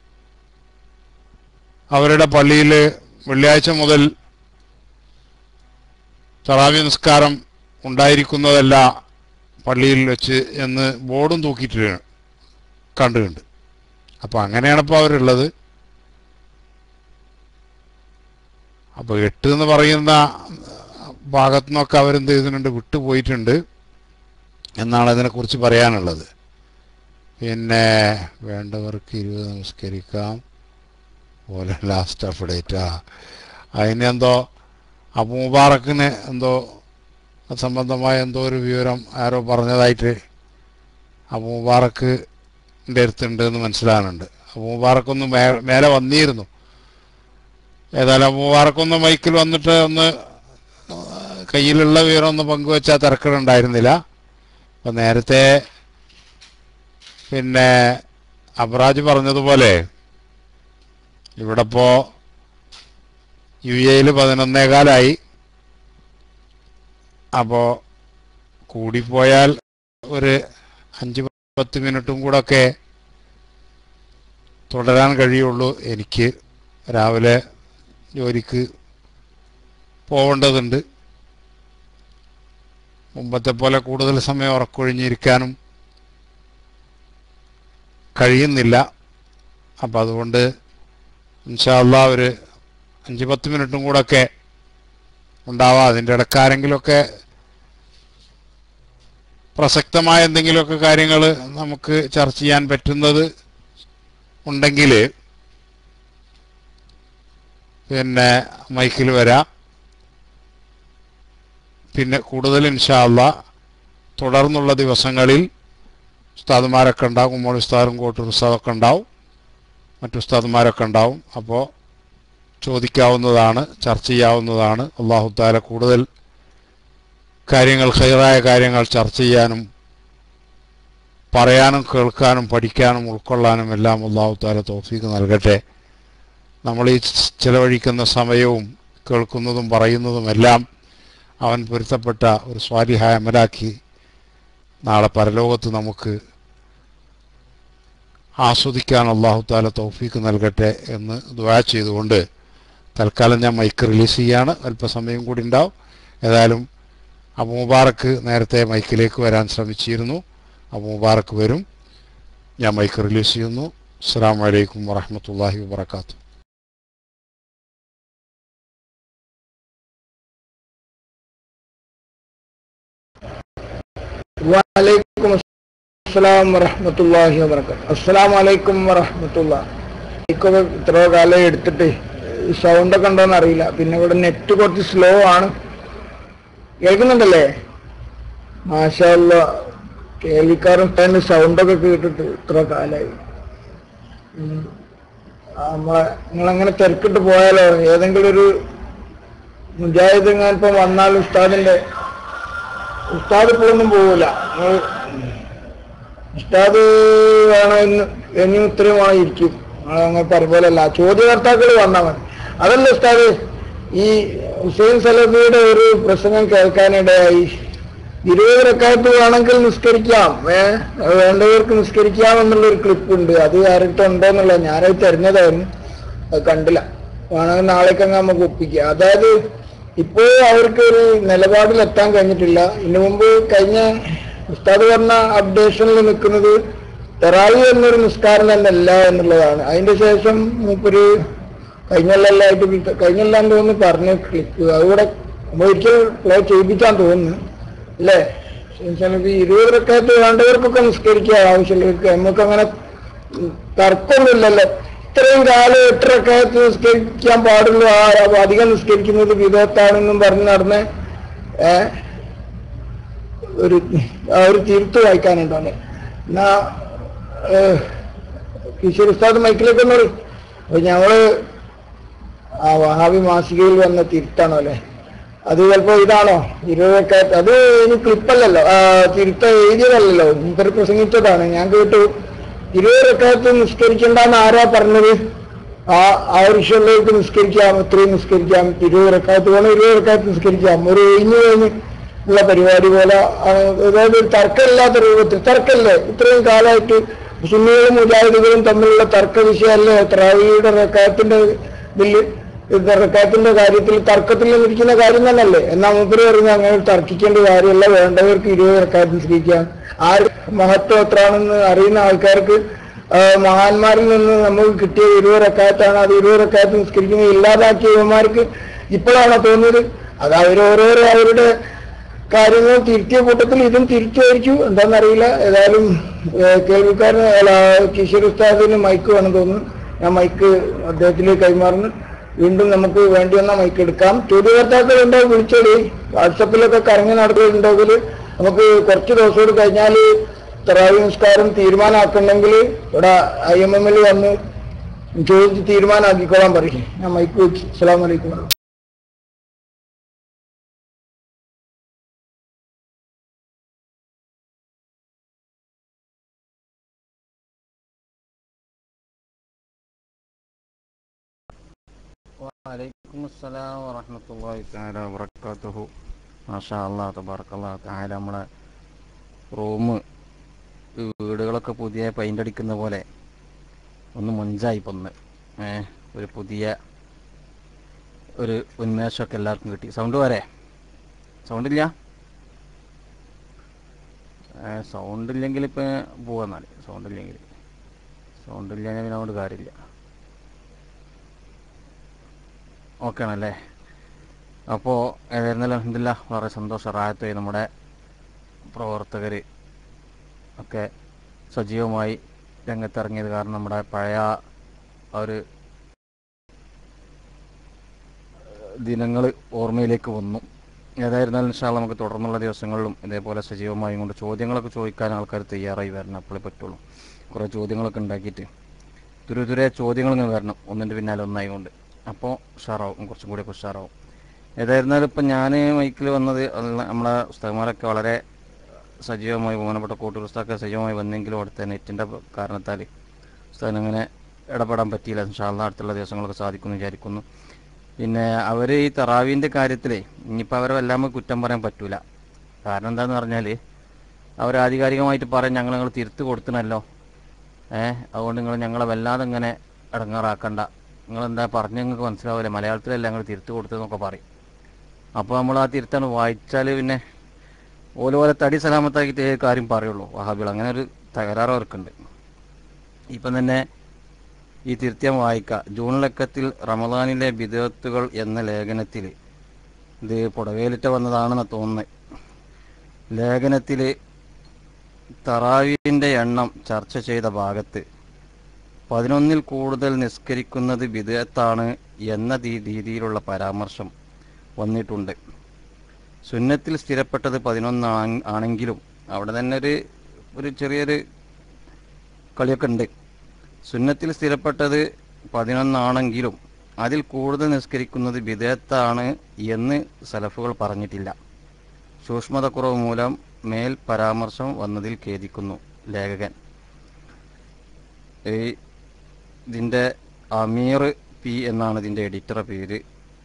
അവരുടെ പള്ളിയിൽ വെള്ളിയാഴ്ച മുതൽ തറാവി നിസ്കാരം ഉണ്ടായിരിക്കുന്നതല്ല പള്ളിയിൽ വെച്ച് എന്ന് ബോർഡും തൂക്കിയിട്ട് കണ്ടുണ്ട്. അപ്പോൾ അങ്ങനെയാണിപ്പോൾ അവരുള്ളത്. അപ്പോൾ 8 എന്ന് പറയുന്ന ഭാഗത്തു നിന്നൊക്കെ അവരെന്ത് ചെയ്തിട്ടുണ്ട്, വിട്ടുപോയിട്ടുണ്ട് എന്നാണ് അതിനെക്കുറിച്ച് പറയാനുള്ളത്. പിന്നെ വേണ്ടവർക്ക് 20 നമസ്കരിക്കാം പോലെ ലാസ്റ്റ് ഓഫ് ഡേറ്റാ അതിനെന്തോ അബൂ മുബാറക്കിന് എന്തോ സംബന്ധമായ എന്തോ ഒരു വിവരം ആരോ പറഞ്ഞതായിട്ട് അബൂ മുബാറക്കിൻ്റെ അടുത്തുണ്ട് എന്ന് മനസ്സിലാകുന്നുണ്ട്. അബൂ മുബാറക്കൊന്ന് മേലെ വന്നിരുന്നു. ഏതായാലും അബൂ മുബാറക്കൊന്ന് മൈക്കിൽ വന്നിട്ട് ഒന്ന് കയ്യിലുള്ള വിവരം ഒന്ന് പങ്കുവെച്ചാൽ തിരക്കുണ്ടായിരുന്നില്ല. അപ്പം നേരത്തെ പിന്നെ അബ്രാജ് പറഞ്ഞതുപോലെ ഇവിടെ ഇപ്പോൾ UAE 11:15 അപ്പോൾ കൂടിപ്പോയാൽ ഒരു 5-10 മിനിറ്റും കൂടെ ഒക്കെ തുടരാൻ കഴിയുള്ളൂ. എനിക്ക് രാവിലെ ജോലിക്ക് പോവേണ്ടതുണ്ട്. മുമ്പത്തെ പോലെ കൂടുതൽ സമയം ഉറക്കൊഴിഞ്ഞിരിക്കാനും കഴിയുന്നില്ല. അപ്പം അതുകൊണ്ട് ഇൻഷാ അല്ലാഹ് ഒരു 5-10 മിനിറ്റും കൂടെ ഒക്കെ ഉണ്ടാവാം. അതിൻ്റെ ഇടക്കാരെങ്കിലുമൊക്കെ പ്രസക്തമായ എന്തെങ്കിലുമൊക്കെ കാര്യങ്ങൾ നമുക്ക് ചർച്ച ചെയ്യാൻ പറ്റുന്നത് ഉണ്ടെങ്കിൽ പിന്നെ മൈക്കിൽ വരാം. പിന്നെ കൂടുതൽ ഇൻഷാ അല്ലാഹ് തുടർന്നുള്ള ദിവസങ്ങളിൽ ഉസ്താദുമാരൊക്കെ ഉണ്ടാവും. ഉമ്മർ ഉസ്താദും കോട്ടൂർ ഉസ്താദൊക്കെ ഉണ്ടാവും, മറ്റു ഉസ്താദുമാരൊക്കെ ഉണ്ടാവും. അപ്പോൾ ചോദിക്കാവുന്നതാണ്, ചർച്ച ചെയ്യാവുന്നതാണ്. അല്ലാഹു തആല കൂടുതൽ കാര്യങ്ങൾ, ഖൈറായ കാര്യങ്ങൾ ചർച്ച ചെയ്യാനും പറയാനും കേൾക്കാനും പഠിക്കാനും ഉൾക്കൊള്ളാനും എല്ലാം അല്ലാഹു തആല തൗഫീഖ് നൽകട്ടെ. നമ്മൾ ഈ ചിലവഴിക്കുന്ന സമയവും കേൾക്കുന്നതും പറയുന്നതുമെല്ലാം അവൻ പൊരുത്തപ്പെട്ട ഒരു സ്വാലിഹായ അമലാക്കി നാളെ പരലോകത്ത് നമുക്ക് ആസ്വദിക്കാൻ അല്ലാഹു തആല തൗഫീഖ് നൽകട്ടെ എന്ന് ദുആ ചെയ്തുകൊണ്ട് തൽക്കാലം ഞാൻ മൈക്ക് റിലീസ് ചെയ്യാണ്. അല്പസമയം കൂടി ഉണ്ടാവും. ഏതായാലും അബൂ മുബാറക്ക് നേരത്തെ മൈക്കിലേക്ക് വരാൻ ശ്രമിച്ചിരുന്നു. അബൂ മുബാറക്ക് വരും. ഞാൻ മൈക്ക് റിലീസ് ചെയ്യുന്നു. അസ്സലാമു അലൈക്കും വറഹ്മത്തുള്ളാഹി വബറകാതുഹു.
വലൈക്കും അസ്സലാം വറഹ്മത്തുള്ളാഹി വബറകാതുഹു. അസ്സലാമു അലൈക്കും വറഹ്മത്തുള്ളാഹി. ഇക്കൊക്കെ ഇത്ര കാലം എടുത്തിട്ട് സൗണ്ടൊക്കെ ഉണ്ടോന്ന് അറിയില്ല. പിന്നെ ഇവിടെ നെറ്റ് കുറച്ച് സ്ലോ ആണ്. കേൾക്കുന്നുണ്ടല്ലേ? മാഷാ അല്ലാഹ്. കേൾവിക്കാരും സൗണ്ടൊക്കെ കേട്ടിട്ട് ഇത്ര കാലമായി. നിങ്ങളങ്ങനെ തിരക്കിട്ട് പോയാലോ? ഏതെങ്കിലും ഒരു മുജാഹിദ് ഇപ്പം വന്നാൽ ഉസ്താദ് ഇപ്പോഴൊന്നും പോവില്ല. ഉസ്താദ് വേണം എന്ന് ഇത്രയും വേണം ഇരിക്കും. അങ്ങനെ പറയലല്ല, ചോദ്യകർത്താക്കൾ വന്നാൽ മതി. അതല്ല ഉസ്താദ്, ഈ ഹുസൈൻ സലഫിയുടെ ഒരു പ്രസംഗം കേൾക്കാനിടയായി. 20 റക്അത്ത് വേണമെങ്കിൽ നിസ്കരിക്കാം, വേണ്ടവർക്ക് നിസ്കരിക്കാം എന്നുള്ളൊരു ക്ലിപ്പ് ഉണ്ട്. അത് ആരുടെ ഉണ്ടോന്നുള്ള ഞാനത് തെരഞ്ഞതായിരുന്നു, അത് കണ്ടില്ല. വേണമെങ്കിൽ നാളേക്കങ്ങ് നമുക്ക് ഒപ്പിക്കുക. അതായത് ഇപ്പോൾ അവർക്ക് ഒരു നിലപാടിലെത്താൻ കഴിഞ്ഞിട്ടില്ല. ഇതിനു മുമ്പ് കഴിഞ്ഞ ഉസ്താദ് പറഞ്ഞ അപ്ഡേഷനിൽ നിൽക്കുന്നത് തറാവി എന്നൊരു നിസ്കാരം തന്നെ അല്ല എന്നുള്ളതാണ്. അതിന്റെ ശേഷം മൂപ്പര് കഴിഞ്ഞെല്ലാം തോന്നുന്നു പറഞ്ഞ ക്ലിപ്പ് അതുകൂടെ ഒരിക്കൽ പ്ലേ ചെയ്യിപ്പിക്കാൻ തോന്നുന്നു അല്ലേ? 20 റക്അത്ത് വേണ്ടവർക്കൊക്കെ നിസ്കരിക്കുക, ആവശ്യമുള്ളവർക്ക്. നമുക്കങ്ങനെ തർക്കമൊന്നുമില്ലല്ലോ. ഇത്രയും കാലം 8 റക്അത്ത് നിസ്കരിക്കാൻ പാടുള്ളൂ, അധികം നിസ്കരിക്കുന്നത് വിദഅത്താണെന്നും പറഞ്ഞ് നടന്ന ഒരു തീർത്ത് വായിക്കാനുണ്ടാണ്. എന്നാ കിഷോർ ഉസ്താദ് മൈക്കിലേക്ക് ഒന്ന് പറയും. അപ്പൊ ഞങ്ങള് വഹാബി മാസികയിൽ വന്ന തിരുത്താണോ അല്ലെ? അത് ചിലപ്പോ ഇതാണോ 20 റക്അത്ത്? അത് ഇനി ക്ലിപ്പല്ലല്ലോ, തിരുത്ത എഴുതിയതല്ലോ, ഇവർ പ്രസംഗിച്ചതാണ്. ഞാൻ കേട്ടു 20 റക്അത്ത് നിസ്കരിക്കണ്ടെന്ന് ആരാ പറഞ്ഞത്? ആവശ്യമുള്ളവർക്ക് നിസ്കരിക്കാം, ഇത്രയും നിസ്കരിക്കാം. 20 റക്അത്ത് വേണം, 20 റക്അത്ത് നിസ്കരിക്കാം. ഒരു ഒഴിഞ്ഞു കഴിഞ്ഞ് ഉള്ള പരിപാടി പോലെ, അതായത് തർക്കമില്ലാത്ത രൂപത്തിൽ. തർക്കമില്ലേ? ഇത്രയും കാലമായിട്ട് സുന്നികളും മുജാഹിദുകളും തമ്മിലുള്ള തർക്ക വിഷയമല്ലേ തറാവിയുടെ റക്കാത്തിന്റെ ബില്ല്, റക്കാത്തിന്റെ കാര്യത്തിൽ തർക്കത്തിൽ ഇരിക്കുന്ന കാര്യം തന്നെയല്ലേ. എന്നാൽ മൂപ്പര് പറഞ്ഞ് അങ്ങനെ തർക്കിക്കേണ്ട കാര്യമല്ല, വേണ്ടവർക്ക് 20 റക്കാത്ത് നിസ്കരിക്കാം. ആ മഹത്വം എത്രയാണെന്ന് അറിയുന്ന ആൾക്കാർക്ക് മഹാന്മാരിൽ നിന്ന് നമുക്ക് കിട്ടിയ 20 റക്കാത്താണ്. അത് 20 റക്കാത്ത് നിസ്കരിക്കുന്നത് ഇല്ലാതാക്കിയ യുവമാർക്ക് ഇപ്പോഴാണോ തോന്നിയത്? അത് അവരോരോരോ അവരുടെ കാര്യങ്ങൾ തിരുത്തിയ കൂട്ടത്തിൽ ഇതും തിരിച്ചായിരിക്കും, എന്താണെന്നറിയില്ല. ഏതായാലും കേൾവിക്കാരൻ കിഷോർ ഉസ്താദിന് മൈക്ക് വേണം തോന്നുന്നു. ഞാൻ മൈക്ക് അദ്ദേഹത്തിലേക്ക് കൈമാറുന്നു. വീണ്ടും നമുക്ക് വേണ്ടി വന്ന മൈക്ക് എടുക്കാം. ചോദ്യകർത്താക്കൾ ഉണ്ടോ വിളിച്ചോളി. വാട്സപ്പിലൊക്കെ കറങ്ങി നടക്കുന്നുണ്ടെങ്കിൽ നമുക്ക് കുറച്ച് ദിവസം കൂടി കഴിഞ്ഞാൽ തറാവി നിസ്കാരം തീരുമാനമാക്കണമെങ്കിൽ ഇവിടെ IMM വന്ന് ചോദിച്ച് തീരുമാനമാക്കിക്കോളാൻ പറയും. ഞാൻ മൈക്ക് വെച്ച്. അസ്സലാമു അലൈക്കും.
വലൈക്കും അസ്സലാം വറഹ്മത്തുള്ളാഹി തആല വബറകാതുഹു. മാഷാ അല്ലാഹ് തബാറകല്ലാഹു തആല. നമ്മളെ റൂം വീടുകളൊക്കെ പുതിയ പെയിന്റ് അടിക്കുന്ന പോലെ ഒന്ന് മൊഞ്ചായി പൊന്ന്. ഒരു പുതിയ ഒരു ഉന്മേഷമൊക്കെ എല്ലാവർക്കും കിട്ടി. സൗണ്ട് വരെ സൗണ്ടില്ല, സൗണ്ടില്ലെങ്കിൽ ഇപ്പം പോവാന്നാൽ സൗണ്ടില്ലെങ്കിൽ പിന്നെ അതുകൊണ്ട് കാര്യമില്ല. ഓക്കെ ആണല്ലേ? അപ്പോൾ ഏതായിരുന്നാലും അൽഹംദുലില്ലാഹ് വളരെ സന്തോഷം, റാഹത്തായി. നമ്മുടെ പ്രവർത്തകർ ഒക്കെ സജീവമായി രംഗത്തിറങ്ങിയത് കാരണം നമ്മുടെ പഴയ ഒരു ദിനങ്ങൾ ഓർമ്മയിലേക്ക് വന്നു. ഏതായിരുന്നാലും ഇൻഷാ അല്ലാഹ് നമുക്ക് തുടർന്നുള്ള ദിവസങ്ങളിലും ഇതേപോലെ സജീവമായി കൊണ്ട് ചോദ്യങ്ങളൊക്കെ ചോദിക്കാൻ ആൾക്കാർ തയ്യാറായി വരണം. അപ്പോഴേ പറ്റുള്ളൂ. കുറേ ചോദ്യങ്ങളൊക്കെ ഉണ്ടാക്കിയിട്ട് തുരുതുരെ ചോദ്യങ്ങൾ ഇങ്ങനെ വരണം, ഒന്നിൻ്റെ പിന്നാലെ ഒന്നായി കൊണ്ട്. അപ്പോൾ ഉഷാറാവും, കുറച്ചും കൂടിയൊക്കെ ഉഷാറാവും. ഏതായിരുന്നാലും ഇപ്പം ഞാൻ മൈക്കിൽ വന്നത് നമ്മളെ ഉസ്താദന്മാരൊക്കെ വളരെ സജീവമായി, ബഹുമാനപ്പെട്ട കോട്ടൂർ ഉസ്താദൊക്കെ സജീവമായി വന്നെങ്കിലും അവിടുത്തെ നെറ്റിൻ്റെ കാരണത്താൽ ഉസ്താദിനങ്ങനെ ഇടപെടാൻ പറ്റിയില്ല. ഇൻഷാ അല്ലാഹ് അടുത്തുള്ള ദിവസങ്ങളൊക്കെ സാധിക്കുമെന്ന് വിചാരിക്കുന്നു. പിന്നെ അവർ ഈ തറാവീൻ്റെ കാര്യത്തിലേ ഇനിയിപ്പോൾ അവരെ വല്ലാമ കുറ്റം പറയാൻ പറ്റൂല. കാരണം എന്താണെന്ന് പറഞ്ഞാൽ അവർ ആധികാരികമായിട്ട് പറയും ഞങ്ങൾ തിരുത്ത് കൊടുത്തണല്ലോ, അതുകൊണ്ട് ഞങ്ങളെ വല്ലാതെ ഇങ്ങനെ ഇടങ്ങാറാക്കണ്ട, നിങ്ങളെന്താ പറഞ്ഞ് നിങ്ങൾക്ക് മനസ്സിലാവില്ല, മലയാളത്തിലല്ല ഞങ്ങൾ തിരുത്ത് കൊടുത്തതെന്നൊക്കെ പറയും. അപ്പോൾ നമ്മൾ ആ തിരുത്താണ് വായിച്ചാൽ പിന്നെ ഓലോലെ തടി സലാമത്താക്കിയിട്ട് കാര്യം പറയുള്ളൂ വഹാബികൾ. അങ്ങനെ ഒരു തകരാറ് അവർക്കുണ്ട്. ഇപ്പം തന്നെ ഈ തിരുത്തിയാൻ വായിക്കുക. ജൂൺ ലക്കത്തിൽ റമദാനിലെ ബിദഅത്തുകൾ എന്ന ലേഖനത്തിൽ, ഇത് പുടവേലിട്ട് വന്നതാണെന്ന് തോന്നുന്നത്, ലേഖനത്തിൽ തറാവീൻ്റെ എണ്ണം ചർച്ച ചെയ്ത ഭാഗത്ത് 11-ൽ കൂടുതൽ നിസ്കരിക്കുന്നത് ബിദഅത്താണ് എന്ന രീതിയിലുള്ള പരാമർശം വന്നിട്ടുണ്ട്. സുന്നത്തിൽ സ്ഥിരപ്പെട്ടത് 11 ആണെങ്കിലും അവിടെ തന്നെ ഒരു ചെറിയൊരു കളിയൊക്കെ ഉണ്ട്. സുന്നത്തിൽ സ്ഥിരപ്പെട്ടത് 11 ആണെങ്കിലും അതിൽ കൂടുതൽ നിസ്കരിക്കുന്നത് ബിദഅത്താണ് എന്ന് സലഫുകൾ പറഞ്ഞിട്ടില്ല. സൂക്ഷ്മതക്കുറവ് മൂലം മേൽ പരാമർശം വന്നതിൽ ഖേദിക്കുന്നു ലേഖകൻ. ഇതിൻ്റെ അമീർ പി എന്നാണ് ഇതിൻ്റെ എഡിറ്ററുടെ പേര്.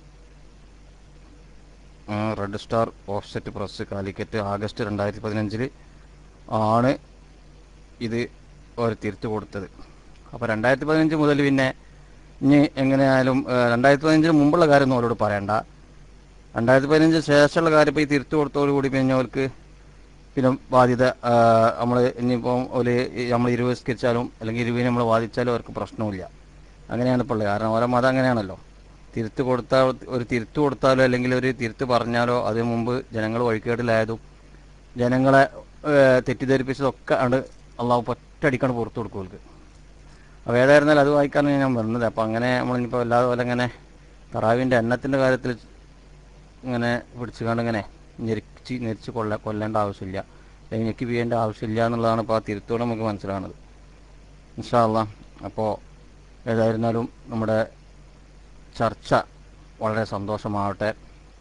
Red star offset press, Calicut, August 2015 ആണ് ഇത് ഒരു തിരുത്ത് കൊടുത്തത്. അപ്പോൾ 2015 മുതൽ പിന്നെ ഇനി എങ്ങനെയായാലും 2015 മുമ്പുള്ള കാര്യമൊന്നും അവരോട് പറയണ്ട. 2015 ശേഷമുള്ള കാര്യം ഇപ്പോൾ ഈ തിരുത്ത് കൊടുത്തോടുകൂടി പിന്നെ അവർക്ക് പിന്നെ ബാധ്യത നമ്മൾ ഇനിയിപ്പോൾ നമ്മൾ 20 നിസ്കരിച്ചാലും അല്ലെങ്കിൽ 20 നമ്മൾ വാദിച്ചാലും അവർക്ക് പ്രശ്നമില്ല. അങ്ങനെയാണ് ഇപ്പോൾ ഉള്ളത്. കാരണം ഓരോ മതം അങ്ങനെയാണല്ലോ. തിരുത്ത് കൊടുത്താലോ അല്ലെങ്കിൽ ഒരു തിരുത്ത് പറഞ്ഞാലോ അതിനു മുമ്പ് ജനങ്ങൾ വഴിക്കേടിലായതും ജനങ്ങളെ തെറ്റിദ്ധരിപ്പിച്ചതൊക്കെ ആണ് അള്ളാഹു ഒറ്റയടിക്കാണ് പുറത്തു കൊടുക്കും. അപ്പോൾ ഏതായിരുന്നാലും അത് വായിക്കാനാണ് ഞാൻ വന്നത്. അപ്പോൾ അങ്ങനെ നമ്മളിപ്പോൾ അല്ലാതെ പോലെ ഇങ്ങനെ തറാവിൻ്റെ എണ്ണത്തിൻ്റെ കാര്യത്തിൽ ഇങ്ങനെ പിടിച്ചുകൊണ്ട് ഇങ്ങനെ ഞെരിച്ച് കൊല്ലേണ്ട ആവശ്യമില്ല, അല്ലെങ്കിൽ ഞെക്കി വീഴേണ്ട ആവശ്യമില്ല എന്നുള്ളതാണ് ഇപ്പോൾ ആ തിരുത്തോടെ നമുക്ക് മനസ്സിലാവുന്നത്. ഇൻഷാ അല്ലാഹ്. അപ്പോൾ ഏതായിരുന്നാലും നമ്മുടെ ചർച്ച വളരെ സന്തോഷമാവട്ടെ.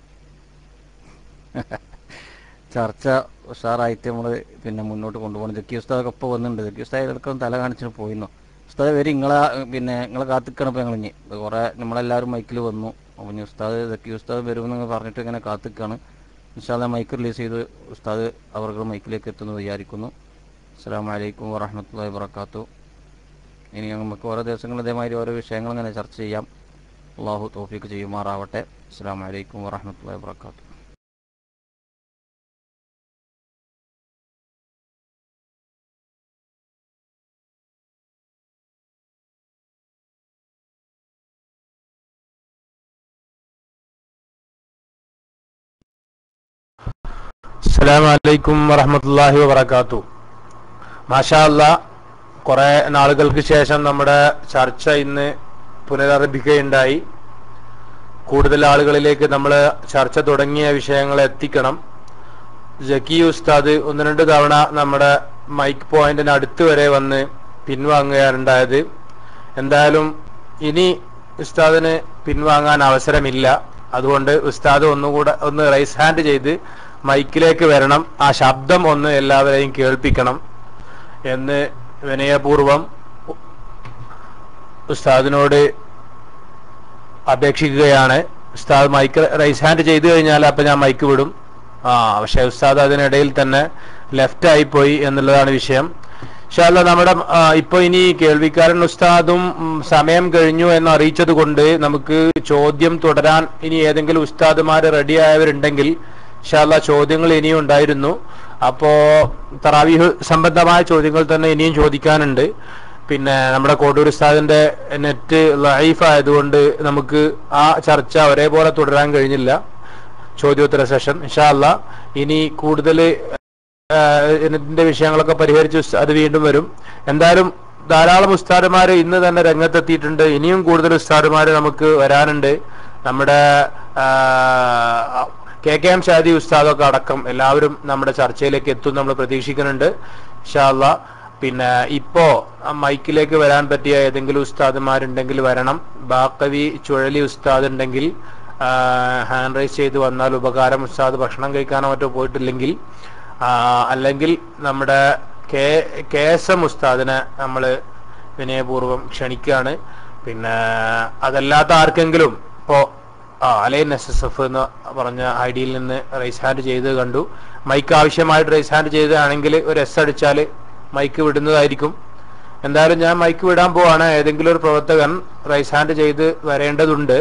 ചർച്ച ഉഷാറായിട്ട് നമ്മൾ പിന്നെ മുന്നോട്ട് കൊണ്ടുപോകണം. ജക്കി ഉസ്താദൊക്കെ ഇപ്പോൾ വന്നിട്ടുണ്ട്. ജക്കി ഉസ്താദ് ഇടയ്ക്കൊന്നും തല കാണിച്ചിട്ട് പോയിരുന്നു. ഉസ്താദ് വരും, നിങ്ങളെ കാത്തിക്കണം. ഇപ്പോൾ ഞങ്ങളിഞ്ഞ് കുറേ നമ്മളെല്ലാവരും മൈക്കിൽ വന്നു. അപ്പോൾ ഇനി ജക്കി ഉസ്താദ് വരുമെന്ന് പറഞ്ഞിട്ട് ഇങ്ങനെ കാത്തിക്കാണ്. ഇൻഷാ അല്ലാഹ് മൈക്ക് റിലീസ് ചെയ്ത് ഉസ്താദ് അവർ മൈക്കിലേക്ക് എത്തുമെന്ന് വിചാരിക്കുന്നു.
അസ്സലാമു അലൈക്കും വറഹ്മത്തുള്ളാഹി വബറകാതുഹു. ഇനി നമുക്ക് ഓരോ ദിവസങ്ങൾ ഇതേമാതിരി ഓരോ വിഷയങ്ങൾ ഇങ്ങനെ ചർച്ച ചെയ്യാം. അള്ളാഹു തൗഫീഖ് ചെയ്യുമാറാവട്ടെ. അസ്സലാമു അലൈക്കും വറഹ്മത്തുള്ളാഹി വബറകാതുഹു.
അസ്സലാമു അലൈക്കും വറഹ്മത്തുള്ളാഹി വബറകാതുഹു. മാഷാ അല്ലാ, കുറെ നാളുകൾക്ക് ശേഷം നമ്മുടെ ചർച്ച ഇന്ന് പുനരാരംഭിക്കുകയുണ്ടായി. കൂടുതൽ ആളുകളിലേക്ക് നമ്മൾ ചർച്ച തുടങ്ങിയ വിഷയങ്ങൾ എത്തിക്കണം. ജക്കി ഉസ്താദ് 1-2 തവണ നമ്മുടെ മൈക്ക് പോയിന്റിന് അടുത്ത് വരെ വന്ന് പിൻവാങ്ങുകയാണുണ്ടായത്. എന്തായാലും ഇനി ഉസ്താദിന് പിൻവാങ്ങാൻ അവസരമില്ല. അതുകൊണ്ട് ഉസ്താദ് ഒന്ന് റൈസ് ഹാൻഡ് ചെയ്ത് മൈക്കിലേക്ക് വരണം. ആ ശബ്ദം ഒന്ന് എല്ലാവരെയും കേൾപ്പിക്കണം എന്ന് വിനയപൂർവം ഉസ്താദിനോട് അപേക്ഷിക്കുകയാണ്. ഉസ്താദ് മൈക്ക് റൈസ് ഹാൻഡ് ചെയ്തു കഴിഞ്ഞാൽ അപ്പൊ ഞാൻ മൈക്ക് വിടും. പക്ഷെ ഉസ്താദ് അതിനിടയിൽ തന്നെ ലെഫ്റ്റ് ആയിപ്പോയി എന്നുള്ളതാണ് വിഷയം. ഇൻഷാ അല്ലാഹ് നമ്മുടെ ഇപ്പൊ ഇനി കേൾവിക്കാരൻ ഉസ്താദും സമയം കഴിഞ്ഞു എന്ന് അറിയിച്ചത് കൊണ്ട് നമുക്ക് ചോദ്യം തുടരാൻ ഇനി ഏതെങ്കിലും ഉസ്താദുമാര് റെഡിയായവരുണ്ടെങ്കിൽ ഇൻഷാ അല്ലാഹ് ചോദ്യങ്ങൾ ഇനിയും ഉണ്ടായിരുന്നു. അപ്പോ തറാവീഹ് സംബന്ധമായ ചോദ്യങ്ങൾ തന്നെ ഇനിയും ചോദിക്കാനുണ്ട്. പിന്നെ നമ്മുടെ കോട്ടൂർ ഉസ്താദിന്റെ നെറ്റ് ലൈഫ് ആയതുകൊണ്ട് നമുക്ക് ആ ചർച്ച ഒരേപോലെ തുടരാൻ കഴിഞ്ഞില്ല, ചോദ്യോത്തര സെഷൻ. ഇൻഷാ അല്ലാഹ് ഇനി കൂടുതൽ ഇതിന്റെ വിഷയങ്ങളൊക്കെ പരിഹരിച്ച് അത് വീണ്ടും വരും. എന്തായാലും ധാരാളം ഉസ്താദുമാര് ഇന്ന് തന്നെ രംഗത്തെത്തിയിട്ടുണ്ട്. ഇനിയും കൂടുതൽ ഉസ്താദുമാര് നമുക്ക് വരാനുണ്ട്. നമ്മുടെ KKM ഷാദി ഉസ്താദൊക്കെ അടക്കം എല്ലാവരും നമ്മുടെ ചർച്ചയിലേക്ക് എത്തും നമ്മൾ പ്രതീക്ഷിക്കുന്നുണ്ട് ഇൻഷാ അല്ലാഹ്. പിന്നെ ഇപ്പോ മൈക്കിലേക്ക് വരാൻ പറ്റിയ ഏതെങ്കിലും ഉസ്താദുമാരുണ്ടെങ്കിൽ വരണം. ബാക്കവി ചുഴലി ഉസ്താദ് ഉണ്ടെങ്കിൽ ഹാൻഡ് റൈസ് ചെയ്ത് വന്നാൽ ഉപകാരം. ഉസ്താദ് ഭക്ഷണം കഴിക്കാനോ മറ്റോ പോയിട്ടില്ലെങ്കിൽ, അല്ലെങ്കിൽ നമ്മുടെ KSM ഉസ്താദിനെ നമ്മൾ വിനയപൂർവ്വം ക്ഷണിക്കുകയാണ്. പിന്നെ അതല്ലാത്ത ആർക്കെങ്കിലും ഇപ്പോ അലൈൻ SSF എന്ന് പറഞ്ഞ ഐഡിയിൽ നിന്ന് റൈസ് ഹാൻഡ് ചെയ്ത് കണ്ടു. മൈക്ക് ആവശ്യമായിട്ട് റൈസ് ഹാൻഡ് ചെയ്തതാണെങ്കിൽ ഒരു S അടിച്ചാൽ മൈക്ക് വിടുന്നതായിരിക്കും. എന്തായാലും ഞാൻ മൈക്ക് വിടാൻ പോവാണ്. ഏതെങ്കിലും ഒരു പ്രവർത്തകൻ റൈസ് ഹാൻഡ് ചെയ്ത് വരേണ്ടതുണ്ട്.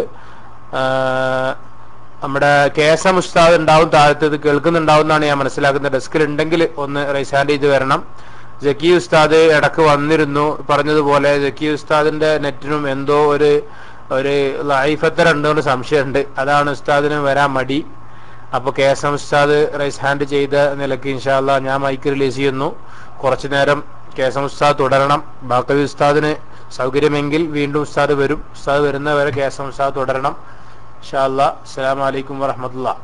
നമ്മുടെ KSM ഉസ്താദ് ഉണ്ടാവും, താഴത്തേത് കേൾക്കുന്നുണ്ടാവും എന്നാണ് ഞാൻ മനസ്സിലാക്കുന്നത്. ഡെസ്കിൽ ഉണ്ടെങ്കിൽ ഒന്ന് റൈസ് ഹാൻഡ് ചെയ്ത് വരണം. ജക്കി ഉസ്താദ് ഇടക്ക് വന്നിരുന്നു. പറഞ്ഞതുപോലെ ജക്കി ഉസ്താദിന്റെ നെറ്റിനും എന്തോ ഒരു ലൈഫത്തര ഉണ്ടോന്ന് സംശയമുണ്ട്. അതാണ് ഉസ്താദിന് വരാൻ മടി. അപ്പൊ KSM ഉസ്താദ് റൈസ് ഹാൻഡ് ചെയ്ത നിലയ്ക്ക് ഇൻഷാ അല്ലാഹ് ഞാൻ മൈക്ക് റിലീസ് ചെയ്യുന്നു. കുറച്ചു നേരം KSM ഉസ്താദ് തുടരണം. ബാക്കി ഉസ്താദിന് സൗകര്യമെങ്കിൽ വീണ്ടും ഉസ്താദ് വരും. ഉസ്താദ് വരുന്നവരെ KSM ഉസ്താദ് തുടരണം ഇൻഷാ അല്ലാഹ്. അസ്സലാമു അലൈക്കും വറഹ്മത്തുള്ളാഹി.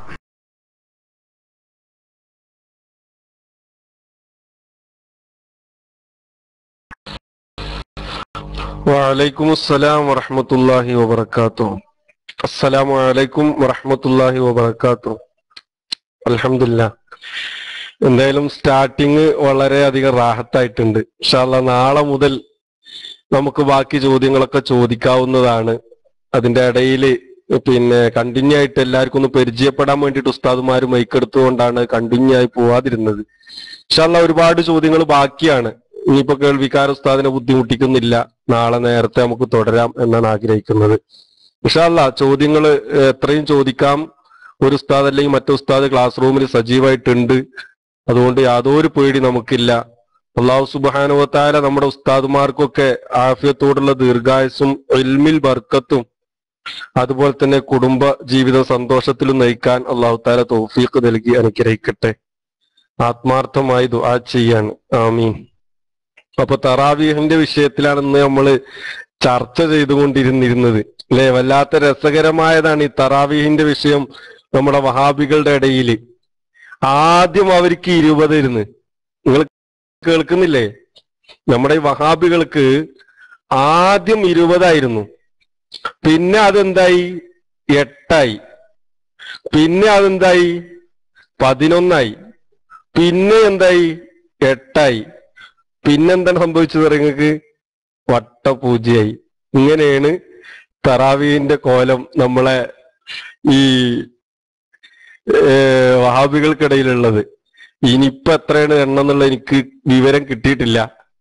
വഅലൈക്കും അസ്സലാം വറഹ്മത്തുള്ളാഹി വബറകാതുഹു. അസ്സലാമു അലൈക്കും വറഹ്മത്തുള്ളാഹി വബറകാതുഹു. അൽഹംദുലില്ലാഹ്. എന്തായാലും സ്റ്റാർട്ടിങ് വളരെയധികം റാഹത്തായിട്ടുണ്ട്. ഇൻഷാ അല്ലാഹ് നാളെ മുതൽ നമുക്ക് ബാക്കി ചോദ്യങ്ങളൊക്കെ ചോദിക്കാവുന്നതാണ്. അതിന്റെ ഇടയിൽ പിന്നെ കണ്ടിന്യൂ ആയിട്ട് എല്ലാവർക്കും ഒന്ന് പരിചയപ്പെടാൻ വേണ്ടിയിട്ട് ഉസ്താദുമാര് മൈക്കെടുത്തുകൊണ്ടാണ് കണ്ടിന്യൂ ആയി പോവാതിരുന്നത്. ഇൻഷാ അല്ലാഹ് ഒരുപാട് ചോദ്യങ്ങൾ ബാക്കിയാണ്. ഇനിയിപ്പോ കേൾവിക്കാർ ഉസ്താദിനെ ബുദ്ധിമുട്ടിക്കുന്നില്ല. നാളെ നേരത്തെ നമുക്ക് തുടരാം എന്നാണ് ആഗ്രഹിക്കുന്നത്. ഇൻഷാ അല്ലാഹ് ചോദ്യങ്ങൾ എത്രയും ചോദിക്കാം. ഒരു ഉസ്താദ് അല്ലെങ്കിൽ മറ്റു ഉസ്താദ് ക്ലാസ് റൂമിൽ സജീവമായിട്ടുണ്ട്. അതുകൊണ്ട് യാതൊരു പേടി നമുക്കില്ല. അല്ലാഹു സുബ്ഹാനഹു വ തആല നമ്മുടെ ഉസ്താദുമാർക്കൊക്കെ ആഫിയത്തോടുള്ള ദീർഘായുസ്സും ഇൽമിൽ ബർക്കത്തും അതുപോലെ തന്നെ കുടുംബ ജീവിതം സന്തോഷത്തിലും നയിക്കാൻ അല്ലാഹു തആല തൗഫീഖ് നൽകി അനുഗ്രഹിക്കട്ടെ. ആത്മാർത്ഥമായി ദുആ ചെയ്യാണ്. ആമീൻ. അപ്പൊ തറാവീഹിന്റെ വിഷയത്തിലാണ് ഇന്ന് നമ്മൾ ചർച്ച ചെയ്തുകൊണ്ടിരുന്നിരുന്നത് അല്ലെ. വല്ലാത്ത രസകരമായതാണ് ഈ തറാവീഹിന്റെ വിഷയം. നമ്മുടെ വഹാബികളുടെ ഇടയിൽ ആദ്യം അവർക്ക് 20 ഇരുന്ന്, നിങ്ങൾ കേൾക്കുന്നില്ലേ? നമ്മുടെ ഈ വഹാബികൾക്ക് ആദ്യം 20 പിന്നെ അതെന്തായി 8 പിന്നെ അതെന്തായി 11 പിന്നെ എന്തായി 8 പിന്നെന്താണ് സംഭവിച്ചത്? നിങ്ങൾക്ക് വട്ടപൂജയായി. ഇങ്ങനെയാണ് തറാവീഹിന്റെ കോലം നമ്മളെ ഈ വഹാബികൾക്കിടയിലുള്ളത്. ഇനിയിപ്പൊ എത്രയാണ് എണ്ണം എന്നുള്ള എനിക്ക് വിവരം കിട്ടിയിട്ടില്ല.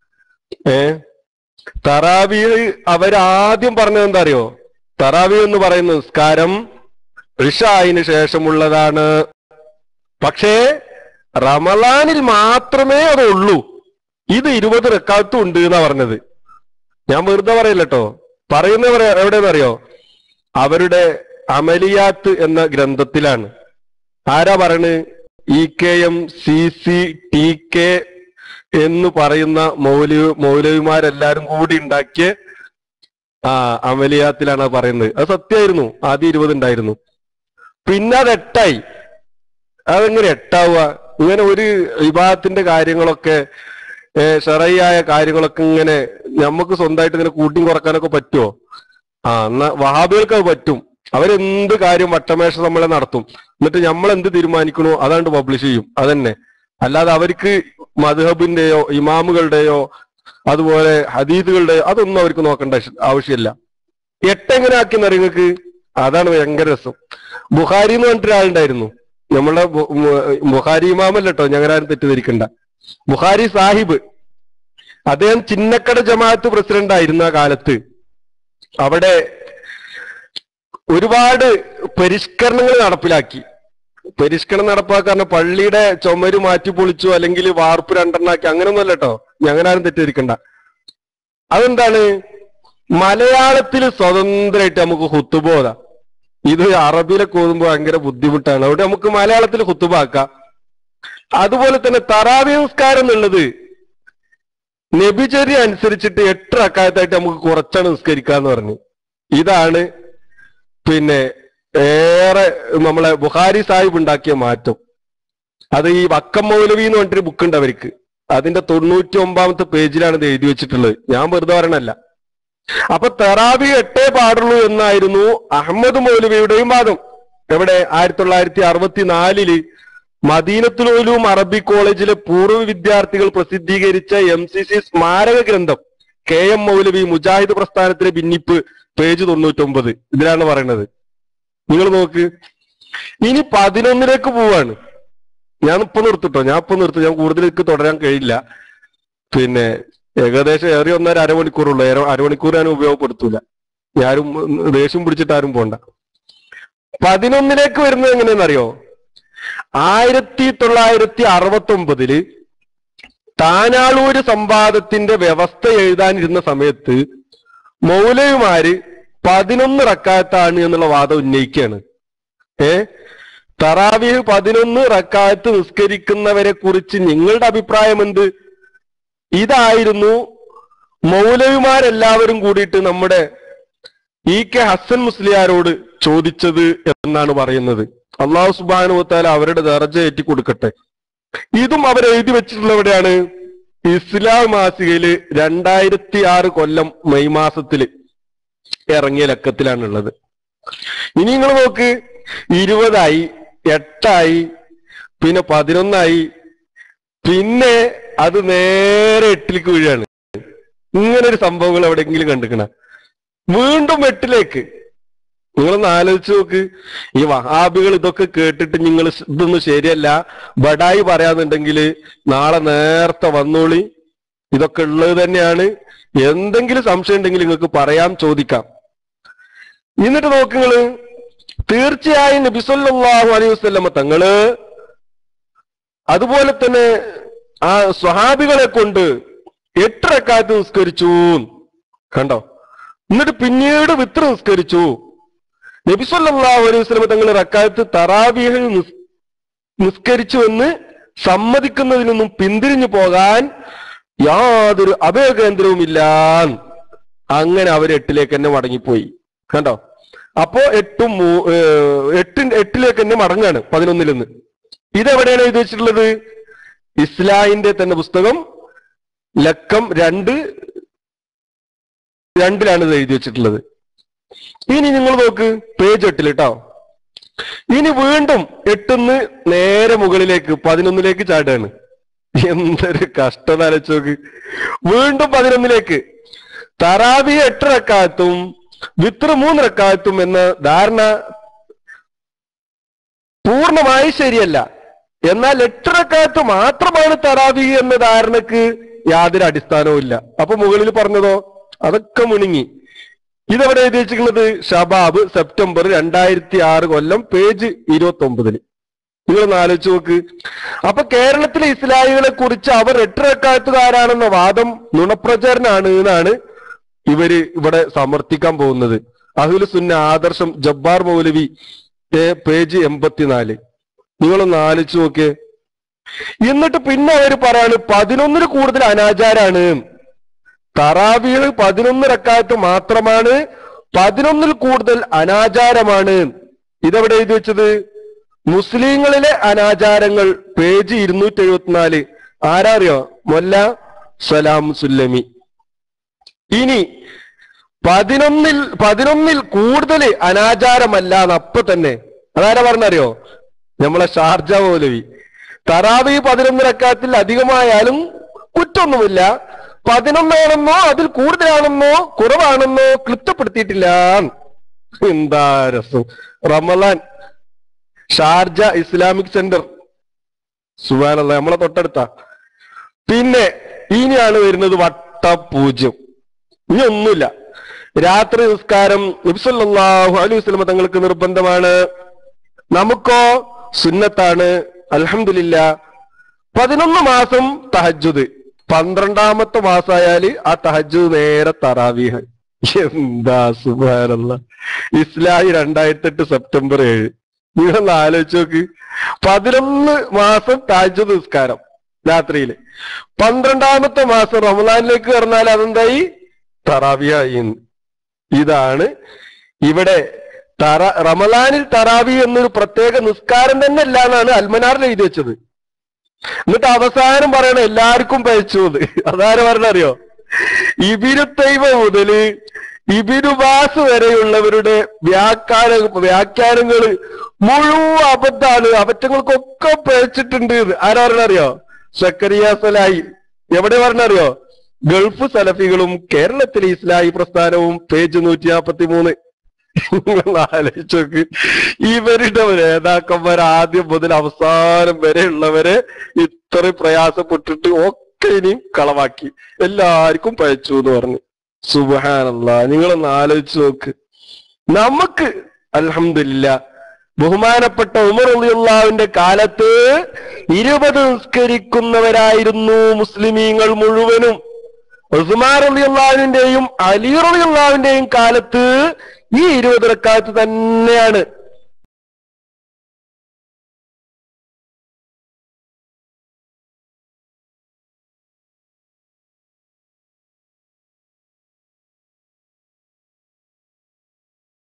തറാവീഹ് അവരാദ്യം പറഞ്ഞത് എന്താ അറിയോ? തറാവീഹ് എന്ന് പറയുന്ന നിസ്കാരം ഇശാഇന് ശേഷമുള്ളതാണ്. പക്ഷേ റമളാനിൽ മാത്രമേ അതുള്ളൂ. ഇത് 20 റക്അത്തും ഉണ്ട് എന്നാ പറഞ്ഞത്. ഞാൻ വെറുതെ പറയില്ലട്ടോ, പറയുന്നവർ എവിടെയെന്നറിയോ? അവരുടെ അമലിയാത്ത് എന്ന ഗ്രന്ഥത്തിലാണ്. ആരാ പറയണ്? EKM CC TK എന്ന് പറയുന്ന മൗലവിമാരെല്ലാരും കൂടി ഉണ്ടാക്കിയ അമലിയാത്തിലാണ് പറയുന്നത്. അത് സത്യമായിരുന്നു. ആദ്യം 20 ഉണ്ടായിരുന്നു, പിന്നെ അത് 8ആയി. അതെങ്ങനെ 8ആവുക? ഇങ്ങനെ ഒരു ഇബാദത്തിന്റെ കാര്യങ്ങളൊക്കെ ശറഈയായ കാര്യങ്ങളൊക്കെ ഇങ്ങനെ നമുക്ക് സ്വന്തമായിട്ട് ഇങ്ങനെ കൂട്ടിയും കുറക്കാനൊക്കെ പറ്റുമോ? എന്നാ വഹാബികൾക്ക് അത് പറ്റും. അവരെന്ത് കാര്യം വട്ടമേശ സമ്മേളനം നടത്തും, എന്നിട്ട് നമ്മൾ എന്ത് തീരുമാനിക്കണോ അതാണ്ട് പബ്ലിഷ് ചെയ്യും. അതന്നെ. അല്ലാതെ അവർക്ക് മദ്ഹബിന്റെയോ ഇമാമുകളുടെയോ അതുപോലെ ഹദീസുകളുടെയോ അതൊന്നും അവർക്ക് നോക്കേണ്ട ആവശ്യമില്ല. 8 എങ്ങനെ ആക്കിയെന്ന് അറിയാം നിങ്ങൾക്ക്? അതാണ് ഭയങ്കര രസം. ബുഖാരി എന്ന് പറഞ്ഞിട്ട് ഒരാളുണ്ടായിരുന്നു. നമ്മളെ ബുഖാരി ഇമാമല്ല കേട്ടോ, ഞങ്ങളാരും തെറ്റിദ്ധരിക്കണ്ട. ബുഖാരി സാഹിബ്. അദ്ദേഹം ചിന്നക്കട ജമാഅത്ത് പ്രസിഡന്റ് ആയിരുന്ന കാലത്ത് അവിടെ ഒരുപാട് പരിഷ്കരണങ്ങൾ നടപ്പിലാക്കി. പരിഷ്കരണം നടപ്പാക്കാൻ പള്ളിയുടെ ചുമര് മാറ്റി പൊളിച്ചു, അല്ലെങ്കിൽ വാർപ്പ് 2 ആക്കി, അങ്ങനെയൊന്നുമല്ല കേട്ടോ, ഞങ്ങളാരും തെറ്റിദ്ധരിക്കണ്ട. അതെന്താണ്? മലയാളത്തിൽ സ്വതന്ത്രമായിട്ട് നമുക്ക് ഖുത്ബ ഓതാം. ഇത് അറബിയിലൊക്കെ ഓതുമ്പോൾ ഭയങ്കര ബുദ്ധിമുട്ടാണ്. അവിടെ നമുക്ക് മലയാളത്തിൽ ഖുത്ബ ആക്കാം. അതുപോലെ തന്നെ തറാവീഹ് നിസ്കാരം എന്നുള്ളത് നബിചര്യ അനുസരിച്ചിട്ട് 8 റക്അത്തായിട്ട് നമുക്ക് കുറച്ചാണ് നിസ്കരിക്കാന്ന് പറഞ്ഞു. ഇതാണ് പിന്നെ ഏറെ നമ്മളെ ബുഖാരി സാഹിബ് ഉണ്ടാക്കിയ മാറ്റം. അത് ഈ വക്കം മൗലവി എന്ന് പറഞ്ഞിട്ടൊരു ബുക്ക് ഉണ്ട് അവർക്ക്. അതിന്റെ 99ാമത്തെ പേജിലാണ് ഇത് എഴുതി വെച്ചിട്ടുള്ളത്. ഞാൻ വെറുതെ പറയണല്ല. അപ്പൊ തറാവീഹ് 8 പാടുള്ളൂ എന്നായിരുന്നു അഹമ്മദ് മൗലവിയുടെയും വാദം. എവിടെ? 1964 മദീനത്തുൽ ഉലൂം അറബിക് കോളേജിലെ പൂർവ്വ വിദ്യാർത്ഥികൾ പ്രസിദ്ധീകരിച്ച MCC സ്മാരക ഗ്രന്ഥം KM മൗലവി മുജാഹിദ് പ്രസ്ഥാനത്തിലെ ഭിന്നിപ്പ് പേജ് 99 ഇതിലാണ് പറയുന്നത്. നിങ്ങൾ നോക്ക്. ഇനി 11ലേക്ക് പോവാണ്. ഞാൻ നിർത്തും. ഞാൻ കൂടുതൽ എനിക്ക് തുടരാൻ കഴിയില്ല. പിന്നെ ഏകദേശം ഏറെ 1.5 അരമണിക്കൂറുള്ളൂ. അരമണിക്കൂർ ഞാൻ ഉപയോഗപ്പെടുത്തൂല. ഞാനും ദേഷ്യം പിടിച്ചിട്ട് ആരും പോണ്ട. 11ലേക്ക് വരുന്നത് എങ്ങനെയെന്നറിയോ? 1969 താനാളൂര് സംവാദത്തിന്റെ വ്യവസ്ഥ എഴുതാനിരുന്ന സമയത്ത് മൗലവിമാര് 11 റക്അത്താണ് എന്നുള്ള വാദം ഉന്നയിക്കുകയാണ്. തറാവീഹ് 11 റക്അത്ത് നിസ്കരിക്കുന്നവരെ കുറിച്ച് നിങ്ങളുടെ അഭിപ്രായം എന്ത്? ഇതായിരുന്നു മൗലവിമാരെല്ലാവരും കൂടിയിട്ട് നമ്മുടെ EK ഹസൻ മുസ്ലിയാരോട് ചോദിച്ചത് എന്നാണ് പറയുന്നത്. അള്ളാഹു സുബ്ഹാനഹു വ തആല അവരുടെ ദർജ ഏറ്റി കൊടുക്കട്ടെ. ഇതും അവർ എഴുതി വെച്ചിട്ടുള്ള എവിടെയാണ്? ഇസ്ലാം മാസികയില് 2006 കൊല്ലം മെയ് മാസത്തില് ഇറങ്ങിയ ലക്കത്തിലാണുള്ളത്. ഇനി നിങ്ങൾ നോക്ക്, 20ആയി, 8ആയി, പിന്നെ 11ആയി, പിന്നെ അത് നേരെ 8ലേക്ക് വീഴാണ്. ഇങ്ങനൊരു സംഭവങ്ങൾ എവിടെയെങ്കിലും കണ്ടിക്കണ? വീണ്ടും 8ലേക്ക്. നിങ്ങളൊന്ന് ആലോചിച്ച് നോക്ക്. ഈ വഹാബികൾ ഇതൊക്കെ കേട്ടിട്ട് നിങ്ങൾ ഇതൊന്നും ശരിയല്ല, ബഡായി പറയാന്നുണ്ടെങ്കിൽ നാളെ നേരത്തെ വന്നോളി, ഇതൊക്കെ ഉള്ളത് തന്നെയാണ്. എന്തെങ്കിലും സംശയം ഉണ്ടെങ്കിൽ നിങ്ങൾക്ക് പറയാം, ചോദിക്കാം. എന്നിട്ട് നോക്കുങ്ങള്, തീർച്ചയായും നബി സല്ലല്ലാഹു അലൈഹി വസല്ലമ തങ്ങള് അതുപോലെ തന്നെ ആ സ്വഹാബികളെ കൊണ്ട് 8 റക്അത്ത് നിസ്കരിച്ചു കണ്ടോ. എന്നിട്ട് പിന്നീട് വിത്ർ നിസ്കരിച്ചു. നബി സല്ലല്ലാഹു അലൈഹി വസല്ലമ തങ്ങൾ റക്അത്ത് തറാവീഹ് നിസ്കരിച്ചു എന്ന് സമ്മതിക്കുന്നതിൽ നിന്നും പിന്തിരിഞ്ഞു പോകാൻ യാതൊരു അഭയകേന്ദ്രവുമില്ല. അങ്ങനെ അവർ 8ലേക്ക് തന്നെ മടങ്ങിപ്പോയി. കണ്ടോ. അപ്പോ 8ലേക്ക് തന്നെ മടങ്ങാണ് 11ൽ നിന്ന്. ഇതെവിടെയാണ് എഴുതി വെച്ചിട്ടുള്ളത്? ഇസ്ലാഹിന്റെ തന്നെ പുസ്തകം ലക്കം 2:2 ഇത് എഴുതി വെച്ചിട്ടുള്ളത്. ഇനി നിങ്ങൾ നോക്ക്, പേജ് 8 കേട്ടോ. ഇനി വീണ്ടും 8ന്ന് നേരെ മുകളിലേക്ക് 11ലേക്ക് ചാടുകയാണ്. എന്തൊരു കഷ്ടത ആലോചിച്ച് നോക്ക്. വീണ്ടും 11ലേക്ക്. തറാവീഹ് 8 റക്അത്തും വിത്ർ 3 റക്അത്തും എന്ന ധാരണ പൂർണ്ണമായി ശരിയല്ല. എന്നാൽ 8 റക്അത്ത് മാത്രമാണ് തറാവീഹ് എന്ന ധാരണക്ക് യാതൊരു അടിസ്ഥാനവും ഇല്ല. അപ്പൊ മുകളിൽ പറഞ്ഞതോ അതൊക്കെ മുണുങ്ങി. ഇതെവിടെ എഴുതി വെച്ചിരിക്കുന്നത്? ഷബാബ് സെപ്റ്റംബർ 2006 കൊല്ലം പേജ് 29. നിങ്ങളൊന്ന് ആലോചിച്ച് നോക്ക്. അപ്പൊ കേരളത്തിലെ ഇസ്ലാമികളെ കുറിച്ച് അവർ 8 റക്അത്തുകാരാണെന്ന വാദം നുണപ്രചാരനാണ് എന്നാണ് ഇവര് ഇവിടെ സമർത്ഥിക്കാൻ പോകുന്നത്. അഹ്ലു സുന്ന ആദർശം ജബ്ബാർ മൗലവി പേജ് 84. നിങ്ങളൊന്ന് ആലോചിച്ച് നോക്ക്. എന്നിട്ട് പിന്നെ അവര് പറയാണ് 11 കൂടുതൽ അനാചാരാണ്. തറാവീഹ് 11 റക്അത്ത് മാത്രമാണ്, 11 കൂടുതൽ അനാചാരമാണ്. ഇതെവിടെ എഴുതി വെച്ചത്? മുസ്ലിങ്ങളിലെ അനാചാരങ്ങൾ പേജ് 274. ആരാ അറിയോ? മൊല്ല സലാം സുല്ലമി. ഇനി 11 കൂടുതൽ അനാചാരമല്ല എന്നപ്പൊ തന്നെ അതാരാ പറഞ്ഞറിയോ? നമ്മളെ ഷാർജ മൗലവി. തറാവീഹ് 11 റക്അത്തിൽ അധികമായാലും കുറ്റൊന്നുമില്ല, 11 ആണെന്നോ അതിൽ കൂടുതലാണെന്നോ കുറവാണെന്നോ ക്ലിപ്തപ്പെടുത്തിയിട്ടില്ല. എന്താ രസം! റമളാൻ ഷാർജ ഇസ്ലാമിക് സെന്റർ, സുബ്ഹാനല്ലാഹ്, നമ്മളെ തൊട്ടടുത്ത. പിന്നെ ഇനിയാണ് വരുന്നത് വട്ടപൂജ്യം. ഇനി ഒന്നുമില്ല. രാത്രി നിസ്കാരം നബി സല്ലല്ലാഹു അലൈഹി വസല്ലം തങ്ങൾക്ക് നിർബന്ധമാണ്, നമുക്കോ സുന്നത്താണ്. അൽഹംദുലില്ലാഹ്. 11 മാസം തഹജ്ജുദ്, 12ാമത്തെ മാസമായാല് ആ തഹജ്ജുദ് നേരെ തറാവീഹ്. എന്താ സുബ്ഹാനല്ലാഹ്! ഇസ്ലാഹി 2008 സെപ്റ്റംബർ 7. നിങ്ങളൊന്ന് ആലോചിച്ച് നോക്ക്. 11 മാസം തഹജ്ജുദ് നിസ്കാരം രാത്രിയില്, 12ാമത്തെ മാസം റമളാനിലേക്ക് കടന്നാൽ അതെന്തായി? തറാവീഹ്. ഇതാണ് ഇവിടെ റമളാനിൽ തറാവീഹ് എന്നൊരു പ്രത്യേക നിസ്കാരം തന്നെ അല്ല എന്നാണ് അൽമനാറിൽ എഴുതി വെച്ചത്. എന്നിട്ട് അവസാനം പറയണ എല്ലാവർക്കും പഴിച്ചു. അതാരും പറഞ്ഞറിയോ? ഇബ്നു തൈമ മുതല് ഇബ്നു ബാസ് വരെയുള്ളവരുടെ വ്യാഖ്യാനങ്ങള് മുഴുവൻ അബദ്ധാണ്, അവറ്റങ്ങൾക്കൊക്കെ പഴിച്ചിട്ടുണ്ട്. ആരാ പറഞ്ഞറിയോ? സക്കരിയ സലായി. എവിടെ പറഞ്ഞറിയോ? ഗൾഫ് സലഫികളും കേരളത്തിലെ ഇസ്ലാഹി പ്രസ്ഥാനവും പേജ് 143. ആലോചിച്ചോക്ക്. ഇവരുടെ നേതാക്കന്മാർ ആദ്യം മുതൽ അവസാനം വരെ ഉള്ളവരെ ഇത്ര പ്രയാസപ്പെട്ടിട്ട് ഒക്കെ ഇനിയും കളവാക്കി, എല്ലാവർക്കും പഴച്ചു എന്ന് പറഞ്ഞു. സുബ്ഹാനല്ലാഹ്. നിങ്ങളൊന്ന് ആലോചിച്ച് നോക്ക്. നമുക്ക് അൽഹംദുലില്ലാഹ് ബഹുമാനപ്പെട്ട ഉമർ റളിയല്ലാഹുവിന്റെ കാലത്ത് 20 നിസ്കരിക്കുന്നവരായിരുന്നു മുസ്ലിമീങ്ങൾ മുഴുവനും. ഉസ്മാൻ റളിയല്ലാഹുവിന്റെയും അലി റളിയല്ലാഹുവിന്റെയും കാലത്ത് ഈ 20 റക്അത്ത് തന്നെയാണ്.